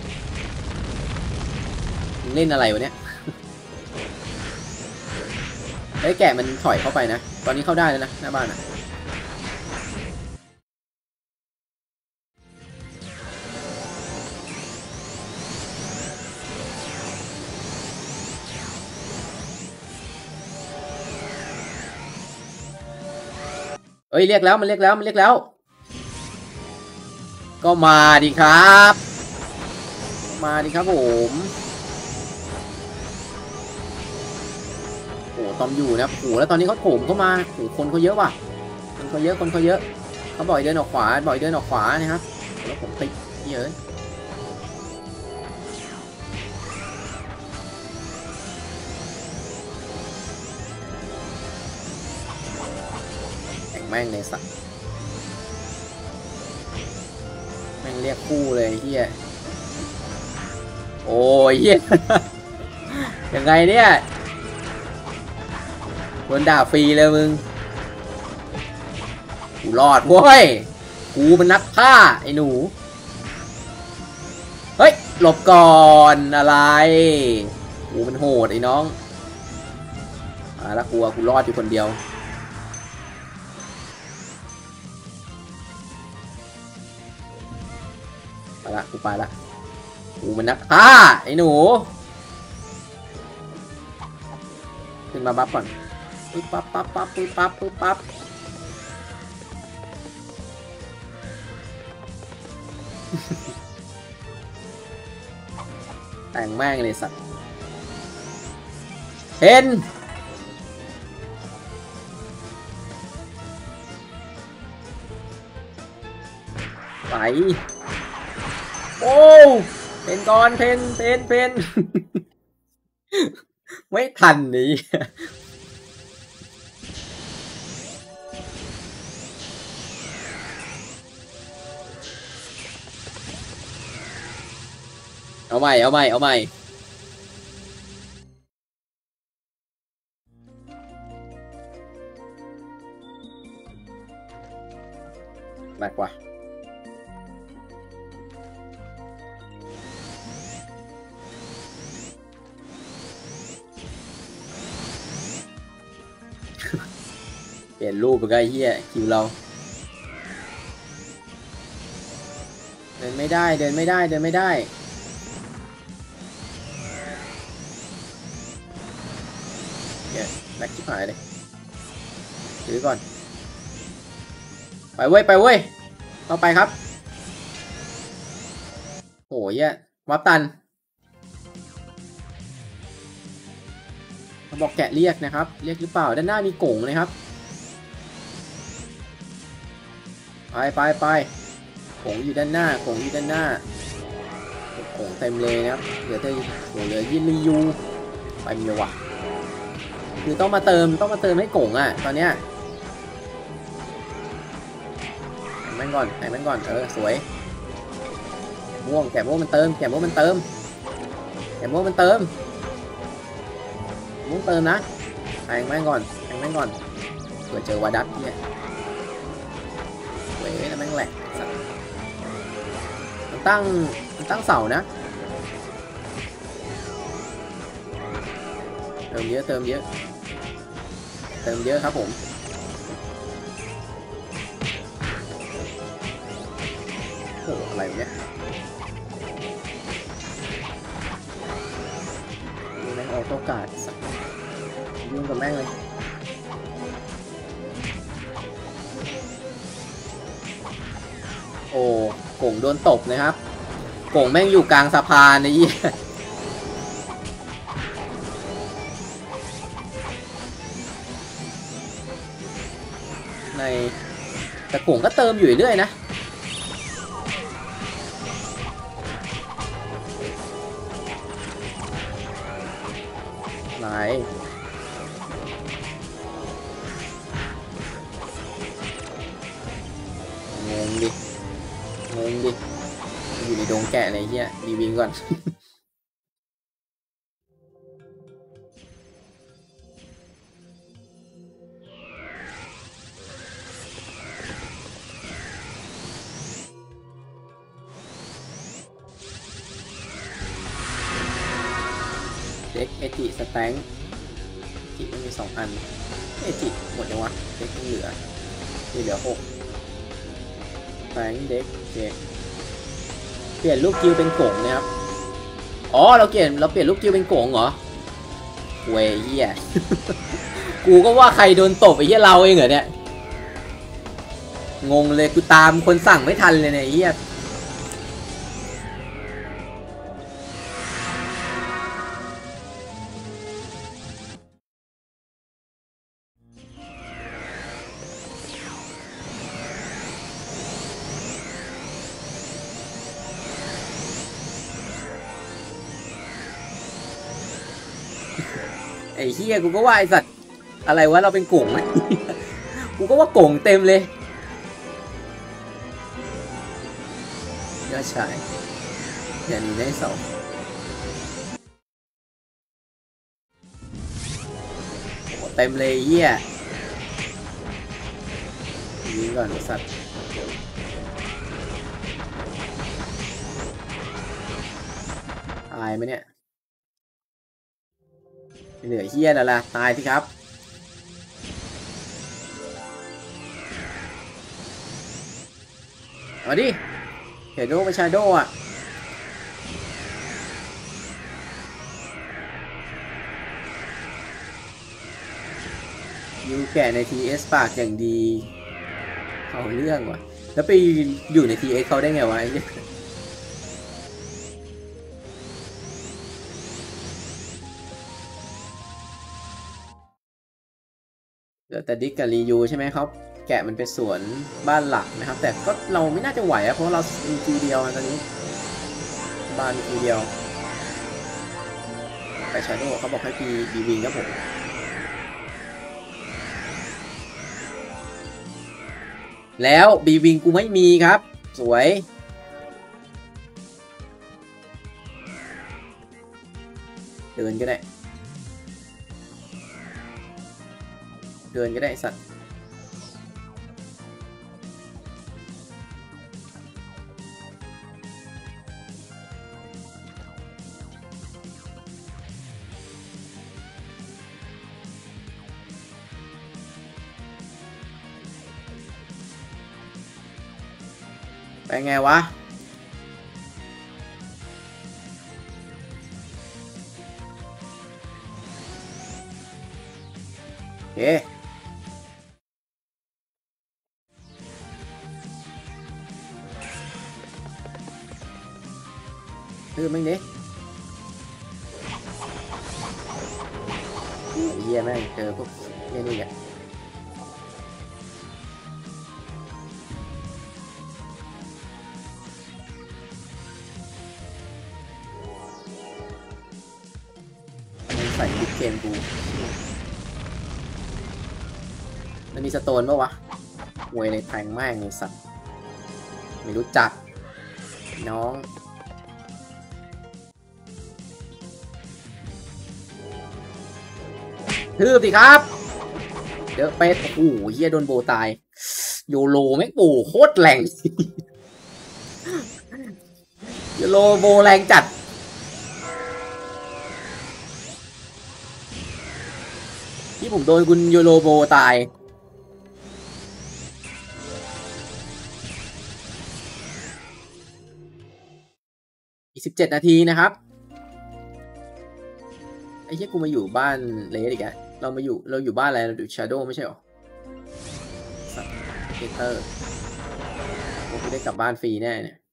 เล่นอะไรวะเนี่ยไอ้แกะมันถอยเข้าไปนะตอนนี้เข้าได้แล้วนะหน้าบ้านอ่ะเอ้ยเรียกแล้วมันเรียกแล้วมันเรียกแล้วก็มาดิครับมาดิครับผมโอ้ตอมอยู่นะโอ้แล้วตอนนี้เขาโถมเข้ามาโอ้คนเขาเยอะว่ะคนเขาเยอะคนเขาเยอะเขาบ่อยเดินออกขวาบ่อยเดินออกขวานะครับแล้วผมติดเยอะแข่งแม่งในสัตว์แม่งเรียกคู่เลยเฮียโอ้ยเฮียยังไงเนี่ยโดนด่าฟรีเลยมึงกูรอดเว้ยกูเป็นนักฆ่าไอ้หนูเฮ้ยหลบก่อนอะไรกูเป็นโหดไอ้น้องมาแล้วกูกูรอดอยู่คนเดียวไปละกูไปละกูเป็นนักฆ่าไอ้หนูขึ้นมาบัฟก่อนปึ๊บปั๊บปั๊บปั๊บปึ๊บปั๊บปึ๊บปั๊บแต่งแม่งเลยสัตว์เห็นไปโอ้เพนก่อนเพนเพนเพนไม่ทันนี่เอาใหม่เอาใหม่เอาใหม่แบกว่ะเปลี่ยนรูปไปไกลเฮียคิวเราเดินไม่ได้เดินไม่ได้เดินไม่ได้เนี่ยแบกชิบหายเลยถือก่อนไปเว้ยไปเว้ยต่อไปครับโหเฮียวับตันเขาบอกแกะเรียกนะครับเรียกหรือเปล่าด้านหน้ามีกงนะครับไปไปไปกงอยู่ด้านหน้ากงอยู่ด้านหน้ากงเต็มเลยนะครับเหลือแต่เหลือยินลียูไปมีวะคือต้องมาเติมต้องมาเติมให้กงอ่ะตอนเนี้ยแข่งมันก่อนแข่งมันก่อนเออสวยม่วงแกะม่วงมันเติมแกะม่วงมันเติมแกะม่วงมันเติมม่วงเติมนะแข่งมันก่อนแข่งมันก่อนเผื่อเจอวาดัตเนี่ยเว้ยแล้วแม่งแหลกมันตั้งมันตั้งเสานะเติมเยอะเติมเยอะเติมเยอะครับผมโอ้อะไรเนี่ยดูแม่งออโต้การ์ดยุ่งกับแม่งเลยโอ้โก่งโดนตบนะครับโก่งแม่งอยู่กลางสะพานนะยี่ในแต่โก่งก็เติมอยู่เรื่อยนะไหนงงดิงงดิอยู่ในดงแกะอะไรเงี้ยรีวิวก่อนเด็กเอจิสแตงจิมันมีสองอันเอจิหมดยังวะเด็กยังเหลือที่เหลือหกแตงเด็กเจ็ดเปลี่ยนลูกกิวเป็นโก่งนะครับอ๋อเราเปลี่ยนเราเปลี่ยนลูกกิวเป็นโก่งเหรอเว้ยเฮีย กูก็ว่าใครโดนตบไอ้เฮียเราเองเหรอเนี่ยงงเลยกูตามคนสั่งไม่ทันเลยเนี่ยเฮียไอ้เฮียกูก็ว่าไอ้สัตว์อะไรวะเราเป็นโก่งไหม กูก็ว่าโก่งเต็มเลยยอดชายอย่างนี้ได้สองเต็มเลยเฮียยิงก่อนสัตว์ตายไหมเนี่ยเหลือเฮียแล้วล่ะตายสิครับเอาดิเฮโดไปชาโดอ่ะยูแกะใน ที เอส ปากอย่างดีเอาเรื่องว่ะแล้วไปอยู่ใน ที เอส เขาได้ไงวะเหลือแต่ดิกกับรียูใช่ไหมครับแกะมันเป็นสวนบ้านหลักนะครับแต่ก็เราไม่น่าจะไหวอะเพราะเรามีทีเดียวตอนนี้บ้านมีทีเดียวไปชาโดเขาบอกให้ปีบีวิงครับผมแล้วบีวิงกูไม่มีครับสวยเดินก็ได้เดินก็ได้สัตว์ไปไงวะโอเคคือไม่เนี้ยไอ้เหี้ยแม่งเจอพวกเหี้ยนี่แหละมันใส่บิ๊กเกมกูมันมีสโตนปะวะหวยในแทงแม่งในสัตว์ไม่รู้จักน้องทืบสิครับเดอะเป็ดโอ้โหเฮียโดนโบตายโยโลแม่งโอ้โคตรแรงโยโลโบแรงจัดที่ผมโดนคุณโยโลโบตายอีกสิบเจ็ดนาทีนะครับไอ้เหี้ยกูมาอยู่บ้านเลสอีกแล้วเรามาอยู่เราอยู่บ้านอะไรเราอยู่ชาโดว์ไม่ใช่หรอสัตว์เฮเตอร์กูได้กลับบ้านฟรีแน่เนี่ย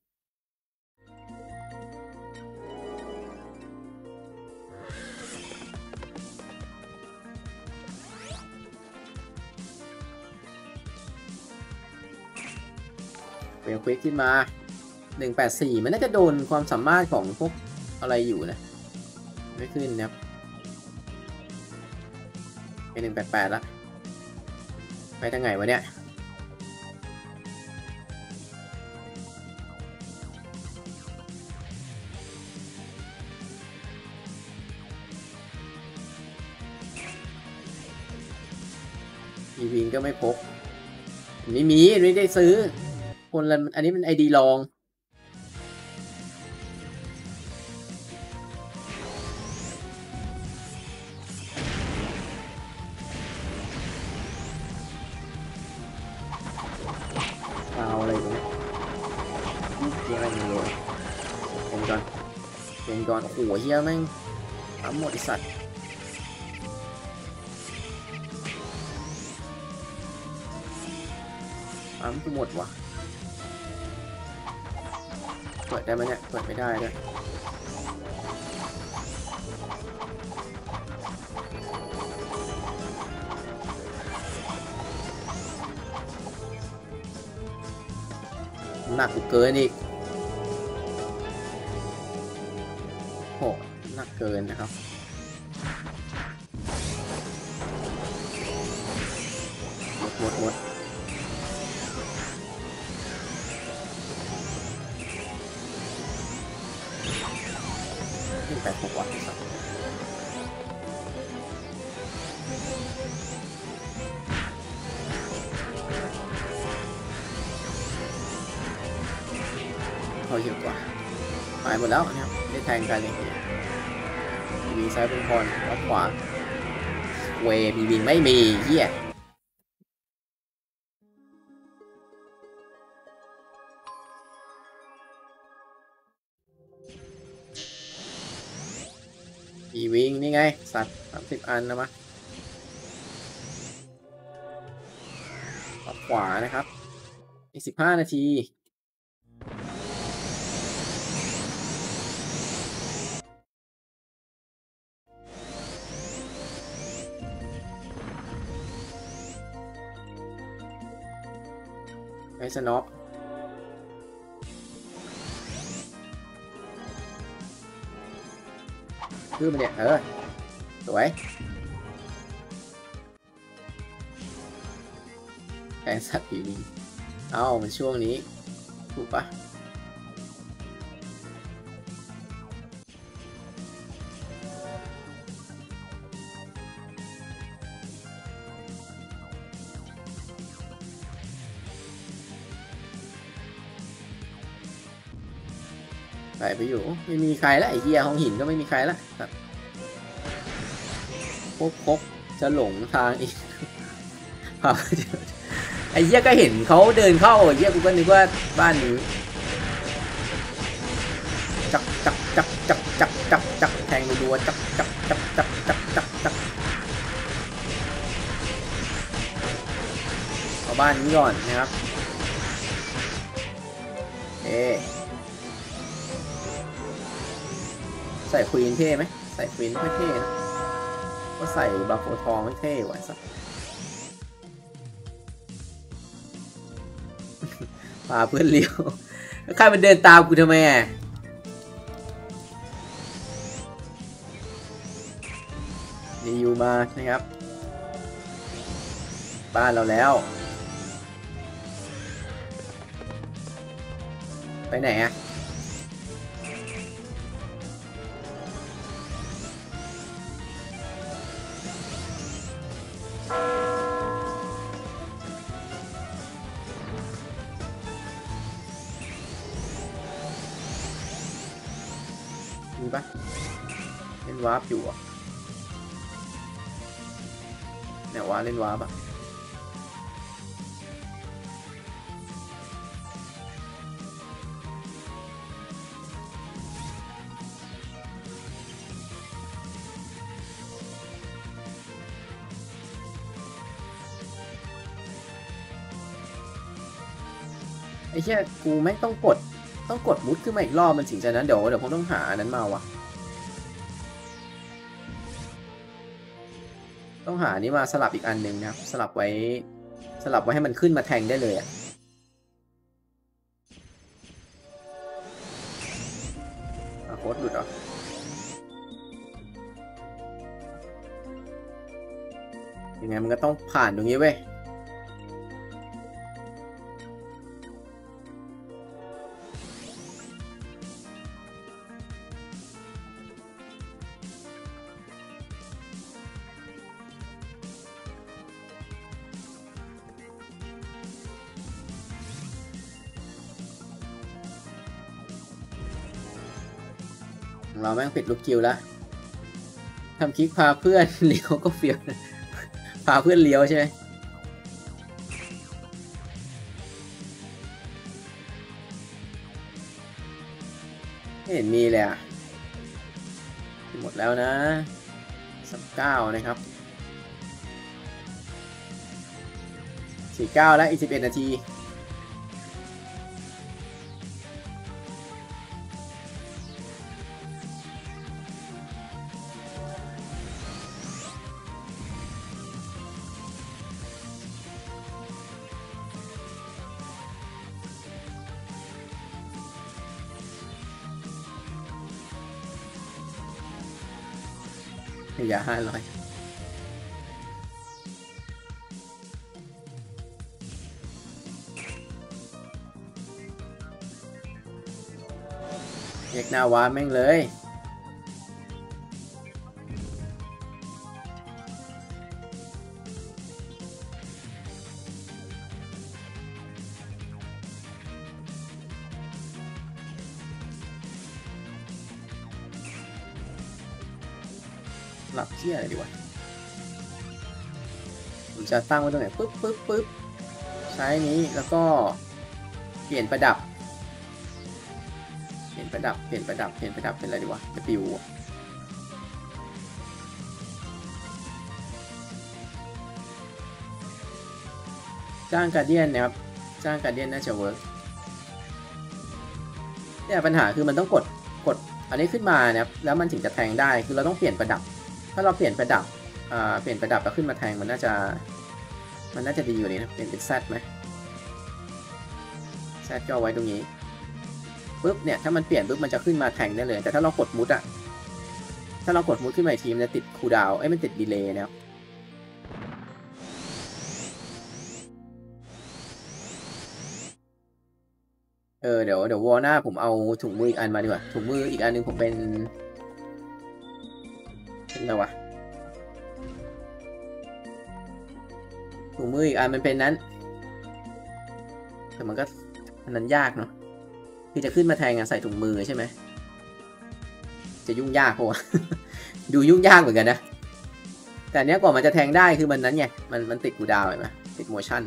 เปลี่ยนควิกขึ้นมาหนึ่งแปดสี่มันน่าจะโดนความสามารถของพวกอะไรอยู่นะไม่ขึ้นนะครับเป็นหนึ่งแปดแปดละไปทางไหนวะเนี่ยอีวิงก็ไม่พกไม่มีไม่ได้ซื้อคนละอันนี้เป็นไอดีลองเอาอะไรกูเฮียอะไรมึงเลยเป็นก่อนเป็นก่อนโอ้โหเฮียแม่งทั้งหมดไอสัตว์ปั๊มกูหมดว่ะเปิดได้ไหมเนี่ยเปิดไม่ได้ด้วยหนักกูเกินอีกโหหนักเกินนะครับหมดหมดหมดแปดหกวัตต์ครับเขาเยอะกว่าตายหมดแล้วนะครับได้แทงกันอย่างเงี้ยมีซ้ายเป็นพรวัดขวาเวมีวิงไม่มีเหี้ยอีวิงนี่ไงสัตว์สามสิบอันนะมะวัดขวานะครับอีกสิบห้านาทีไอสน็อปคือมันเนี่ยเออสวยแกงสัตว์ผีวิงเอ้ามันช่วงนี้ถูกปะใส่ไปอยู่ไม่มีใครละไอ้เหี้ยห้องหินก็ไม่มีใครละครับพกพกจะหลงทางอีกไอ้เหี้ยก็เห็นเขาเดินเข้าไอ้เหี้ยกูก็นึกว่าบ้านนี้จักจักจักจักจักจักจักแทงรัวจักจักจักจักจักจักจักเอาบ้านนี้ก่อนนะครับเอใส่ควีนเท่ไหมใส่ควีนไม่เท่นะก็ใส่บาโฟทองไม่เท่ไว้สักพาเพื่อนเลี้ยวใครมันเดินตามกูทำไมอ่ะรีวิวมานะครับบ้านเราแล้วไปไหนอ่ะมีปะเล่นวาร์ปอยู่อ่ะเนี่ยว่าเล่นวาร์ปอ่ะไอ้เหี้ยกูไม่ต้องกดต้องกดมุดขึ้นมาอีกรอบมันถึงจะนั้นเดี๋ยวเดี๋ยวผมต้องหาอันนั้นมาวะต้องหานี้มาสลับอีกอันหนึ่งนะครับสลับไว้สลับไว้ให้มันขึ้นมาแทงได้เลยอ่ะโค้ดหลุดเหรอยังไงมันก็ต้องผ่านตรงนี้เว้ยเราแม่งปิดลูกคิวแล้วทำคลิกพาเพื่อนเลี้ยวก็เฟี้ยวพาเพื่อนเลี้ยวใช่ไหมไม่เห็นมีเลยอ่ะหมดแล้วนะสิบเก้านะครับสี่เก้าแล้วอีกสิบเอ็ดนาทีอย่าห้าร้อยเรียกหน้าวาแม่งเลยหลับเที่ยอะไรดีวะผมจะตั้งไว้ตรงไหนปึ๊บปึ๊บปึ๊บใช้นี้แล้วก็เปลี่ยนประดับเปลี่ยนประดับเปลี่ยนประดับเปลี่ยนประดับเป็นอะไรดีวะจะปิวจ้างการเดียนนะครับจ้างการเดียนน่าจะเวิร์กเนี่ยปัญหาคือมันต้องกดกดอันนี้ขึ้นมานะครับแล้วมันถึงจะแทงได้คือเราต้องเปลี่ยนประดับถ้าเราเปลี่ยนประดับอ่าเปลี่ยนประดับแล้วขึ้นมาแทงมันน่าจะมันน่าจะดีอยู่นี่นะเปลี่ยนเป็น Z ไหม Z ก็เอาไว้ตรงนี้ปุ๊บเนี่ยถ้ามันเปลี่ยนปุ๊บมันจะขึ้นมาแทงได้เลยแต่ถ้าเรากดมุดอะถ้าเรากดมุดขึ้นมาอีกทีมันจะติดคูลดาวน์เอ้ยมันติดดีเลย์นะครับเออเดี๋ยวเดี๋ยววอลหน้าผมเอาถุงมืออีกอันมาดีกว่าถุงมืออีกอันนึงผมเป็นเป็นอะไรวะถุงมืออีกอันมันเป็นนั้นแต่มันก็อันนั้นยากเนาะที่จะขึ้นมาแทงอะใส่ถุงมือใช่ไหมจะยุ่งยากปะวะ ดูยุ่งยากเหมือนกันนะแต่เนี้ยกว่ามันจะแทงได้คือมันนั้นไงมันมันติดกูดาวเห็นไหมติดโมชั่น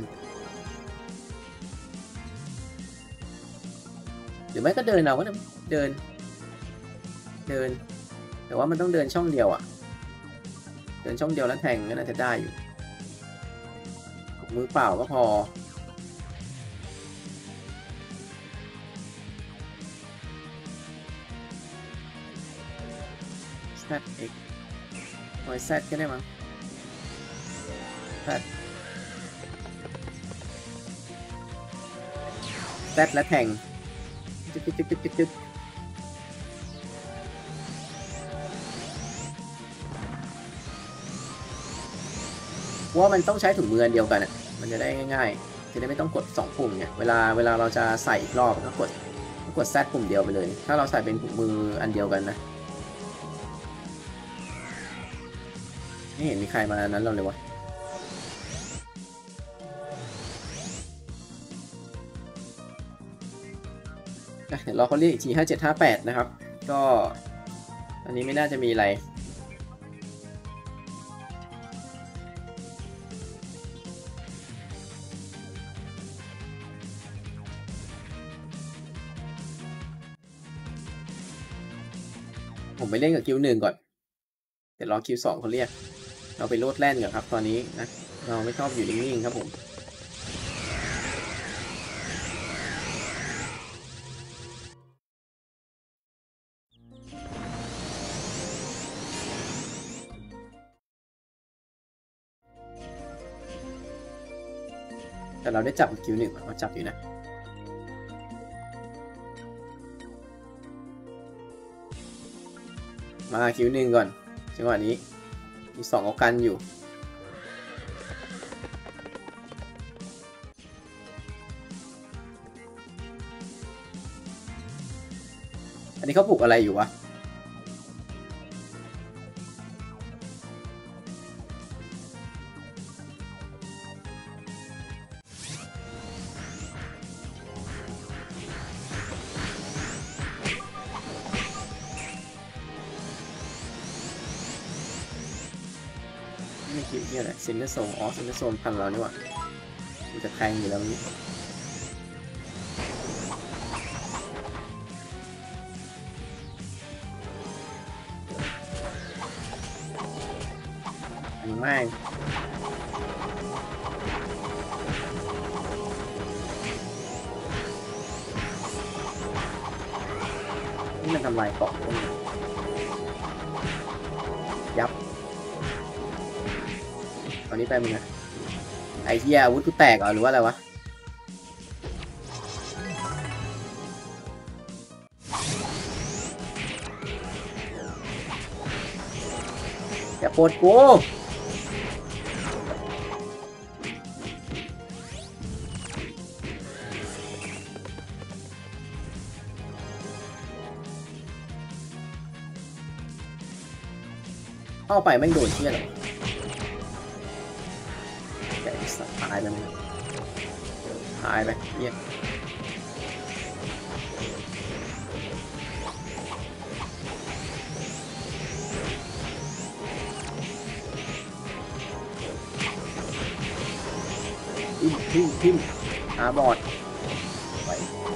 หรือไม่ก็เดินเอาก็เดินเดินแต่ว่ามันต้องเดินช่องเดียวอะเดินช่องเดียวแล้วแทงก็น่าจะได้อยู่มือเปล่าก็พอ แซด เอ็กซ์หอยแซดก็ได้มั้งแซดแซดและแทงจึ๊ดจึ๊ดจึ๊ดจึ๊ดจึ๊ดว่ามันต้องใช้ถุงมืออันเดียวกันอ่ะมันจะได้ง่ายๆจะได้ไม่ต้องกดสองปุ่มเนี่ยเวลาเวลาเราจะใส่อีกรอบก็กดก็กดแซดปุ่มเดียวไปเลยถ้าเราใส่เป็นถุงมืออันเดียวกันนะไม่เห็นมีใครมานั้นเราเลยวะเดี๋ยวเราเขาเรียกอีกทีห้าเจ็ดห้าแปดนะครับก็อันนี้ไม่น่าจะมีอะไรผมไปเล่นกับคิวหนึ่งก่อนเดี๋ยวรอคิวสองเขาเรียกเราไปโลดแล่นก่อนครับตอนนี้นะเราไม่ชอบอยู่นิ่งๆครับผมแต่เราได้จับคิวหนึ่งเราจับอยู่นะมาคิวหนึ่งก่อนจังหวะนี้มีสองเอากันอยู่อันนี้เขาปลูกอะไรอยู่วะไม่คิดเนี่ยแหละเซนเตอร์โซนอ๋อเซนเตอร์โซนพันเรานี่หว่ามันจะแทงอยู่แล้วนี่ไม่นี่มันทำลายเกาะยับตอนนี้ไปมึงนะไอ้เหี้ยอาวุธกูแตกเหรอหรือว่าอะไรวะอย่าปวดกูเข้าไปแม่งโดนเชี่ยเลยแกสัตว์ตายไปมึงตายไปเหี้ยทิมทิมทิมอาบอดไป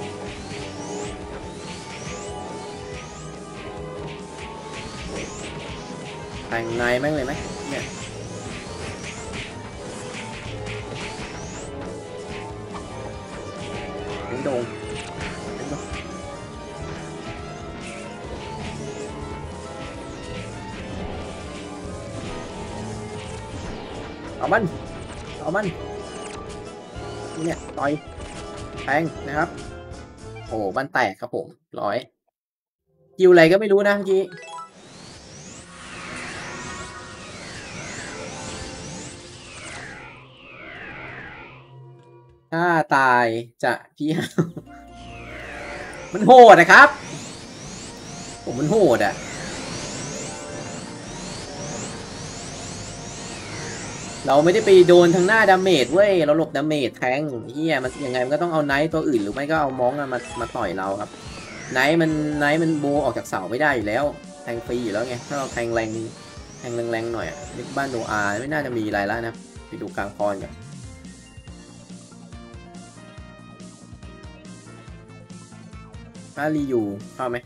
แต่งในแม่งเลยไหมเนี่ยโดงเอามันเอามันเนี่ยต่อยแทงนะครับโอ้บ้านแตกครับผมร้อยคิวอะไรก็ไม่รู้นะเมื่อกี้ถ้าตายจะพี่มันโหดนะครับผมมันโหดอ่ะเราไม่ได้ไปโดนทางหน้าดาเมจเว้ยเราหลบดาเมจแทงเฮียมันยังไงมันก็ต้องเอาไนท์ตัวอื่นหรือไม่ก็เอามองมามาต่อยเราครับไนท์มันไนท์มันโบออกจากเสาไม่ได้อยู่แล้วแทงฟรีอยู่แล้วไงถ้าเราแทงแรงแทงแรงๆหน่อยอ่ะบ้านโนอาไม่น่าจะมีอะไรแล้วนะไปดูกลางคอนกันถ้ารียูเข้าไหม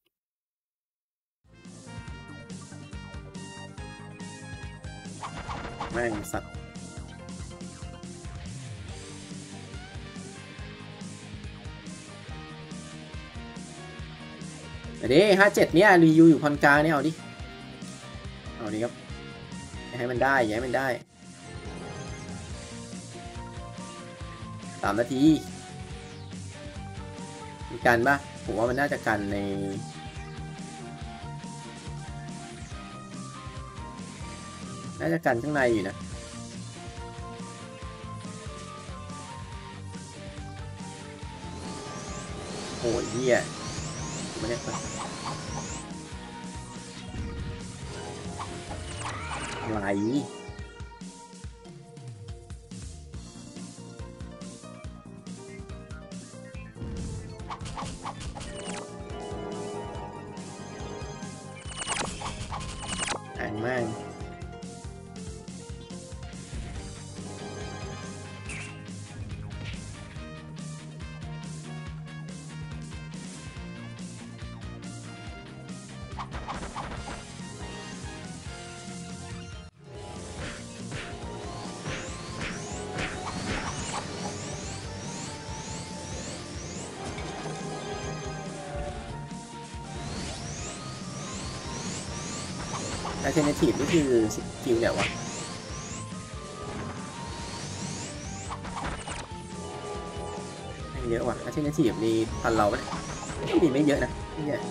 แม่งสัตว์เดี๋ยวห้าเจ็ดเนี่ยรียูอยู่พันกลางเนี่ยเอาดิเอาดิครับให้มันได้อย่าให้มันได้สามนาทีมีกันปะผมว่ามันน่าจะกันในน่าจะกันข้างในอยู่นะโอ้ยเหี้ยไม่ได้อะไรแรงมากอัลเทอร์เนทีฟนี่คือสกิลเนี่ยวะไม่เยอะว่ะอัลเทอร์เนทีฟนี่พันเราปะเนี่ยไม่ดีไม่เยอะนะไม่เยอะ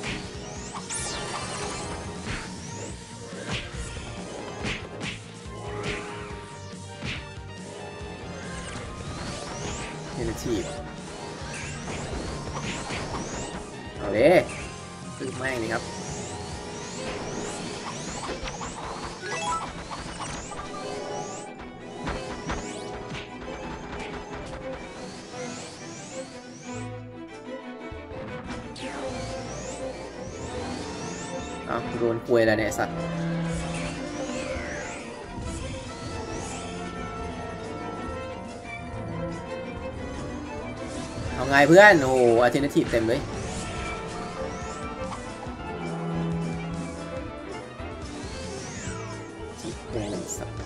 อัลเทอร์เนทีฟเอาเลยคือแม่งนี่ครับโดนคุยแล้วเนี่ยสัตว์เอาไงเพื่อนโอ้โหอัลเทอร์เนทีฟเต็มเลยจีบโอ้ยสัตว์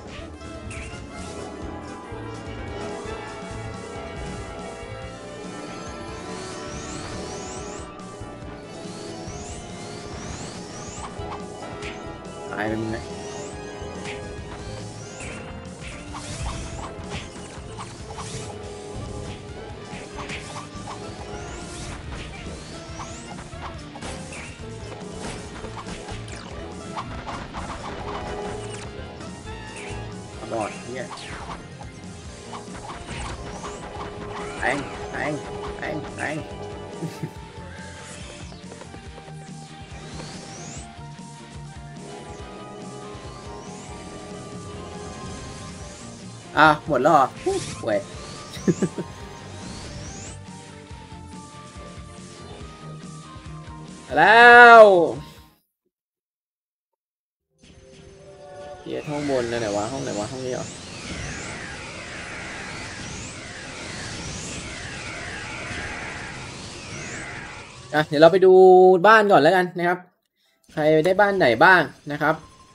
ตายเลยมึงนะบอดเนี่ยแองแองแองแองอ่ะหมดแล้วเหรอเว้ยแล้วเฮียห้องบนนะไหนวะห้องไหนวะห้องนี้เหรออ่ะเดี๋ยวเราไปดูบ้านก่อนแล้วกันนะครับใครได้บ้านไหนบ้างนะครับ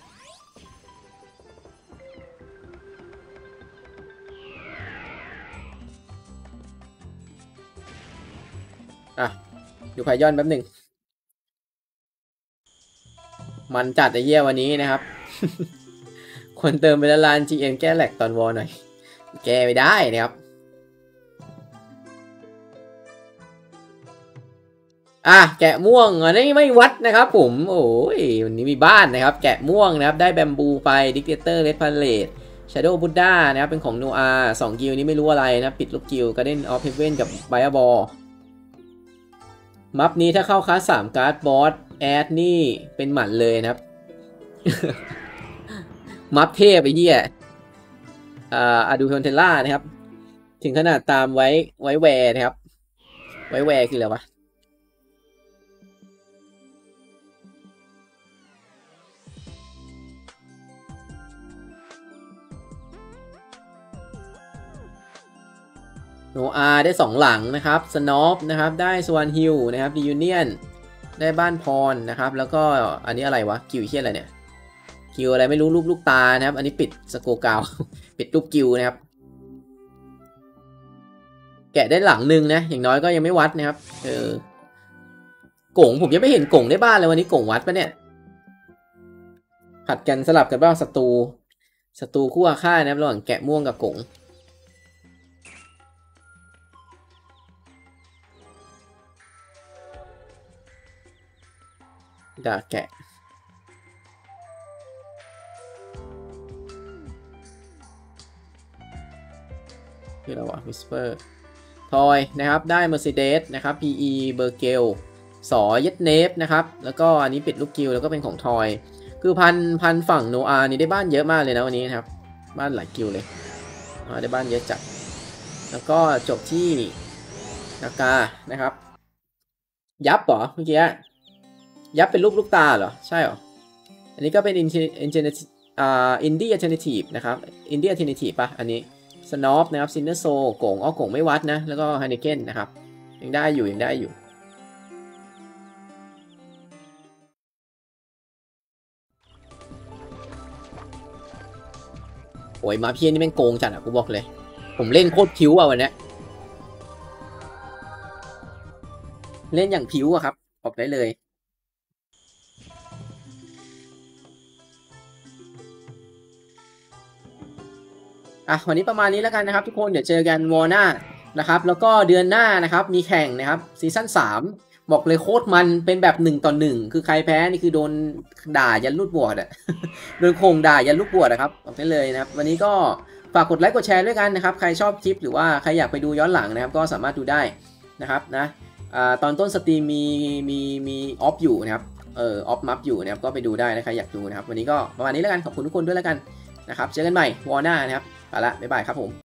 อ่ะดูไพยอนแป๊บหนึ่งมันจัดไอ้เหี้ยวันนี้นะครับคนเติมไปละลาน จี เอ็ม แก้แหลกตอนวอลหน่อยแก้ไม่ได้นะครับอ่ะแกะม่วงอันนี้ไม่วัดนะครับผมโอ้ยวันนี้มีบ้านนะครับแกะม่วงนะครับได้แบมบูไปดิกเตอร์เลดพาเลตชาโดว์บุดด้านะครับเป็นของโนอาสองกิลนี้ไม่รู้อะไรนะปิดลูกกิลการ์เด้นออฟเฮเว่นกับไบอาบอลมัฟนี้ถ้าเข้าคลาสสามการ์ดบอสแอดนี่เป็นหมันเลยนะครับ มัฟเทพไอ้เหี้ยอ่าอาดูเทนเทล่านะครับถึงขนาดตามไว้ไว้แวร์นะครับไว้แวร์คืออะไรวะโนอาได้สองหลังนะครับสโนปนะครับได้สวานฮิลนะครับดิยูเนียนได้บ้านพรนะครับแล้วก็อันนี้อะไรวะกิวเชียอะไรเนี่ยกิวอะไรไม่รู้รูปลูกตานะครับอันนี้ปิดสโกกาว ปิดรูปกิวนะครับแกะได้หลังหนึ่งนะอย่างน้อยก็ยังไม่วัดนะครับเออก่งผมยังไม่เห็นก่งได้บ้านเลยวันนี้ก่งวัดปะเนี่ยผัดกันสลับกันบ้างศัตรูศัตรูคู่อาฆาตนะครับระหว่างแกะม่วงกับกงด่าแกะที่เราวะ Whisper ทอยนะครับได้ Mercedes นะครับ พี อี เบอร์เกลสอเย็ดเนฟนะครับแล้วก็อันนี้ปิดลูกกิลแล้วก็เป็นของทอยคือพันพันฝั่งโนอานี่ได้บ้านเยอะมากเลยนะวันนี้นะครับบ้านหลายกิลเลยได้บ้านเยอะจัดแล้วก็จบที่นากานะครับยับเหรอเมื่อกี้ยับเป็นรูปลูกตาเหรอใช่เหรออันนี้ก็เป็นอินอินเจเนอ่าอินดี้อัลเทอร์เนทีฟนะครับอินดี้อัลเทอร์เนทีฟปะอันนี้สนอปนะครับซินเนอร์โซโกงอ้อโกงไม่วัดนะแล้วก็ไฮเนเกนนะครับยังได้อยู่ยังได้อยู่โอ้ยมาเพี้ยนนี่แม่งโกงจัดอ่ะกูบอกเลยผมเล่นโคตรผิวอ่ะวันนี้เล่นอย่างผิวอะครับบอกได้เลยอ่ะวันนี้ประมาณนี้แล้วกันนะครับทุกคนเดี๋ยวเจอกันวอร์หน้านะครับแล้วก็เดือนหน้านะครับมีแข่งนะครับซีซั่นสามบอกเลยโคตรมันเป็นแบบหนึ่งต่อหนึ่งคือใครแพ้นี่คือโดนด่ายันลูดบวชอ่ะ โดนโคงด่ายันลูกบวชนะครับบอกได้เลยนะครับวันนี้ก็ฝากกดไลค์กดแชร์ด้วยกันนะครับใครชอบคลิปหรือว่าใครอยากไปดูย้อนหลังนะครับก็สามารถดูได้นะครับนะอ่าตอนต้นสตรีมมีมีมีออฟอยู่นะครับเออออฟมัฟอยู่นะครับก็ไปดูได้นะใครอยากดูนะครับวันนี้ก็ประมาณนี้แล้วกันขอบคุณทุกคนด้วยแล้วกันนะครับเจอกันใหม่วอร์หน้านะครับไปละบ๊ายบายครับผม